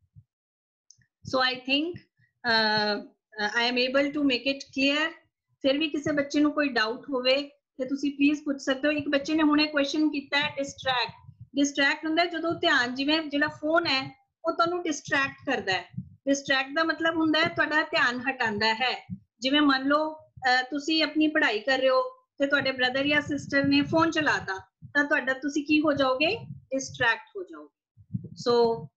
so I think uh, I am able to make it clear। फिर भी किसी बच्चे ਨੂੰ कोई डाउट होवे ਤੇ ਤੁਸੀਂ ਪਲੀਜ਼ ਪੁੱਛ ਸਕਦੇ ਹੋ। ਇੱਕ ਬੱਚੇ ਨੇ ਹੁਣੇ ਕੁਐਸਚਨ ਕੀਤਾ ਹੈ distract। distract ਹੁੰਦਾ ਜਦੋਂ ਧਿਆਨ, ਜਿਵੇਂ ਜਿਹੜਾ ਫੋਨ ਹੈ ਉਹ ਤੁਹਾਨੂੰ distract ਕਰਦਾ ਹੈ। distract ਦਾ ਮਤਲਬ ਹੁੰਦਾ ਹੈ ਤੁਹਾਡਾ ਧਿਆਨ ਹਟਾਉਂਦਾ ਹੈ। ਜਿਵੇਂ ਮੰਨ ਲਓ ਤੁਸੀਂ ਆਪਣੀ ਪੜ੍ਹਾਈ ਕਰ ਰਹੇ ਹੋ ਤੇ ਤੁਹਾਡੇ ਬ੍ਰਦਰ ਜਾਂ ਸਿਸਟਰ ਨੇ ਫੋਨ ਚਲਾਤਾ, ਤਾਂ ਤੁਹਾਡਾ ਤੁਸੀਂ ਕੀ ਹੋ ਜਾਓਗੇ? distract ਹੋ ਜਾਓਗੇ। so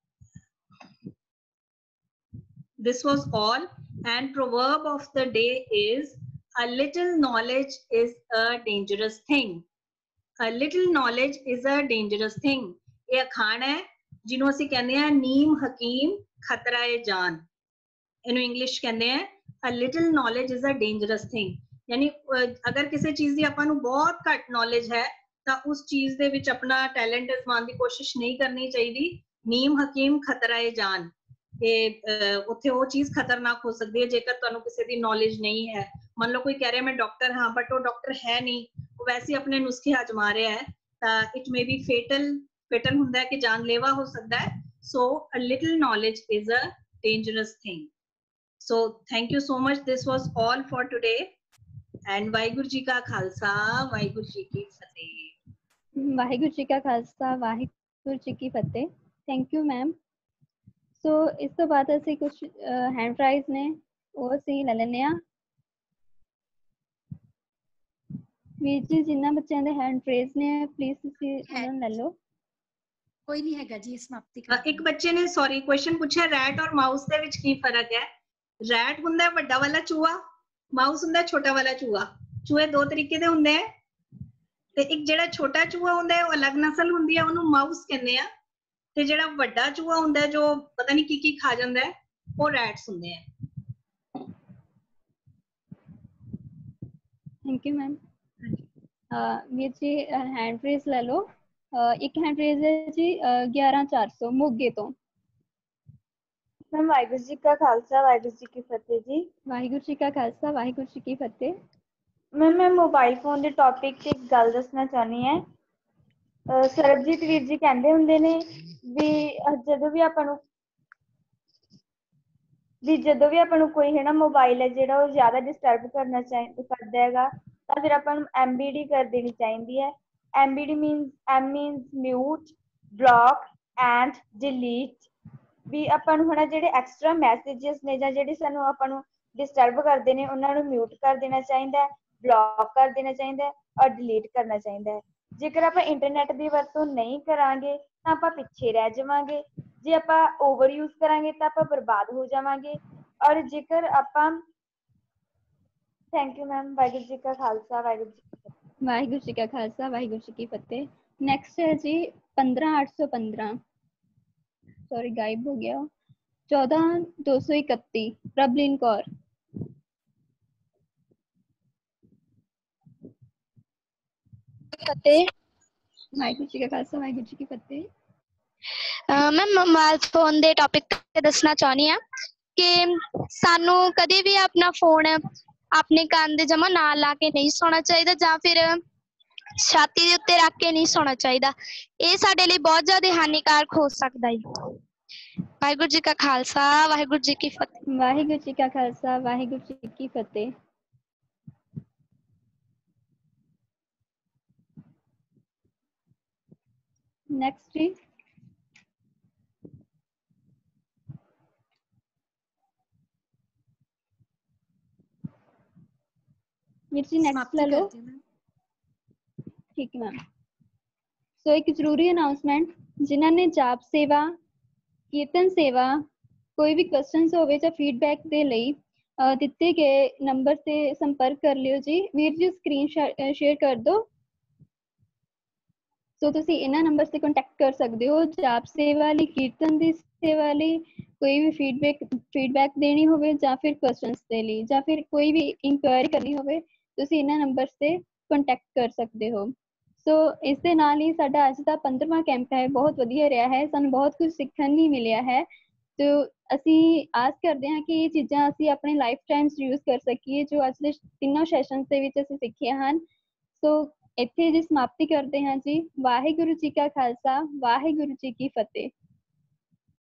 this was all, and proverb of the day is a little knowledge is a dangerous thing। a little knowledge is a dangerous thing। ਇਹ ਅਖਾਣ ਹੈ ਜਿਹਨੂੰ ਅਸੀਂ ਕਹਿੰਦੇ ਆ ਨੀਮ ਹਕੀਮ ਖਤਰਾ ਏ ਜਾਨ। ਇਹਨੂੰ ਇੰਗਲਿਸ਼ ਕਹਿੰਦੇ ਆ a little knowledge is a dangerous thing। ਯਾਨੀ ਅਗਰ ਕਿਸੇ ਚੀਜ਼ ਦੀ ਆਪਾਂ ਨੂੰ ਬਹੁਤ ਘੱਟ ਨੌਲੇਜ ਹੈ ਤਾਂ ਉਸ ਚੀਜ਼ ਦੇ ਵਿੱਚ ਆਪਣਾ ਟੈਲੈਂਟ ਅਜ਼ਮਾਉਣ ਦੀ ਕੋਸ਼ਿਸ਼ ਨਹੀਂ ਕਰਨੀ ਚਾਹੀਦੀ। ਨੀਮ ਹਕੀਮ ਖਤਰਾ ਏ ਜਾਨ, ਤੇ ਉੱਥੇ ਉਹ ਚੀਜ਼ ਖਤਰਨਾਕ ਹੋ ਸਕਦੀ ਹੈ ਜੇਕਰ ਤੁਹਾਨੂੰ ਕਿਸੇ ਦੀ ਨੌਲੇਜ ਨਹੀਂ ਹੈ। ਮੰਨ ਲਓ ਕੋਈ ਕਹਿ ਰਿਹਾ ਮੈਂ ਡਾਕਟਰ ਹਾਂ, ਬਟ ਉਹ ਡਾਕਟਰ ਹੈ ਨਹੀਂ, ਉਹ ਵੈਸੇ ਆਪਣੇ ਨੁਸਖੇ ਆਜ਼ਮਾ ਰਿਹਾ ਹੈ, ਤਾਂ ਇਟ ਮੇ ਬੀ ਫੇਟਲ ਫੇਟਲ ਹੁੰਦਾ ਹੈ ਕਿ ਜਾਨਲੇਵਾ ਹੋ ਸਕਦਾ ਹੈ। So a little knowledge is a dangerous thing. So thank you so much, this was all for today, and Waheguru ji ਕਾ ਖਾਲਸਾ, ਵਾਹਿਗੁਰੂ ਜੀ ਕੀ ਫਤਿਹ। ਵਾਹਿਗੁਰੂ ਜੀ ਕਾ ਖਾਲਸਾ, ਵਾਹਿਗੁਰੂ ਜੀ ਕੀ ਫਤਿਹ। Thank you ma'am. ਸੋ ਇਸ ਤੋਂ ਬਾਅਦ ਅਸੀਂ ਕੁਝ ਹੈਂਡ ਰਾਈਜ਼ ਨੇ ਉਹ ਅਸੀਂ ਲੈ ਲੈਂਦੇ ਹਾਂ। ਵੀਰ ਜੀ ਜਿਨ੍ਹਾਂ ਬੱਚਿਆਂ ਦੇ ਹੈਂਡ ਰੇਜ਼ ਨੇ ਪਲੀਜ਼ ਤੁਸੀਂ ਉਹਨਾਂ ਨੂੰ ਲੈ ਲਓ। ਕੋਈ ਨਹੀਂ ਹੈਗਾ ਜੀ, ਸਮਾਪਤੀ ਅ, ਕਰ ਇੱਕ ਬੱਚੇ ਨੇ ਸੌਰੀ ਕੁਐਸਚਨ ਪੁੱਛਿਆ ਰੈਟ ਔਰ ਮਾਊਸ ਦੇ ਵਿੱਚ ਕੀ ਫਰਕ ਹੈ। ਰੈਟ ਹੁੰਦਾ ਹੈ ਵੱਡਾ ਵਾਲਾ ਚੂਹਾ, ਮਾਊਸ ਹੁੰਦਾ ਹੈ ਛੋਟਾ ਵਾਲਾ ਚੂਹਾ। ਚੂਹੇ ਦੋ ਤਰੀਕੇ ਦੇ ਹੁੰਦੇ ਆ, ਤੇ ਇੱਕ ਜਿਹੜਾ ਛੋਟਾ ਚੂਹਾ ਹੁੰਦਾ ਹੈ ਉਹ ਅਲੱਗ ਨਸਲ ਹੁੰਦੀ ਹੈ, ਉਹਨੂੰ ਮਾਊਸ ਕਹਿੰਦੇ ਆ, ਤੇ ਜਿਹੜਾ ਵੱਡਾ ਚੂਹਾ ਹੁੰਦਾ ਹੈ ਜੋ ਪਤਾ ਨਹੀਂ ਕੀ ਕੀ ਖਾ ਜਾਂਦਾ ਹੈ ਉਹ ਰੈਟਸ ਹੁੰਦੇ ਆ। Thank you ma'am. ਵੀਰ ਜੀ हैंड रेज ले लो। ਅ, ਇੱਕ हैंड रेज है जी ग्यारह चार सौ मोगे तो। ਮੈਮ ਵਾਹਿਗੁਰੂ ਜੀ ਕਾ ਖਾਲਸਾ ਵਾਹਿਗੁਰੂ ਜੀ ਕੀ ਫਤਿਹ ਜੀ। ਵਾਹਿਗੁਰੂ ਜੀ ਕਾ ਖਾਲਸਾ ਵਾਹਿਗੁਰੂ ਜੀ ਕੀ ਫਤਿਹ। ਮੈਮ ਮੈਂ ਮੋਬਾਈਲ ਫੋਨ ਦੇ ਟੌਪਿਕ 'ਤੇ ਇੱਕ ਗੱਲ ਦੱਸਣਾ ਚਾਹੁੰਦੀ ਹਾਂ। ਅਹ ਸਰਬਜੀਤ ਵੀਰ ਜੀ ਕਹਿੰਦੇ ਹੁੰਦੇ ਨੇ ਵੀ ਅਹ ਜਦੋਂ ਵੀ ਆਪਾਂ ਨੂੰ ਵੀ ਜਦੋਂ ਵੀ ਆਪਾਂ ਨੂੰ ਕੋਈ ਹੈ ਨਾ ਮੋਬਾਈਲ ਹੈ ਜਿਹੜਾ ਉਹ ਜ਼ਿਆਦਾ ਡਿਸਟਰਬ ਕਰਨਾ ਚਾਹੀ ਕਰਦਾ ਹੈਗਾ ਤਾਂ ਫਿਰ ਆਪਾਂ ਨੂੰ ਐਮ ਬੀ ਡੀ ਕਰ ਦੇਣੀ ਚਾਹੀਦੀ ਹੈ। M B D means M means mute, block and delete. ਵੀ ਆਪਾਂ ਨੂੰ ਹੁਣ ਜਿਹੜੇ ਐਕਸਟਰਾ ਮੈਸੇजेस ਨੇ ਜਾਂ ਜਿਹੜੇ ਸਾਨੂੰ ਆਪਾਂ ਨੂੰ ਡਿਸਟਰਬ ਕਰਦੇ ਨੇ ਉਹਨਾਂ ਨੂੰ ਮਿਊਟ ਕਰ ਦੇਣਾ ਚਾਹੀਦਾ ਹੈ, ਬਲੌਕ ਕਰ ਦੇਣਾ ਚਾਹੀਦਾ ਹੈ ਔਰ ਡਿਲੀਟ ਕਰਨਾ ਚਾਹੀਦਾ ਹੈ। ਜੇਕਰ ਆਪਾਂ ਇੰਟਰਨੈਟ ਦੀ ਵਰਤੋਂ ਨਹੀਂ ਕਰਾਂਗੇ ਤਾਂ ਆਪਾਂ ਪਿੱਛੇ ਰਹਿ ਜਾਵਾਂਗੇ। ਜੇ ਆਪਾਂ ਓਵਰ ਯੂਜ਼ ਕਰਾਂਗੇ ਤਾਂ ਆਪਾਂ ਬਰਬਾਦ ਹੋ ਜਾਵਾਂਗੇ। ਔਰ ਜੇਕਰ ਆਪਾਂ thank you ma'am. Waheguru ji ਕਾ ਖਾਲਸਾ ਵਾਹਿਗੁਰੂ ਜੀ ਕੀ ਫਤਿਹ। ਵਾਹਿਗੁਰੂ ਜੀ ਕਾ ਖਾਲਸਾ ਵਾਹਿਗੁਰੂ ਜੀ ਕੀ ਫਤਿਹ। नेक्स्ट है जी पंद्रह आठ सौ पंद्रह, सॉरी गायब हो गया। चौदह दो सौ इकतीस प्रबलीन कौर। फतेह। वाहिगुरू जी का खालसा वाहिगुरू जी की फतेह। ਮੈਂ ਮੋਬਾਈਲ ਫੋਨ ਦੇ ਟੌਪਿਕ ਤੇ ਦੱਸਣਾ ਚਾਹੁੰਦੀ ਹਾਂ ਕਿ ਸਾਨੂੰ ਕਦੇ ਵੀ ਆਪਣਾ ਫੋਨ ਆਪਣੇ ਕੰਨ ਦੇ ਜਮਾ ਨਾਲ ਲਾ ਕੇ ਨਹੀਂ ਸੌਣਾ ਚਾਹੀਦਾ ਜਾਂ ਫਿਰ ਛਾਤੀ ਦੇ ਉੱਤੇ ਰੱਖ ਕੇ ਨਹੀਂ ਸੌਣਾ ਚਾਹੀਦਾ। ਇਹ ਸਾਡੇ ਲਈ ਬਹੁਤ ਜ਼ਿਆਦਾ ਹਾਨੀਕਾਰਕ ਹੋ ਸਕਦਾ ਹੈ। ਵਾਹਿਗੁਰੂ ਜੀ ਕਾ ਖਾਲਸਾ ਵਾਹਿਗੁਰੂ ਜੀ ਕੀ ਫਤਿਹ। वाहिगुरू जी का खालसा वाहिगुरू जी की फतेह। नेक्स्ट जी वीर जी नेक्स्ट समाप्ति ले लो। करती हूँ मैं। ठीक है मैम। सो एक जरूरी अनाउंसमेंट, जिन्हों ने जाप सेवा कीर्तन सेवा कोई भी क्वेश्चंस होवे ਜਾਂ फीडबैक ਦੇ ਲਈ ਅ, ਦਿੱਤੇ ਗਏ ਨੰਬਰ ਤੇ ਸੰਪਰਕ ਕਰ ਲਿਓ ਜੀ। ਵੀਰ ਜੀ ਸਕਰੀਨ ਸ਼ੇਅਰ ਕਰ ਦਿਓ। ਸੋ ਤੁਸੀਂ ਇਹਨਾਂ ਨੰਬਰ ਤੇ ਕੰਟੈਕਟ ਕਰ ਸਕਦੇ ਹੋ। ਜਾਪ ਸੇਵਾ ਲਈ, ਕੀਰਤਨ ਦੀ ਸੇਵਾ ਲਈ, ਕੋਈ ਵੀ ਫੀਡਬੈਕ ਫੀਡਬੈਕ ਦੇਣੀ ਹੋਵੇ ਜਾਂ ਫਿਰ ਕੁਐਸਚਨਸ ਦੇ ਲਈ ਜਾਂ ਫਿਰ ਕੋਈ ਵੀ ਇਨਕੁਆਇਰੀ ਕਰਨੀ ਹੋਵੇ ਤੁਸੀਂ ਇਹਨਾਂ ਨੰਬਰਸ ਤੇ ਕੰਟੈਕਟ ਕਰ ਸਕਦੇ ਹੋ। ਸੋ ਇਸ ਦੇ ਨਾਲ ਹੀ ਸਾਡਾ ਅੱਜ ਦਾ ਪੰਦਰਵਾਂ ਕੈਂਪ ਹੈ ਬਹੁਤ ਵਧੀਆ ਰਿਹਾ ਹੈ। ਸਾਨੂੰ ਬਹੁਤ ਕੁਝ ਸਿੱਖਣ ਲਈ ਮਿਲਿਆ ਹੈ। ਤੋ ਅਸੀਂ ਆਸ ਕਰਦੇ ਹਾਂ ਕਿ ਇਹ ਚੀਜ਼ਾਂ ਅਸੀਂ ਆਪਣੇ ਲਾਈਫ ਟਾਈਮਸ ਯੂਜ਼ ਕਰ ਸਕੀਏ ਜੋ ਅੱਜ ਦੇ ਤਿੰਨੋਂ ਸੈਸ਼ਨਸ ਦੇ ਵਿੱਚ ਅਸੀਂ ਸਿੱਖੀਆਂ ਹਨ। ਸੋ ਇੱਥੇ ਜੀ ਸਮਾਪਤੀ ਕਰਦੇ ਹਾਂ ਜੀ। ਵਾਹਿਗੁਰੂ ਜੀ ਕਾ ਖਾਲਸਾ ਵਾਹਿਗੁਰੂ ਜੀ ਕੀ ਫਤਿਹ।